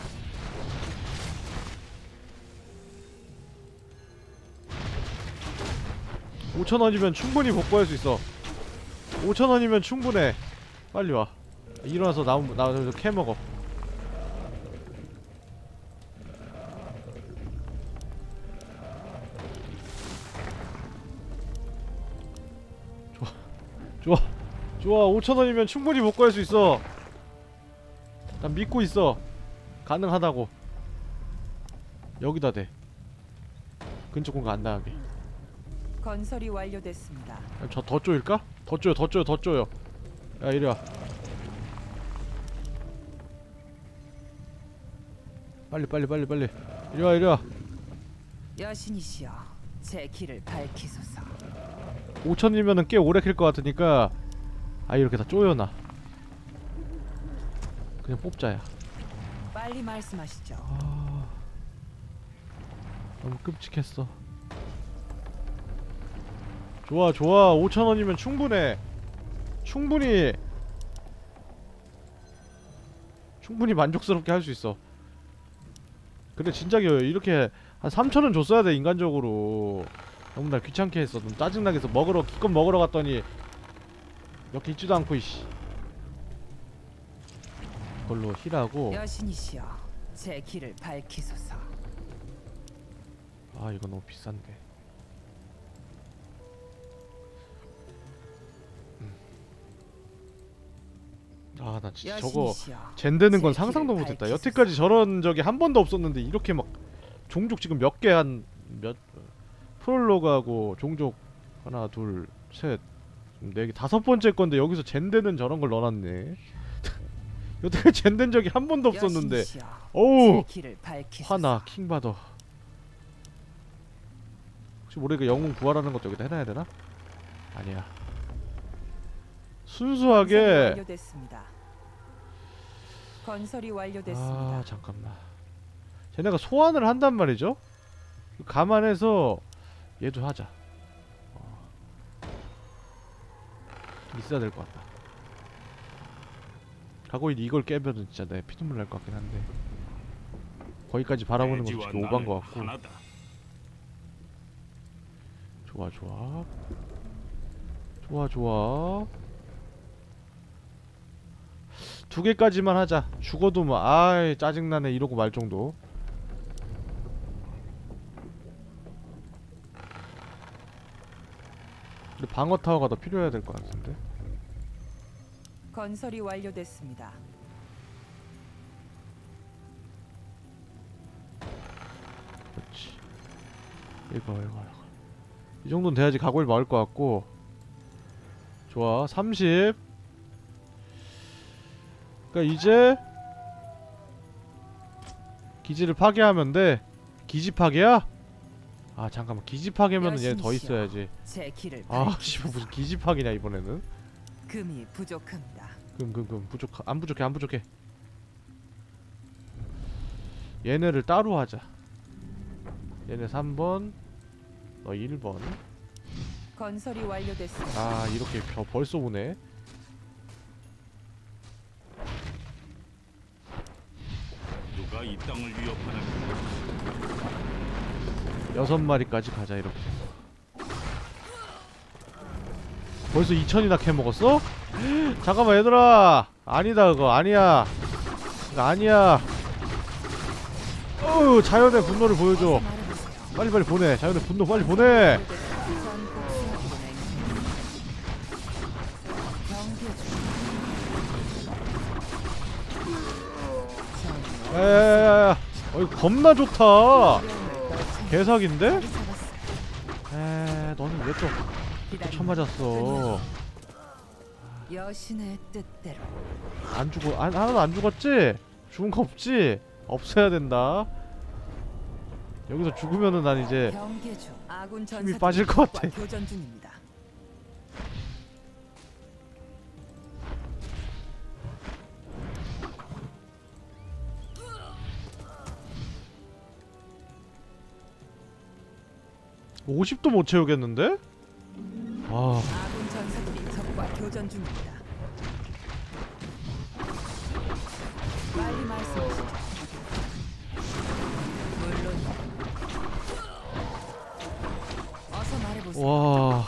5,000원이면 충분히 복구할 수 있어. 5,000원이면 충분해. 빨리 와. 일어나서 나무 캐 먹어. 좋아 5,000원이면 충분히 복구할 수 있어. 난 믿고 있어. 가능하다고. 여기다 대. 근처 공간 안 나가게. 건설이 완료됐습니다. 저 더 쪼일까? 더 쪼여. 야 이리와. 빨리 이리와. 여신이시여, 제 길을 밝히소서. 5,000이면은 꽤 오래 캘 것 같으니까 아 이렇게 다 쪼여놔. 그냥 뽑자야. 빨리 말씀하시죠. 너무 끔찍했어. 좋아 5,000원이면 충분해. 충분히 만족스럽게 할 수 있어. 근데 진작에 이렇게 한 3,000원 줬어야 돼 인간적으로. 너무 날 귀찮게 했어. 너무 짜증나게 해서 기껏 먹으러 갔더니 이렇게 있지도 않고 이씨. 이걸로 힐하고. 여신이시여, 제 길을 밝히소서. 아 이거 너무 비싼데. 아 나 진짜 저거 젠되는 건 상상도 못했다. 여태까지 저런 적이 한 번도 없었는데 이렇게 막 종족 지금 몇 개 프롤로그하고 종족 하나 둘 셋 네 개 5번째 건데 여기서 젠되는 저런 걸 넣어놨네. 여태까지 젠된 적이 한 번도 없었는데. 어우 화나 킹받어. 혹시 모르게 영웅 부활하는 것도 여기다 해놔야 되나? 아니야. 순수하게. 건설이 완료됐습니다. 아 잠깐만. 쟤네가 소환을 한단 말이죠? 감안해서 얘도 하자. 있어야 될 것 같다. 가고인 이걸 깨면은 진짜 내 피눈물 날 것 같긴 한데 거기까지 바라보는 건 솔직히 오반 것 같고. 좋아 좋아 좋아 좋아. 2개까지만 하자. 죽어도 뭐 아이 짜증나네 이러고 말 정도. 근데 방어 타워가 더 필요해야 될 것 같은데. 건설이 완료됐습니다. 그렇지. 이거 이 정도는 돼야지 가고일 막을 것 같고. 좋아 30. 그러니까 이제 기지를 파괴하면 돼. 기지 파괴야? 아 잠깐만 기지 파괴면은 얘 더 있어야지. 아 씨발 무슨 기지 파괴냐 이번에는. 금이 부족합니다. 금 안 부족해. 얘네를 따로 하자. 얘네 3번 너 1번. 건설이 완료됐습니다. 아 이렇게 벌써 오네. 누가 이 땅을 위협하는 6마리까지 가자 이렇게. 벌써 2000이나 캐먹었어? 잠깐만 얘들아. 아니다 그거 아니야. 이거 아니야. 어우 자연의 분노를 보여줘. 빨리 보내. 자연의 분노 빨리 보내. 야야야야. 이거 겁나 좋다. 개사기인데? 너는 왜 또 쳐맞았어? 여신의 뜻대로. 안 죽어. 하나도 안 죽었지? 죽은 거 없지? 없애야 된다. 여기서 죽으면은 난 이제 힘이 빠질 것 같아. 교전 중입니다. 뭐 50도 못 채우겠는데? 아. 아군 전사들이 적과 교전 중입니다. 빨리 말씀하시죠. 물론. 어서 말해보세요. 와.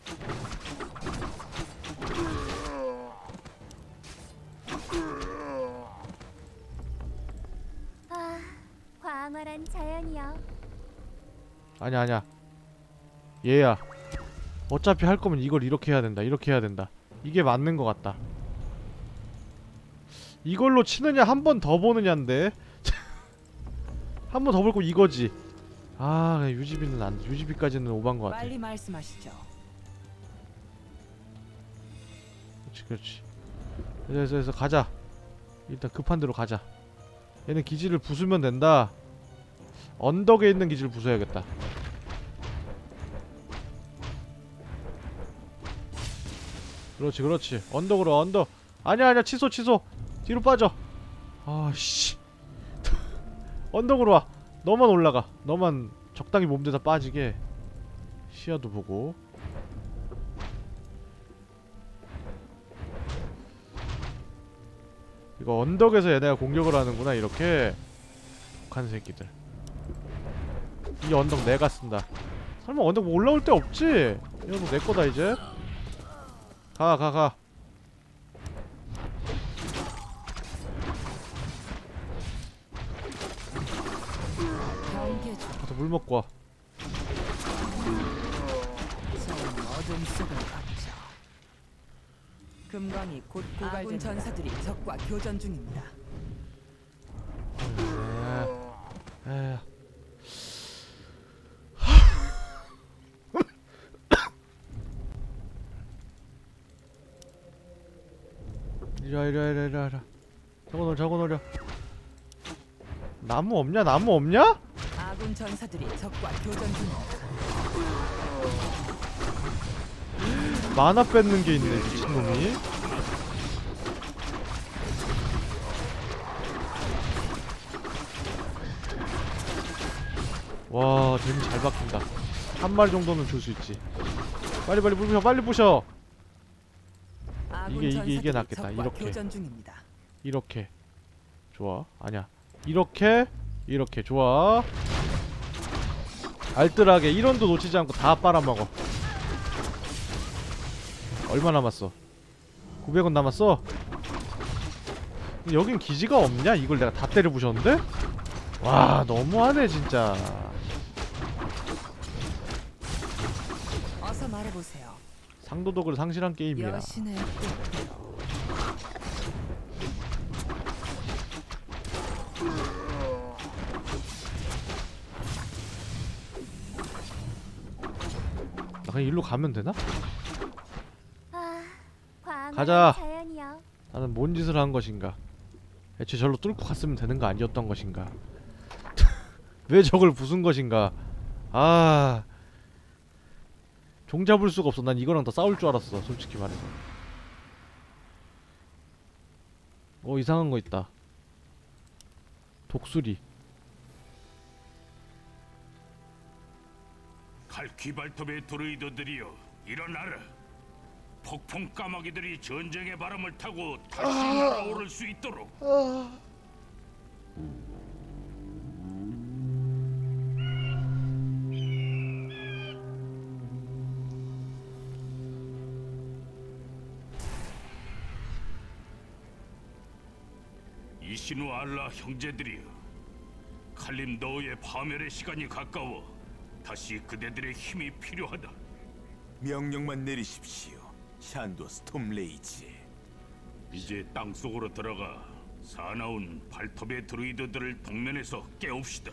아, 광활한 자연이여. 아니야. 얘야. 어차피 할 거면 이걸 이렇게 해야 된다. 이렇게 해야 된다. 이게 맞는 것 같다. 이걸로 치느냐 한 번 더 보느냐인데. 한 번 더 볼 거면 이거지. 아 유지비는 안 돼. 유지비까지는 오반 것 같아. 빨리 말씀하시죠. 그렇지. 그래서 가자. 일단 급한 대로 가자. 얘는 기지를 부수면 된다. 언덕에 있는 기지를 부숴야겠다. 그렇지. 언덕으로 언덕. 아니야 취소. 뒤로 빠져. 아씨. 언덕으로 와. 너만 올라가. 너만 적당히 몸대다 빠지게. 시야도 보고. 이거 언덕에서 얘네가 공격을 하는구나 이렇게. 독한 새끼들. 이 언덕 내가 쓴다. 설마 언덕 뭐 올라올 데 없지? 이 언덕 내 거다 이제. 가. 가서 물 먹고 와. 어둠 속을 걷죠. 금광이 곧 고갈된 전사들이 적과 교전 중입니다. 에휴. 이리와. 저거 노려. 나무 없냐? 아군 전사들이 적과 교전 중입니다. 만화 뺏는 게 있네, 미친놈이. 와, 데미 잘 박힌다. 한 마리 정도는 줄 수 있지. 빨리 빨리 부셔. 이게 낫겠다. 이렇게. 좋아. 아니야. 이렇게 좋아. 알뜰하게 1원도 놓치지 않고 다 빨아먹어. 얼마 남았어? 900원 남았어? 여긴 기지가 없냐? 이걸 내가 다 때려 부셨는데? 와, 너무하네 진짜. 어서 말해보세요. 상도덕을 상실한 게임이야. 여신의 뜻대로. 나 그냥 일로 가면 되나? 광활한 가자. 자연이여. 나는 뭔 짓을 한 것인가? 애초에 절로 뚫고 갔으면 되는 거 아니었던 것인가? 왜 저걸 부순 것인가? 아, 종 잡을 수가 없어. 난 이거랑 더 싸울 줄 알았어, 솔직히 말해서. 이상한 거 있다. 독수리. 칼키발톱의 드루이드들이여, 일어나라. 폭풍 까마귀들이 전쟁의 바람을 타고 다시 날아오를 수 있도록. 이신우 알라 형제들이여, 칼림 너의 파멸의 시간이 가까워. 다시 그대들의 힘이 필요하다. 명령만 내리십시오, 샨도 스톰레이지. 이제 땅속으로 들어가 사나운 발톱의 드루이드들을 동면에서 깨웁시다.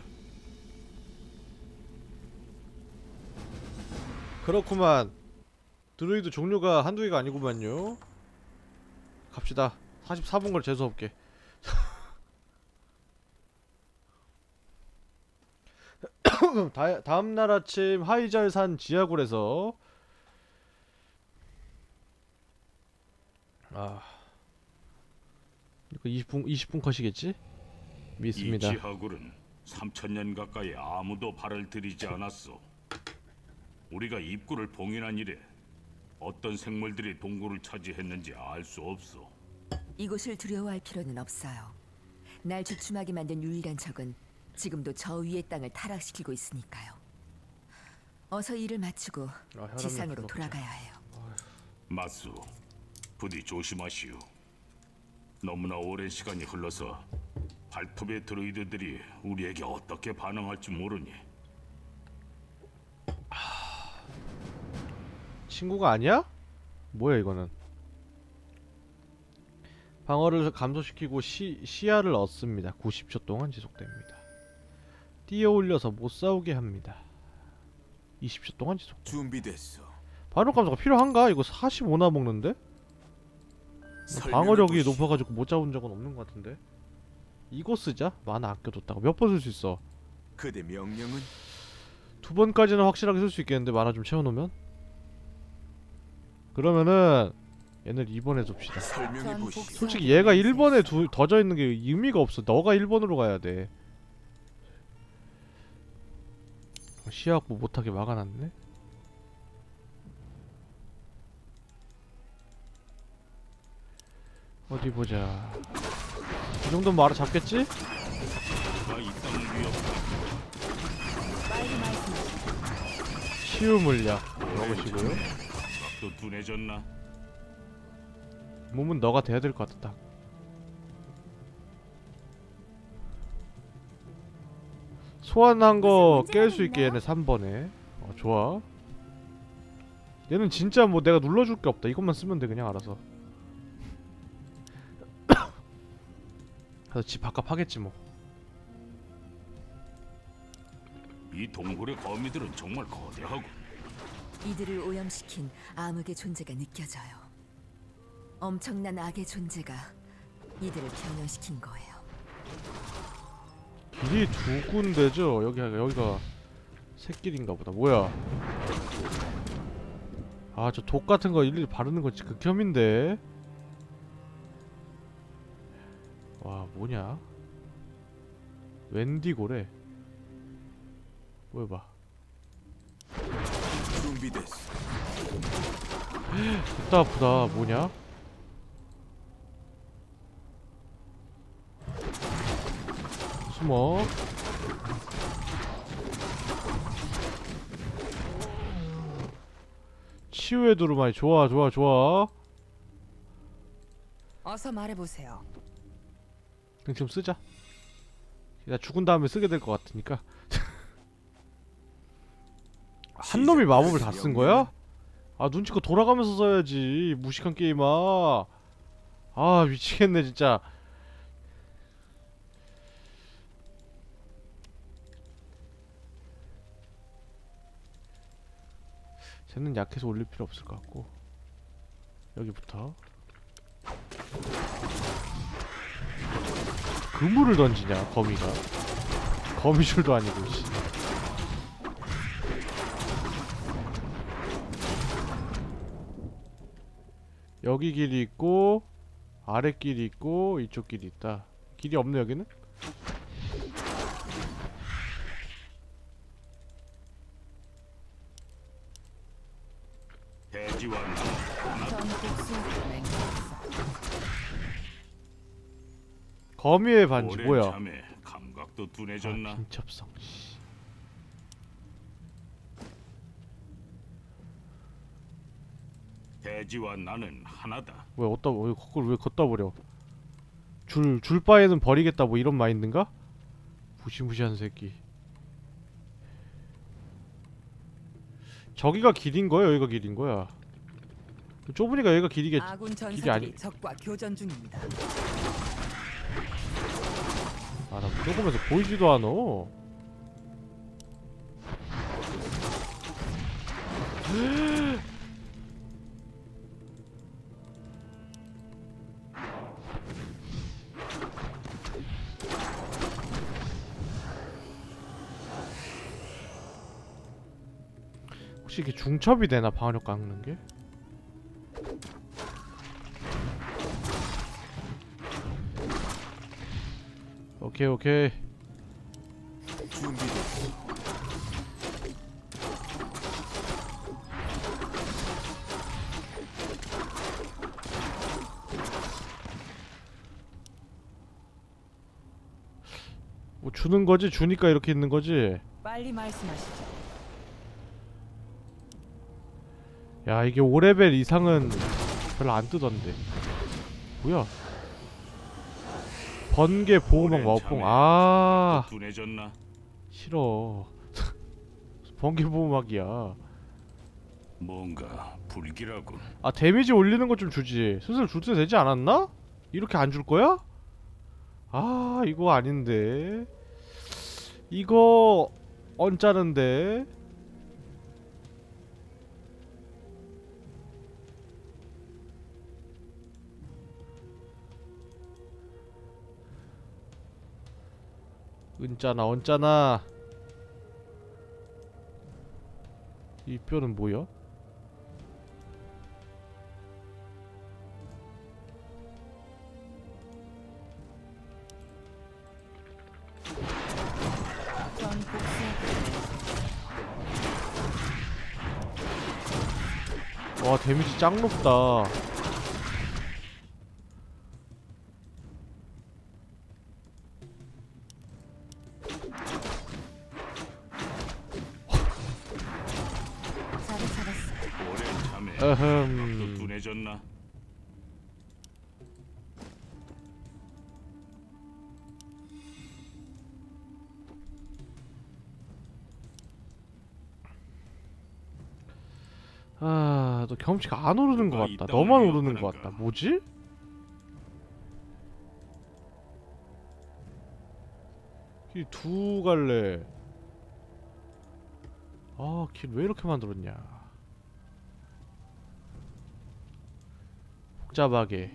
그렇구만. 드루이드 종류가 한두 개가 아니구만요. 갑시다. 44분 걸 재수없게. 다음날 아침 하이잘산 지하굴에서 이거 20분 컷이겠지? 믿습니다. 이 지하굴은 3000년 가까이 아무도 발을 들이지 않았어. 우리가 입구를 봉인한 이래 어떤 생물들이 동굴을 차지했는지 알 수 없어. 이곳을 두려워할 필요는 없어요. 날 주춤하게 만든 유일한 적은 지금도 저 위의 땅을 타락시키고 있으니까요. 어서 일을 마치고 지상으로 돌아가야 해요. 마수, 부디 조심하시오. 너무나 오랜 시간이 흘러서 발톱의 드루이드들이 우리에게 어떻게 반응할지 모르니. 친구가 아니야? 뭐야 이거는? 방어를 감소시키고 시야를 얻습니다. 90초 동안 지속됩니다. 뛰어올려서 못 싸우게 합니다. 20초 동안 지속. 준비됐어. 방어 감소가 필요한가? 이거 45나 먹는데? 방어력이 높아가지고 못 잡은 적은 없는 것 같은데. 이거 쓰자. 만화 아껴뒀다가 몇 번 쓸 수 있어? 그대 명령은? 2번까지는 확실하게 쓸 수 있겠는데 만화 좀 채워놓으면? 그러면은 얘를 2번에 둡시다. 솔직히 얘가 1번에 더져 있는 게 의미가 없어. 너가 1번으로 가야 돼. 시야 확보 못하게 막아놨네. 어디 보자. 이 정도면 알아 잡겠지? 내가 이 땅을 치유 물약 먹으시고요. 또 둔해졌나? 몸은 너가 돼야 될 것 같다. 딱. 소환한 거 깰 수 있게 얘네 3번에. 좋아. 얘는 진짜 뭐 내가 눌러줄 게 없다. 이것만 쓰면 돼 그냥 알아서. 그래서 집 바깥 하겠지 뭐. 이 동굴의 거미들은 정말 거대하고 이들을 오염시킨 암흑의 존재가 느껴져요. 엄청난 악의 존재가 이들을 변형시킨 거예요. 길이 두 군데죠? 여기가 새길인가 보다. 뭐야? 아, 저 독 같은 거 일일이 바르는 거 진짜 극혐인데. 와, 뭐냐? 웬디고래. 뭐 해봐. 준비됐어. 좋다 아프다. 뭐냐? 숨어. 치유의 두루마리. 좋아 좋아 좋아. 어서 말해보세요. 그냥 지금 쓰자. 나 죽은 다음에 쓰게 될 것 같으니까. 한 놈이 마법을 다 쓴 거야? 아, 눈치껏 돌아가면서 써야지. 무식한 게임아. 아, 미치겠네 진짜. 쟤는 약해서 올릴 필요 없을 것 같고. 여기부터 그물을 던지냐 거미가. 거미줄도 아니고 씨. 여기 길이 있고 아래 길이 있고 이쪽 길이 있다. 길이 없네 여기는? 대지와 거미의 반지 오랜 뭐야? 잠에 감각도 둔해졌나? 아, 긴첩성. 씨. 대지와 나는 하나다. 뭐야 그걸 왜 걷다 버려? 줄 바에는 버리겠다 뭐 이런 마인드인가? 무시무시한 새끼. 저기가 길인 거야? 여기가 길인 거야? 좁으니까 여기가 길이겠지. 아군 길이 전사들이 아니. 적과 교전 중입니다. 아, 나 조금해서 보이지도 않어. 혹시 이게 중첩이 되나 방어력 깎는 게? 오케이 오케이. 준비됐어. 뭐 주는 거지? 주니까 이렇게 있는 거지? 빨리 말씀하시죠. 야, 이게 5레벨 이상은 별로 안 뜨던데. 뭐야? 번개 보호막 마법봉. 아, 둔해졌나? 싫어. 번개 보호막이야. 뭔가 불길하군. 아, 데미지 올리는 거 좀 주지. 슬슬 줄 때 되지 않았나? 이렇게 안 줄 거야? 아, 이거 아닌데. 이거 언짢은데. 은짜나 언짜나. 이 뼈는 뭐야? 와, 데미지 짱 높다. 어흠. 둔해졌나? 아, 너 경험치가 안 오르는 것 같다. 있다 너만 올려 오르는 것 그런가. 같다. 뭐지? 이 두 갈래. 아, 길 왜 이렇게 만들었냐. 복잡하게.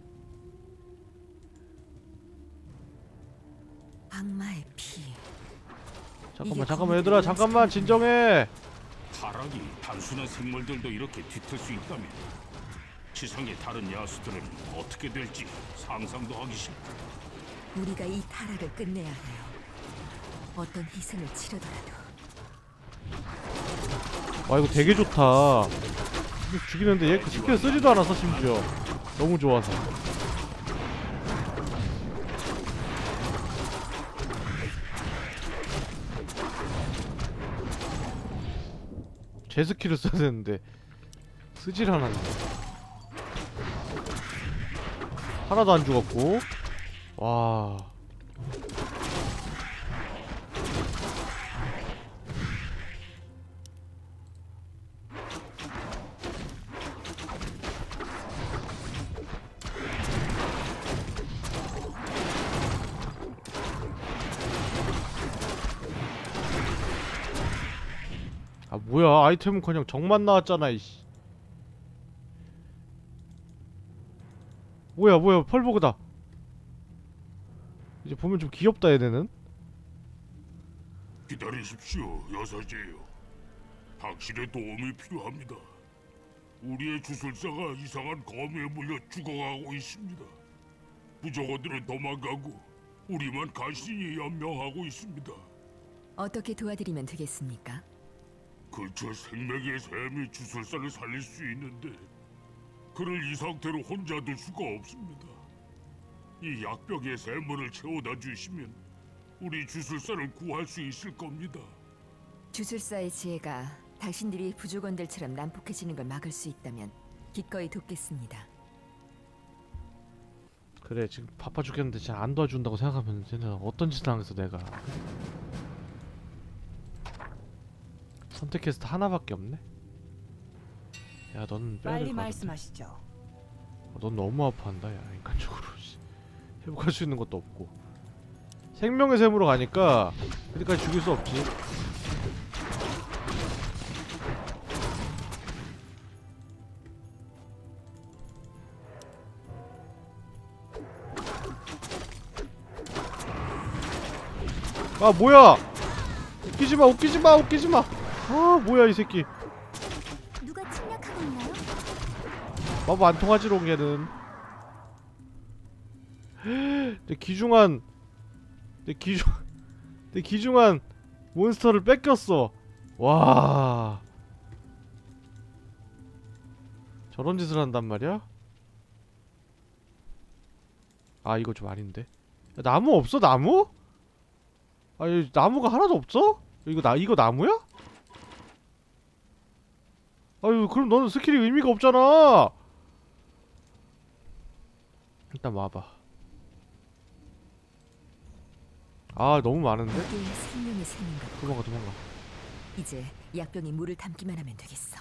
악마의 피. 잠깐만 얘들아, 잠깐만 진정해. 타락이 단순한 생물들도 이렇게 뒤틀 수 있다면 지상의 다른 야수들은 어떻게 될지 상상도 하기 싫다. 우리가 이 타락을 끝내야 해요. 어떤 희생을 치르더라도. 와, 이거 되게 좋다. 이거 죽이는데 얘 그 스킬 쓰지도 않았어. 심지어 너무 좋아서. 제 스킬을 써야 되는데 쓰질 않았네. 하나도 안 죽었고. 와. 아, 뭐야. 아이템은 그냥 정만 나왔잖아. 이씨. 뭐야 펄버그다. 이제 보면 좀 귀엽다 얘네는. 기다리십시오, 여사제요. 당신의 도움이 필요합니다. 우리의 주술사가 이상한 검에 물려 죽어가고 있습니다. 부족원들은 도망가고 우리만 간신히 연명하고 있습니다. 어떻게 도와드리면 되겠습니까? 근처 생명의 샘이 주술사를 살릴 수 있는데 그를 이 상태로 혼자 둘 수가 없습니다. 이 약병에 샘물을 채워다 주시면 우리 주술사를 구할 수 있을 겁니다. 주술사의 지혜가 당신들이 부족원들처럼 난폭해지는 걸 막을 수 있다면 기꺼이 돕겠습니다. 그래, 지금 바빠 죽겠는데 진짜 안 도와준다고 생각하면 쟤는 어떤 짓을 하겠어 내가. 선택 퀘스트 하나밖에 없네. 야, 넌 빼야 빨리 될것 같은데. 말씀하시죠. 넌 너무 아파한다 야, 인간적으로. 회복할 수 있는 것도 없고. 생명의 샘으로 가니까 그때까지 죽일 수 없지. 아, 뭐야. 웃기지마. 아, 뭐야 이 새끼. 누가 침략하고 있나요? 마법 안 통하지롱 얘는. 내 귀중한 몬스터를 뺏겼어. 와. 저런 짓을 한단 말이야? 아, 이거 좀 아닌데. 야, 나무 없어? 나무? 아니, 나무가 하나도 없어? 이거 나무야? 아유, 그럼 너는 스킬이 의미가 없잖아. 일단 와봐. 아, 너무 많은데? 이게 생명의 샘인가 보다. 도망가. 이제 약병이 물을 담기만 하면 되겠어.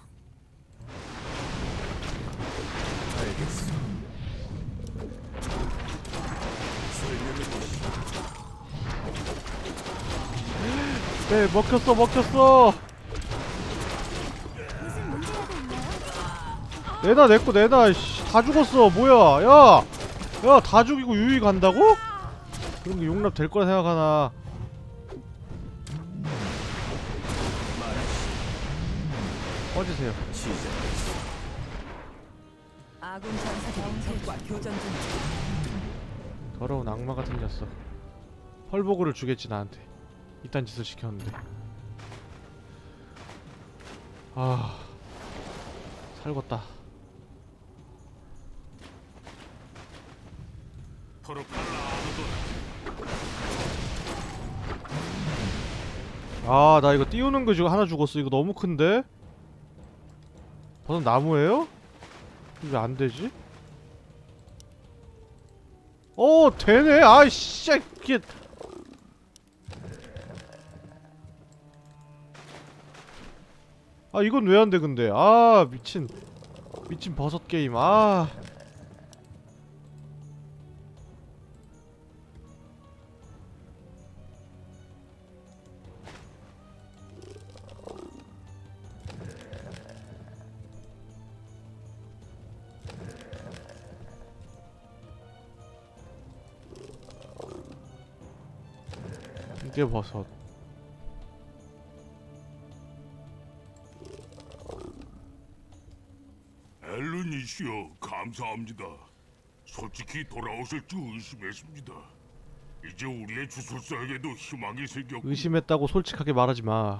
알겠어. 네, 먹혔어. 무슨 문제라도 있나요? 내놔, 내꺼 내놔. 씨, 다 죽었어. 뭐야. 야, 다 죽이고 유이 간다고? 그런 게 용납 될 거라 생각하나. 꺼지세요. 아군 전사들이 적과 교전 중입니다. 더러운 악마가 생겼어. 펄보그를 주겠지 나한테. 이딴 짓을 시켰는데. 아, 살겄다. 아, 나 이거 띄우는 거 지금 하나 죽었어. 이거 너무 큰데? 버섯 나무예요? 왜 안 되지? 되네. 아이씨, 이게 이건 왜 안 돼 근데? 미친 버섯 게임. 이게 버섯. 앨런이시여, 감사합니다. 솔직히 돌아오실 줄 의심했습니다. 이제 우리의 주술사에게도 희망이 생겼고. 의심했다고 솔직하게 말하지 마.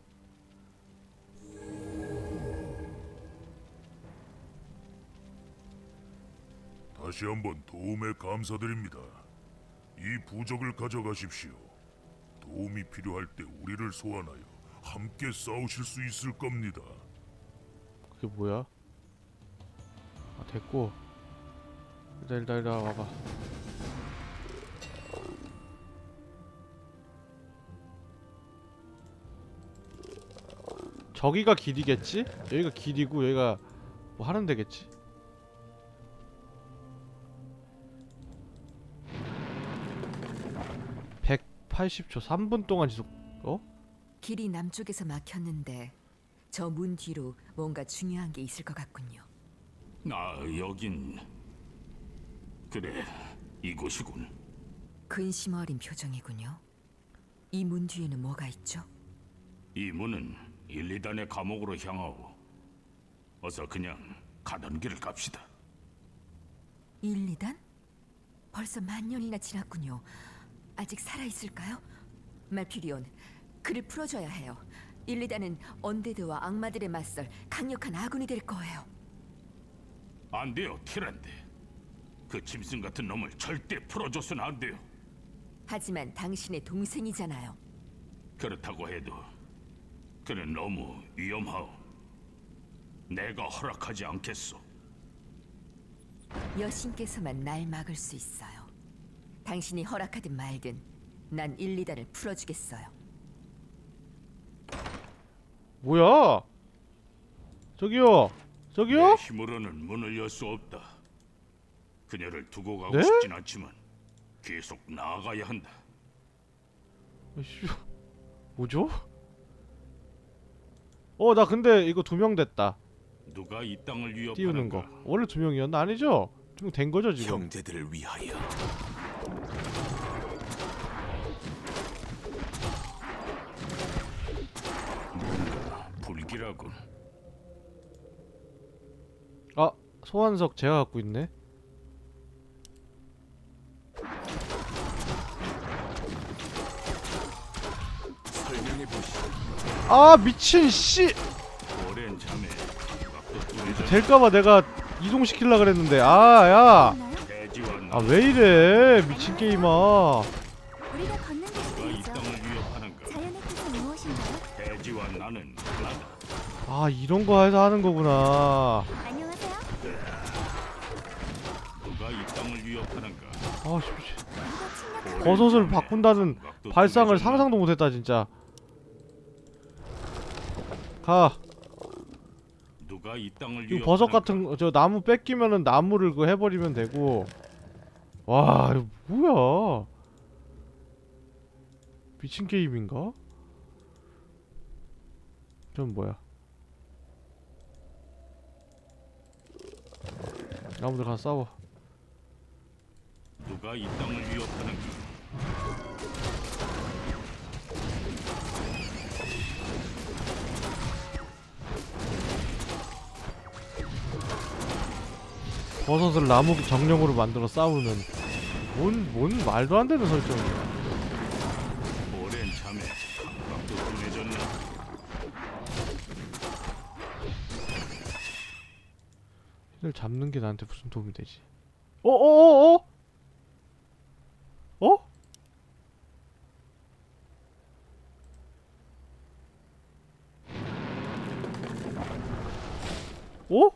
다시 한번 도움에 감사드립니다. 이 부적을 가져가십시오. 도움이 필요할 때 우리를 소환하여 함께 싸우실 수 있을 겁니다. 그게 뭐야? 됐고. 일단 와봐. 저기가 길이겠지? 여기가 길이고 여기가 뭐 하는 데겠지? (180초) 3분 동안 지속. 길이 남쪽에서 막혔는데 저 문 뒤로 뭔가 중요한 게 있을 것 같군요. 여긴 그래, 이곳이군. 근심 어린 표정이군요. 이 문 뒤에는 뭐가 있죠? 이 문은 1, 2단의 감옥으로 향하오. 어서 그냥 가던 길을 갑시다. 1, 2단? 벌써 만년이나 지났군요. 아직 살아있을까요? 말피리온, 그를 풀어줘야 해요. 1, 2단은 언데드와 악마들에 맞설 강력한 아군이 될 거예요. 안 돼요, 티란데. 그 짐승 같은 놈을 절대 풀어줘서는 안 돼요. 하지만 당신의 동생이잖아요. 그렇다고 해도 그는 너무 위험하오. 내가 허락하지 않겠소. 여신께서만 날 막을 수 있어요. 당신이 허락하든 말든 난 1, 2단을 풀어주겠어요. 뭐야? 저기요? 내 힘으로는 문을 열 수 없다. 그녀를 두고 가고 네? 싶진 않지만 계속 나아가야 한다. 뭐죠? 나 근데 이거 2명 됐다. 누가 이 땅을 위협하는가? 띄우는 거. 원래 2명이었나? 아니죠? 2명 된 거죠 지금? 형제들을 위하여. 뭔가 불길하군. 소환석 제가 갖고 있네. 설명해 보시오. 미친 씨! 오랜 잠에 될까봐 내가 이동시키려 그랬는데. 야! 왜 이래 미친 게임아. 우리가 걷는 누가 이 곳이죠. 땅을 위협하는가? 자연의 뜻은 무엇인가요? 대지와 나는 하나다. 이런 거 해서 하는 거구나. 안녕하세요. 누가 이 땅을 위협하는가? 누가 침략하는 버섯을 바꾼다는 발상을 상상도 못했다 진짜. 가. 누가 이 땅을 이거 버섯 같은 저 나무 뺏기면은 나무를 그거 해버리면 되고. 와 이거 뭐야? 미친 게임인가? 전 뭐야? 나무들 가서 싸워. 누가 이 땅을 위협하는가? 버섯을 나무 정령으로 만들어 싸우는 뭔 말도 안 되는 설정이야. 오랜 잠에 감각도 둔해졌나? 얘를 잡는 게 나한테 무슨 도움이 되지? 어? 어?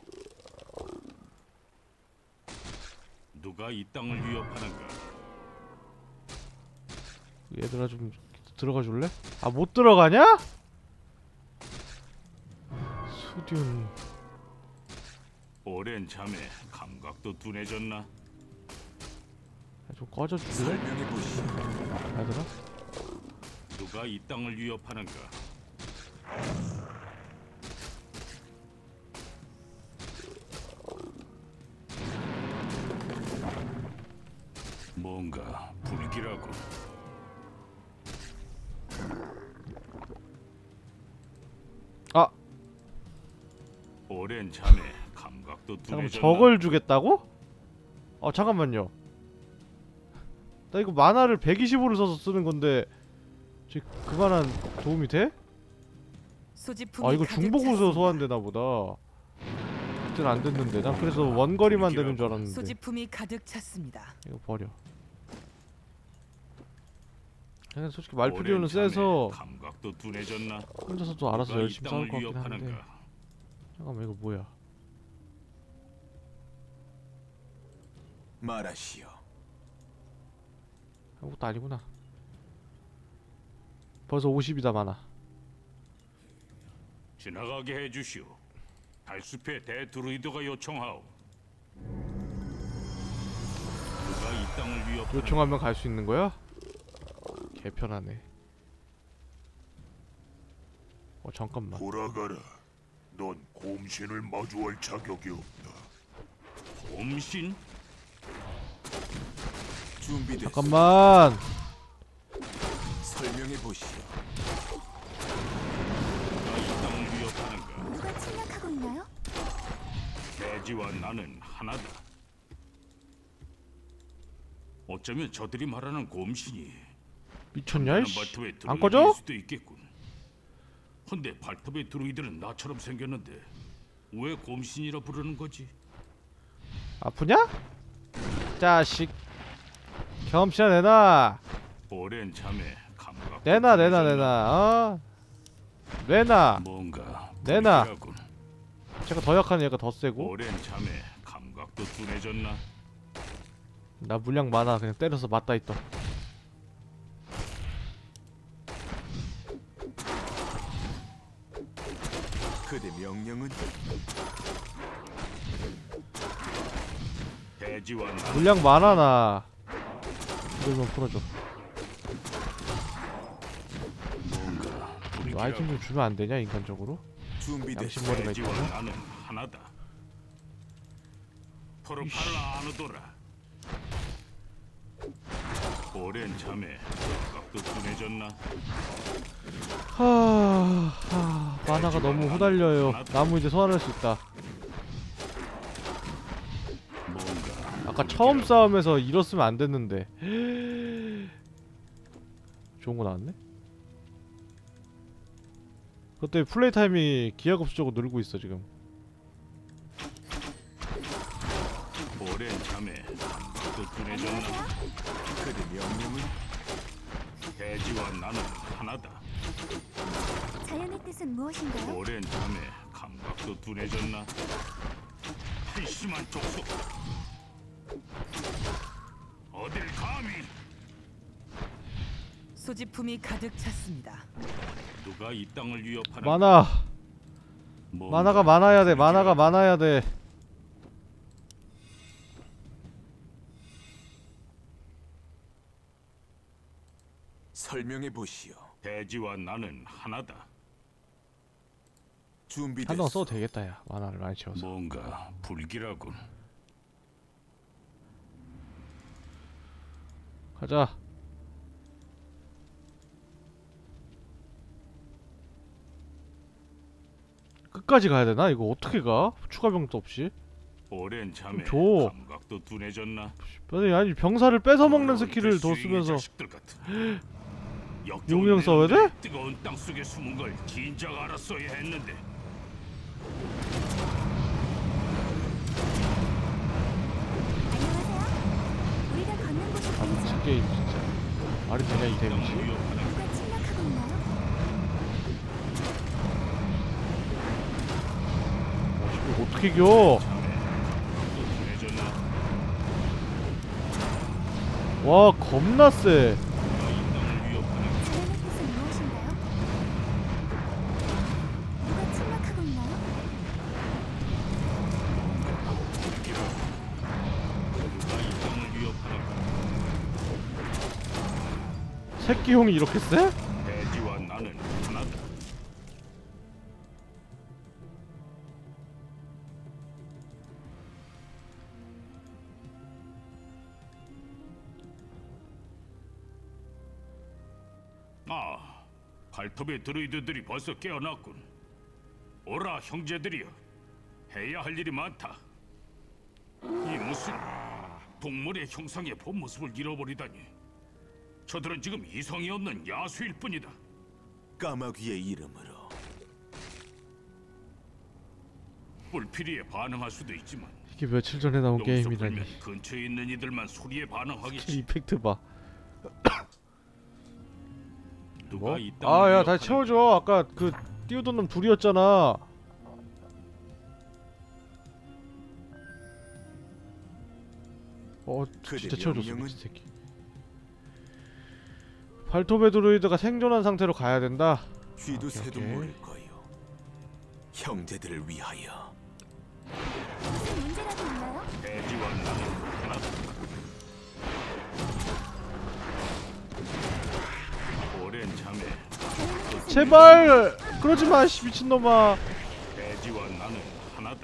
누가 이 땅을 위협하는가? 얘들아 좀 들어가 줄래? 아, 못 들어가냐? 수듐. 오랜 잠에 감각도 둔해졌나? 좀 꺼져 줄래? 설명해 보시오. 얘들아? 누가 이 땅을 위협하는가? 뭔가 불길하고. 아, 오랜 잠에 감각도 잠깐만, 둔해졌나? 저걸 주겠다고? 잠깐만요. 나 이거 만화를 125를 써서 쓰는 건데 그만한 도움이 돼? 소지품이 아, 이거 가득 중복으로 찼습니다. 소환되나 보다. 그때는 안 됐는데. 난 그래서 원거리만 되는 줄 알았는데. 소지품이 가득 찼습니다. 이거 버려. 그냥 솔직히 말피리오는 세서 감각도 둔해졌나? 혼자서도 알아서 누가 이 열심히 싸울 땅을 것 같긴 한데. 위협하는가? 잠깐만, 이거 뭐야? 말하시오. 아무것도 아니구나. 벌써 50이다 많아. 지나가게 해주시오. 달숲의 대드루이드가 요청하오. 누가 이 땅을 위협하는가? 요청하면 갈 수 있는 거야? 개편하네. 잠깐만. 돌아가라. 넌 곰신을 마주할 자격이 없다. 곰신? 준비됐소. 잠깐만. 설명해 보시오. 누가 이 땅을 위협하는가? 누가 침략하고 있나요? 돼지와 나는 하나다. 어쩌면 저들이 말하는 곰신이 미쳤냐 이씨. 발톱의 안 드루이드일 꺼져? 수도 있겠군. 근데 발톱의 드루이드는 나처럼 생겼는데 왜 곰신이라 부르는 거지? 아프냐? 자식. 경험치나 내놔. 오랜 잠에 감각. 내놔. 내놔. 뭔가 내놔. 불길하군. 제가 더 약한 얘가 더 세고. 오랜 잠에 감각도 둔해졌나? 나 물량 많아. 그냥 때려서 맞다 있다. 그대 명령은 돼지와 나. 물량 많아 나. 이걸만 풀어줘. 뭔가 이거 불길하군. 아이템 좀 주면 안 되냐 인간적으로? 준비됐소. 양심머리가 돼지와 있다네. 나는 하나다. 포르팔라 아누도라. 오랜 잠에 감각도 둔해졌나? 만화가 너무 후달려요. 나무 이제 소환할 수 있다. 뭔가 아까 처음 싸움에서 이뤘으면 안 됐는데. 좋은 거 나왔네? 그것 때문에 플레이 타임이 기하급수적으로 늘고 있어 지금. 오랜 잠에 감각도 둔해졌나? 그대 명령은 돼지와 나는 하나다. 자연의 뜻은 무엇인가요? 오랜 잠에 감각도 둔해졌나? 한심한 족속. 어딜 감히? 소지품이 가득 찼습니다. 누가 이 땅을 위협하는? 만화가 많아야 돼. 만화가 많아야 돼. 설명해 보시오. 돼지와 나는 하나다. 준비됐소. 한동 써도 되겠다 야. 만화를 많이 채워서. 뭔가 불길하군. 가자. 끝까지 가야 되나? 이거 어떻게 가? 추가 병도 없이? 오랜 잠에 줘. 감각도 둔해졌나? 아니 병사를 뺏어 먹는 스킬을 더 쓰면서 용이랑 싸워야 돼? 뜨거운 땅 속에 숨은 걸 진작 알았어야 했는데. 안녕하세요. 우리가 걷는 곳이 아 보이죠? 미친 게임 진짜. 말이 되냐 이 데미지? 누가 침략하고 있나요? 이거 어떻게 어떻게 이겨? 와 겁나 세. 자연의 뜻은 무엇인가요? 누가 침략하고 있나요? 새끼용이 이렇게 세? 대지와 나는 하나다. 아, 발톱의 드루이드들이 벌써 깨어났군. 오라 형제들이여, 해야 할 일이 많다. 이 무슨 동물의 형상의 본 모습을 잃어버리다니. 저들은 지금 이성이 없는 야수일 뿐이다. 까마귀의 이름으로 뿔피리에 반응할 수도 있지만 이게 며칠 전에 나온 여기서 게임이라니. 불면 근처에 있는 이들만 소리에 반응하겠지. 이펙트 봐. 누가 뭐? 이 땅을 아야 다 위협하는 채워줘. 아까 그 띄우던 놈 둘이었잖아. 진짜 채워줬어 미친 새끼. 발톱의 드루이드가 생존한 상태로 가야 된다. 쥐도 오케이, 새도 오케이. 모를 거요. 형제들을 위하여. 무슨 문제라도 있나요? 대지와 나는 하나다. 오랜 잠에 자연의 뜻은 제발 그러지 마, 씨 미친놈아. 대지와 나는 하나다.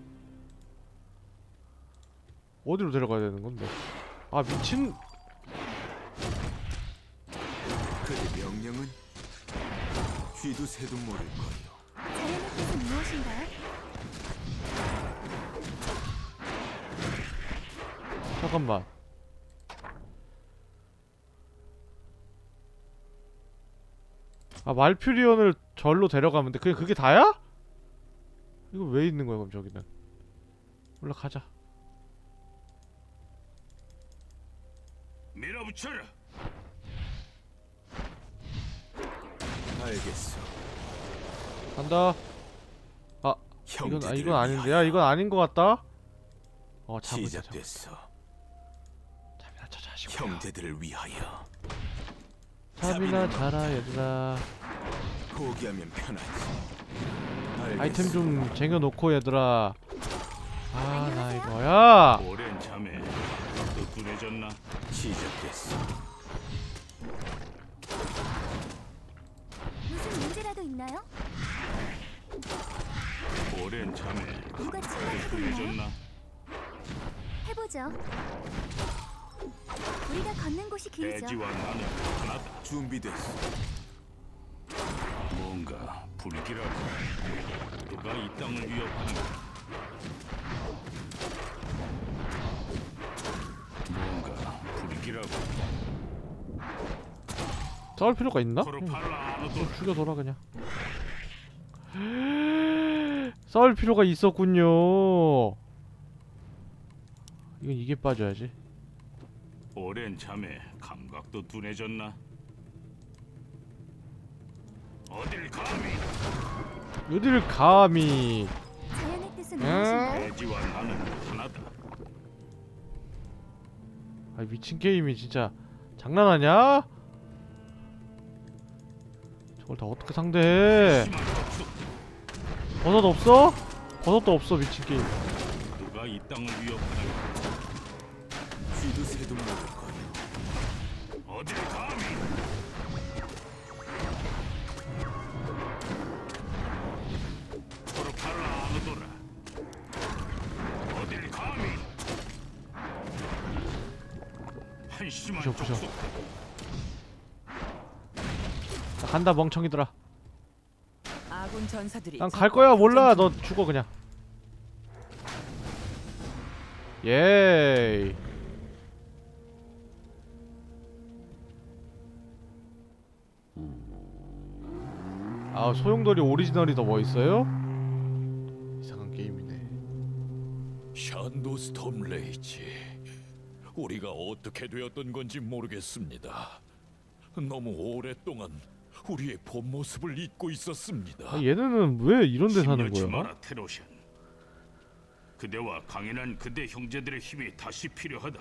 어디로 데려가야 되는 건데? 아 미친. 그의 명령은 쥐도 새도 모를 거요. 자연의 뜻은 무엇인가요? 잠깐만. 아 말퓨리온을 절로 데려가면 돼. 그게 다야? 이거 왜 있는 거야 그럼 저기는? 올라가자. 밀어붙여라. 알겠어. 간다. 아 이건 아닌데. 야 이건 아닌 것 같다. 자고 있자. 시작됐어. 잠이나 자자 시고. 형제들을 위하여. 잠이나 자라 얘들아. 포기하면 편하지. 알겠어. 아이템 좀 쟁여놓고 얘들아. 아 나 이거야. 오랜 잠에 또 둔해졌나? 시작됐어. 무슨 문제라도 있나요? 오랜 잠에 누가 또 침략하고 있나요? 둔해졌나? 해보죠. 우리가 걷는 곳이 길죠. 대지와 나는 하나다. 준비됐어. 뭔가 불길하고 누가 이 땅을 위협하는가? 뭔가 불길하고 싸울 필요가 있나? 코르팔라 아노도 좀 죽여둬라 그냥. 싸울 필요가 있었군요. 이건 이게 빠져야지. 오랜 잠에 감각도 둔해졌나? 어딜 감히 어디를 감히. 자연의 뜻은 무엇인가요? 대지와 나는 하나다. 아 미친 게임이 진짜 장난하냐? 저걸 다 어떻게 상대해? 버섯 없어? 버섯도 없어 미친 게임. 누가 이 땅을 위협하는가? 쥐도 새도 모를 거요. 어딜 감히 코르팔라 아노도라. 어딜 감히 한심한 부셔, 부셔. 족속. 나 간다 멍청이들아. 아군 전사들이 난 갈 거야. 몰라. 너 죽어 그냥. 예이. 아 소용돌이 오리지널이 더 멋있어요? 이상한 게임이네. 샨도 스톰 레이지, 우리가 어떻게 되었던 건지 모르겠습니다. 너무 오랫동안 우리의 본 모습을 잊고 있었습니다. 아, 얘네는 왜 이런 데 사는 심려치 거야? 마라, 테로션. 그대와 강인한 그대 형제들의 힘이 다시 필요하다.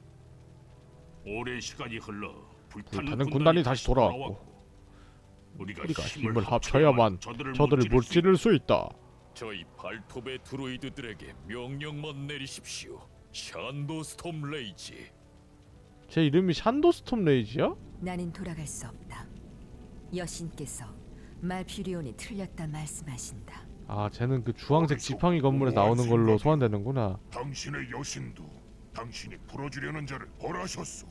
오랜 시간이 흘러 불타는 군단이 다시 돌아왔고 우리가 힘을 합쳐야만 저들을 물찌를 수 있다. 저희 발톱의 드로이드들에게 명령만 내리십시오. 샨도 스톰 레이지. 제 이름이 샨도 스톰 레이지야? 나는 돌아갈 수 없다. 여신께서 말퓨리온이 틀렸다 말씀하신다. 아, 쟤는 그 주황색 지팡이 건물에 나오는 걸로 소환되는구나. 당신의 여신도 당신이 풀어주려는 자를 벌하셨소.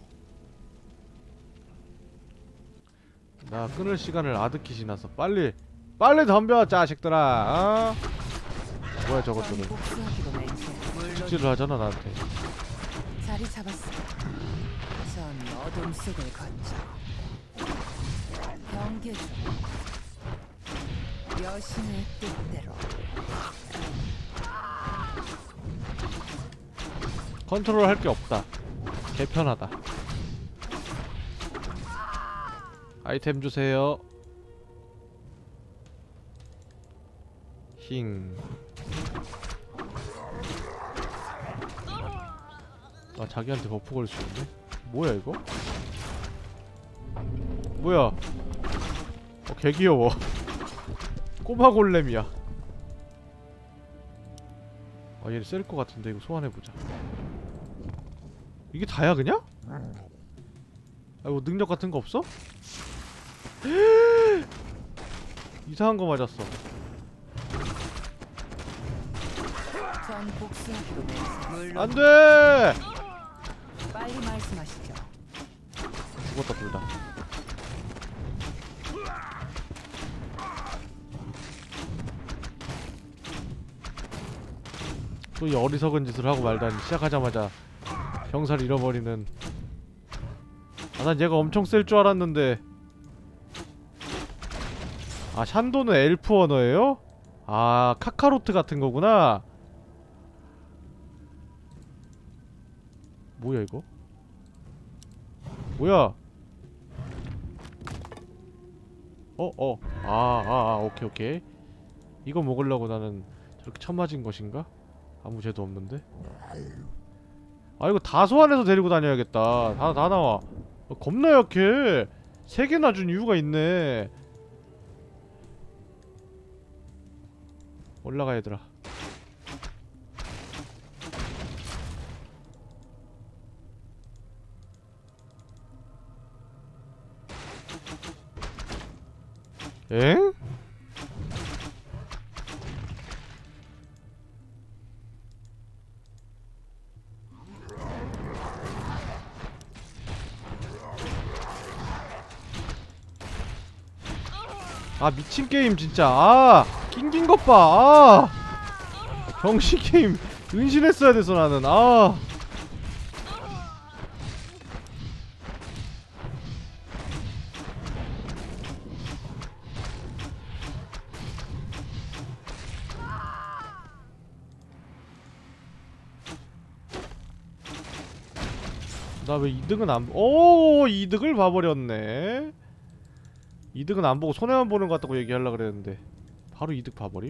나 끊을 시간을 아득히 지나서 빨리 덤벼 자식들아. 어? 뭐야 저것들은. 축지를 하잖아 나한테. 자리 잡았어. 전 어둠 속을 거쳐 경계 중 여신의 뜻대로. 컨트롤 할 게 없다. 개편하다. 아이템 주세요. 힝. 아, 자기한테 버프 걸 수 있네? 뭐야 이거? 뭐야? 개 귀여워. 꼬마 골렘이야. 아, 얘를 셀 것 같은데 이거 소환해보자. 이게 다야 그냥? 아, 뭐 능력 같은 거 없어? 이상한 거 맞았어. 전 복수하기로 물론 안 돼! 빨리 말씀하시죠. 죽었다 둘 다. 또 이 어리석은 짓을 하고 말다니. 시작하자마자 병사를 잃어버리는. 아, 난 얘가 엄청 셀 줄 알았는데. 아, 샨도는 엘프 언어예요? 아, 카카로트 같은 거구나. 뭐야 이거? 뭐야? 오케이. 이거 먹으려고 나는 저렇게 쳐맞은 것인가? 아무 죄도 없는데? 아, 이거 다 소환해서 데리고 다녀야겠다. 다 나와. 겁나 약해. 3개나 준 이유가 있네. 올라가 얘들아. 엥? 아, 미친 게임 진짜. 아, 낑긴 것 봐. 아, 병신 게임 은신했어야 돼서 나는. 아, 나 왜 2등은 안, 오, 2등을 봐버렸네. 2등은 안 보고 손해만 보는 것 같다고 얘기하려고 그랬는데 바로 2등 봐버림?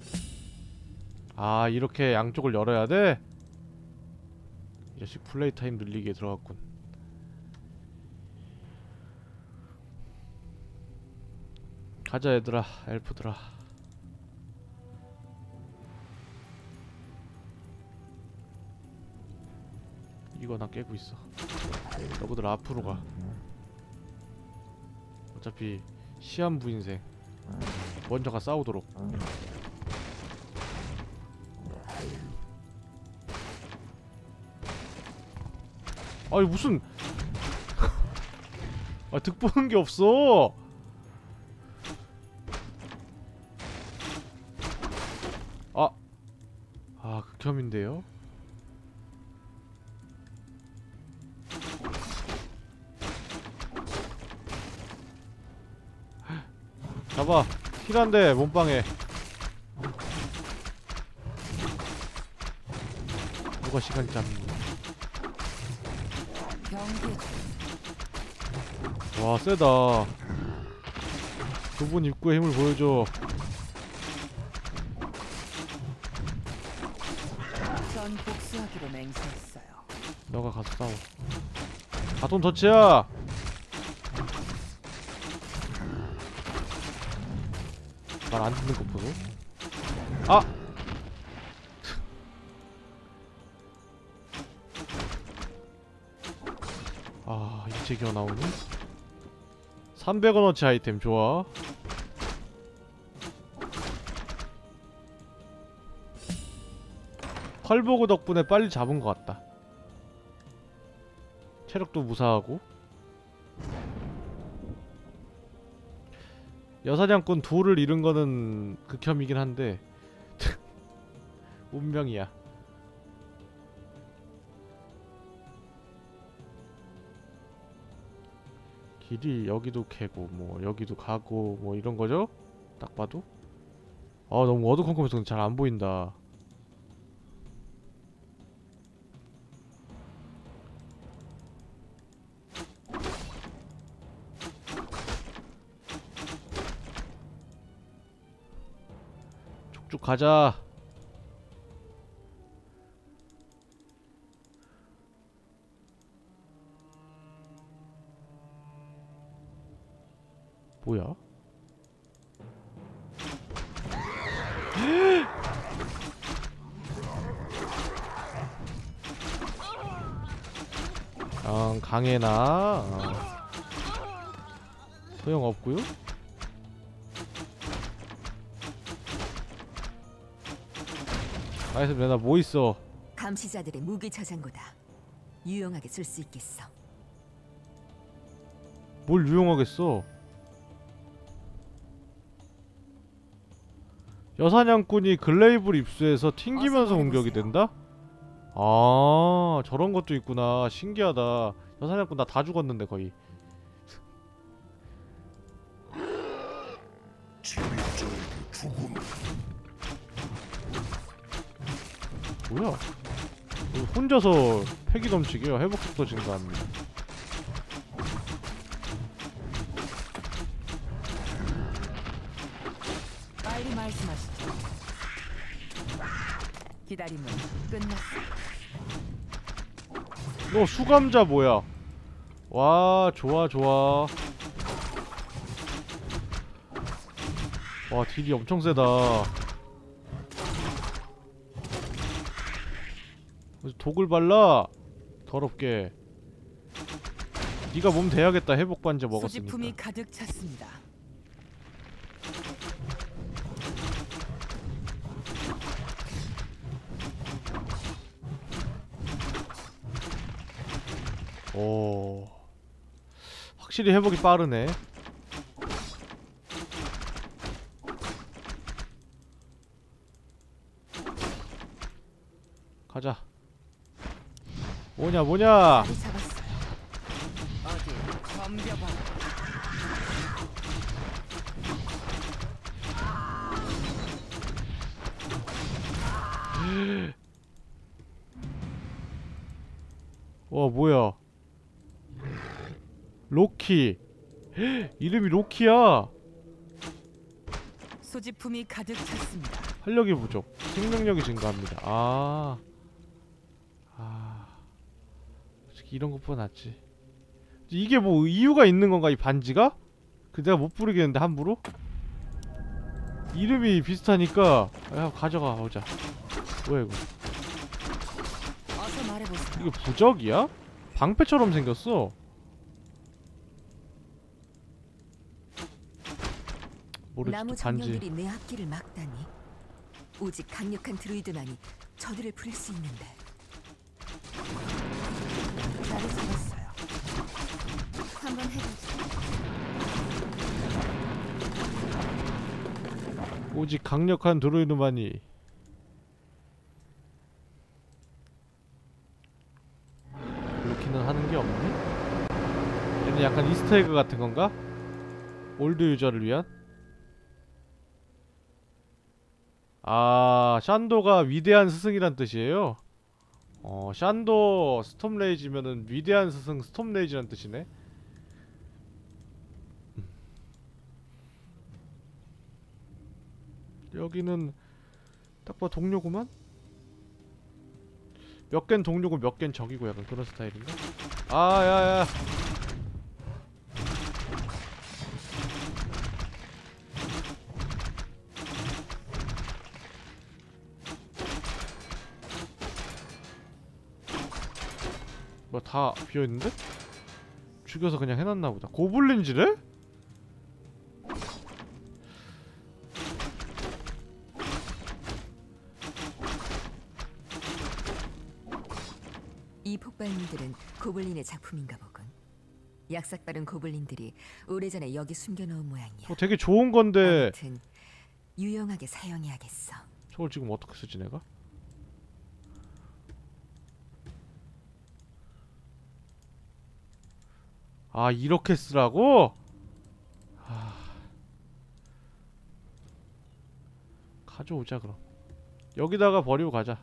아, 이렇게 양쪽을 열어야 돼? 이 자식 플레이 타임 늘리기에 들어갔군. 가자 얘들아, 엘프들아. 이거 나 깨고 있어. 너희들 앞으로 가. 어차피 시한부 인생 먼저 가 싸우도록. 아니 무슨 아, 득 보는 게 없어. 극혐인데요? 잡아. 힐한데 몸빵에. 누가 시간 잡니? 와, 세다. 좁은 입구의 힘을 보여줘. 전 복수하기로 맹세했어요. 너가 가서 싸워. 바톤 터치야. 말 안 듣는 거 보소. 아! 아, 이제 기어 나오니? 300원어치 아이템 좋아. 펄보고 덕분에 빨리 잡은 것 같다. 체력도 무사하고. 여사냥꾼 둘을 잃은 거는 극혐이긴 한데 운명이야. 길이 여기도 캐고 뭐 여기도 가고 뭐 이런 거죠? 딱 봐도. 아, 너무 어두컴컴해서 잘 안 보인다. 쭉 가자. 뭐야? 강해나 소용없고요. 나이스. 내가 뭐 있어? 감시자들의 무기 저장고다. 유용하게 쓸 수 있겠어. 뭘 유용하겠어? 여사냥꾼이 글레이브를 입수해서 튕기면서 공격이 된다? 아, 저런 것도 있구나. 신기하다. 여사냥꾼 나 다 죽었는데 거의. 뭐야? 혼자서 패기 넘치게요. 회복속도 증가합니다. 빨리 말씀하시죠. 기다림은 끝났어. 너 수감자 뭐야? 와, 좋아 좋아. 와, 딜이 엄청 세다. 독을 발라. 더럽게. 네가 몸 대야겠다. 회복 반지 먹었으니까. 소지품이 가득 찼습니다. 오, 확실히 회복이 빠르네. 가자. 뭐냐 뭐냐. 자리 잡았어요. 어디 덤벼봐. 와, 뭐야. 로키. 이름이 로키야. 소지품이 가득 찼습니다. 활력이 부족. 생명력이 증가합니다. 솔직히 이런 것보다 낫지. 이게 뭐 이유가 있는 건가, 이 반지가? 내가 못 부르겠는데 함부로? 이름이 비슷하니까. 야, 가져가 보자. 뭐야 이거? 어서 말해보세요. 이거 부적이야? 방패처럼 생겼어. 모르지. 나무 반지. 정령들이 내 앞길을 막다니. 오직 강력한 드루이드만이 저들을 부릴 수 있는데. 자리 잡았어요. 한번 해보자. 오직 강력한 드루이드만이. 로키는 하는 게 없니? 얘는 약간 이스터에그 같은 건가? 올드 유저를 위한? 샨도가 위대한 스승이란 뜻이에요. 샨도 스톰레이지면은 위대한 스승 스톰레이지란 뜻이네. 여기는 딱 봐 동료구만? 몇 갠 동료고 몇 갠 적이고 약간 그런 스타일인가? 아 야야 뭐 다 비어있는데? 죽여서 그냥 해놨나보다. 고블린지래? 이 폭발물들은 고블린의 작품인가 보군. 약삭빠른 고블린들이 오래전에 여기 숨겨놓은 모양이야. 되게 좋은 건데 아무튼 유용하게 사용해야겠어. 저걸 지금 어떻게 쓰지 내가? 아 이렇게 쓰라고? 가져오자 그럼. 여기다가 버리고 가자.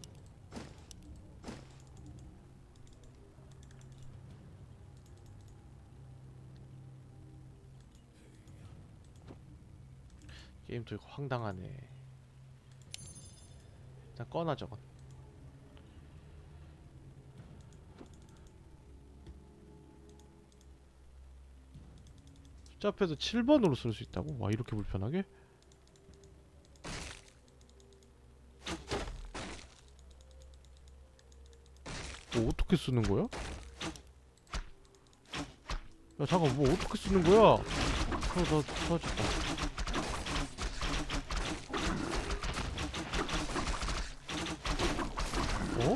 게임도 이거 황당하네. 일단 꺼놔 저건. 숫자패드 7번으로 쓸 수 있다고? 와 이렇게 불편하게? 뭐 어떻게 쓰는 거야? 야 잠깐 뭐 어떻게 쓰는 거야? 나 도와줬다. 어?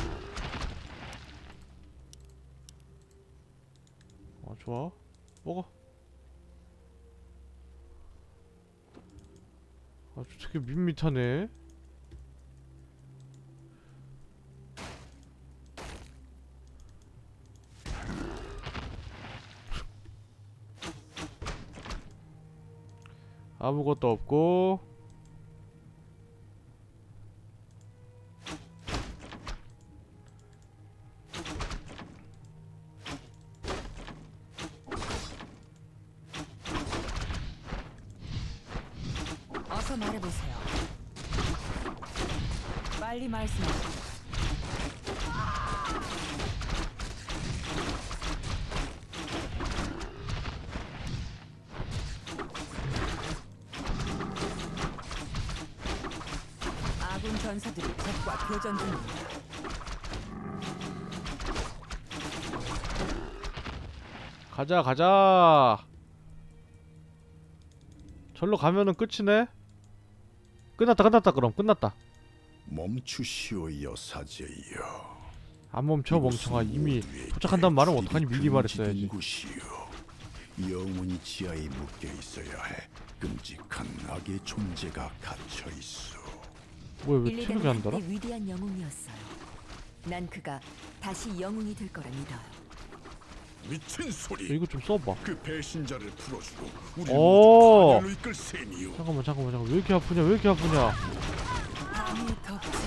아 좋아. 먹어. 아주 되게 밋밋하네. 아무것도 없고 어서 말해보세요. 빨리 말씀하세요. 아군 전사들이 적과 교전 중입니다. 가자 가자. 절로 가면은 끝이네. 끝났다 그럼 끝났다. 멈추시오 여사제여. 안 멈춰 멍청아. 이미 도착한다는 말은 어떡하니. 미리 말했어야지. 영원히 지하에 묶여 있어야 해. 끔찍한 악의 존재가 갇혀 있어. 뭐야 왜 체력이 안 달아? 위대한 영웅이었어요. 난 그가 다시 영웅이 될 거라 믿어요. 미친 소리. 이거 좀 써봐. 그 배신자를 풀어주고 오. 우리를 이끌 셈이요. 잠깐만 왜 이렇게 아프냐. 밤이 덥지.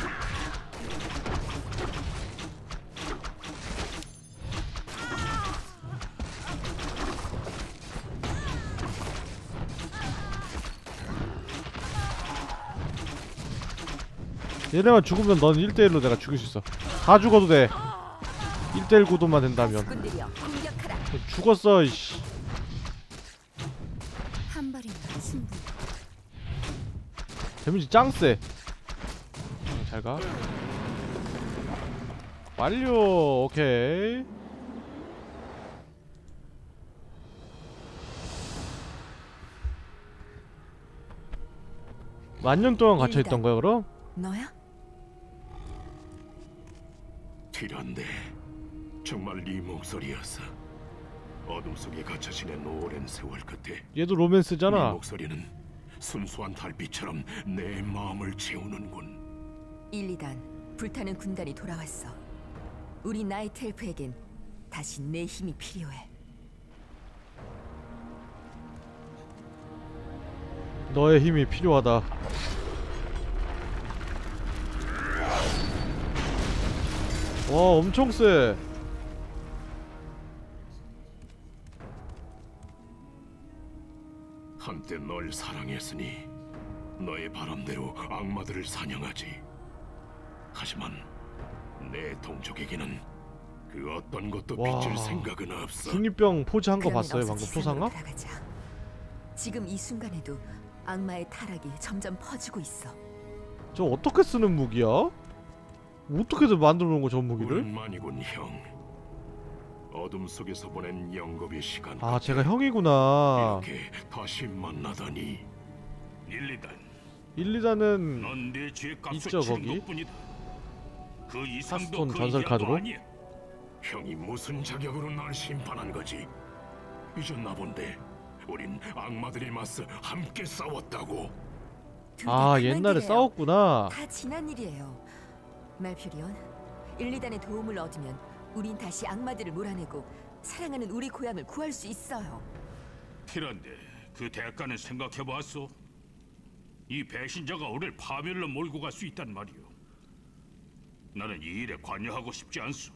얘네만 죽으면 넌 1대1로 내가 죽일 수 있어. 다 죽어도 돼. 1대1 구도만 된다면. 죽었어 이씨. 한 발이면 충분. 데미지 짱 세. 잘가. 완료. 오케이. 만년 동안 갇혀있던 거야 그럼? 너야? 티란데 정말 네 목소리였어. 어둠 속에 갇혀 지낸 오랜 세월 끝에 얘도 로맨스잖아. 네 목소리는 순수한 달빛처럼 내 마음을 채우는군. 1, 2단 불타는 군단이 돌아왔어. 우리 나이트 엘프에겐 다시 내 힘이 필요해. 너의 힘이 필요하다. 와 엄청 세. 한때 널 사랑했으니 너의 바람대로 악마들을 사냥하지. 하지만 내 동족에게는 그 어떤 것도 와. 비칠 생각은 없어. 중이병 포즈 한 거 그러면 봤어요 어서 방금 지상으로 초상화? 돌아가자. 지금 이 순간에도 악마의 타락이 점점 퍼지고 있어. 저 어떻게 쓰는 무기야? 어떻게들 만들어 놓은 거 저 무기를? 오랜만이군 형. 어둠 속에서 보낸 영겁의 시간. 아 제가 형이구나. 이렇게 다시 만나다니. 일리단, 1, 2단은 넌 내 죄 값을 있죠, 치른 거기? 것뿐이다. 그 이상도 하스톤 그 전설 이하도 카드로? 아니야. 형이 무슨 자격으로 날 심판한 거지? 잊었나 본데. 우린 악마들이 맞서 함께 싸웠다고. 아 옛날에 싸웠구나. 다 지난 일이에요. 말퓨리온, 1, 2단의 도움을 얻으면 우린 다시 악마들을 몰아내고 사랑하는 우리 고향을 구할 수 있어요. 그런데 그 대가는 생각해봤어? 이 배신자가 우리를 파멸로 몰고 갈 수 있단 말이오. 나는 이 일에 관여하고 싶지 않소.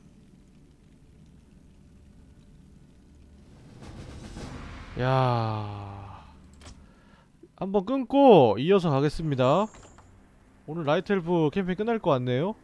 야, 한번 끊고 이어서 가겠습니다. 오늘 라이트 엘프 캠페인 끝날 것 같네요.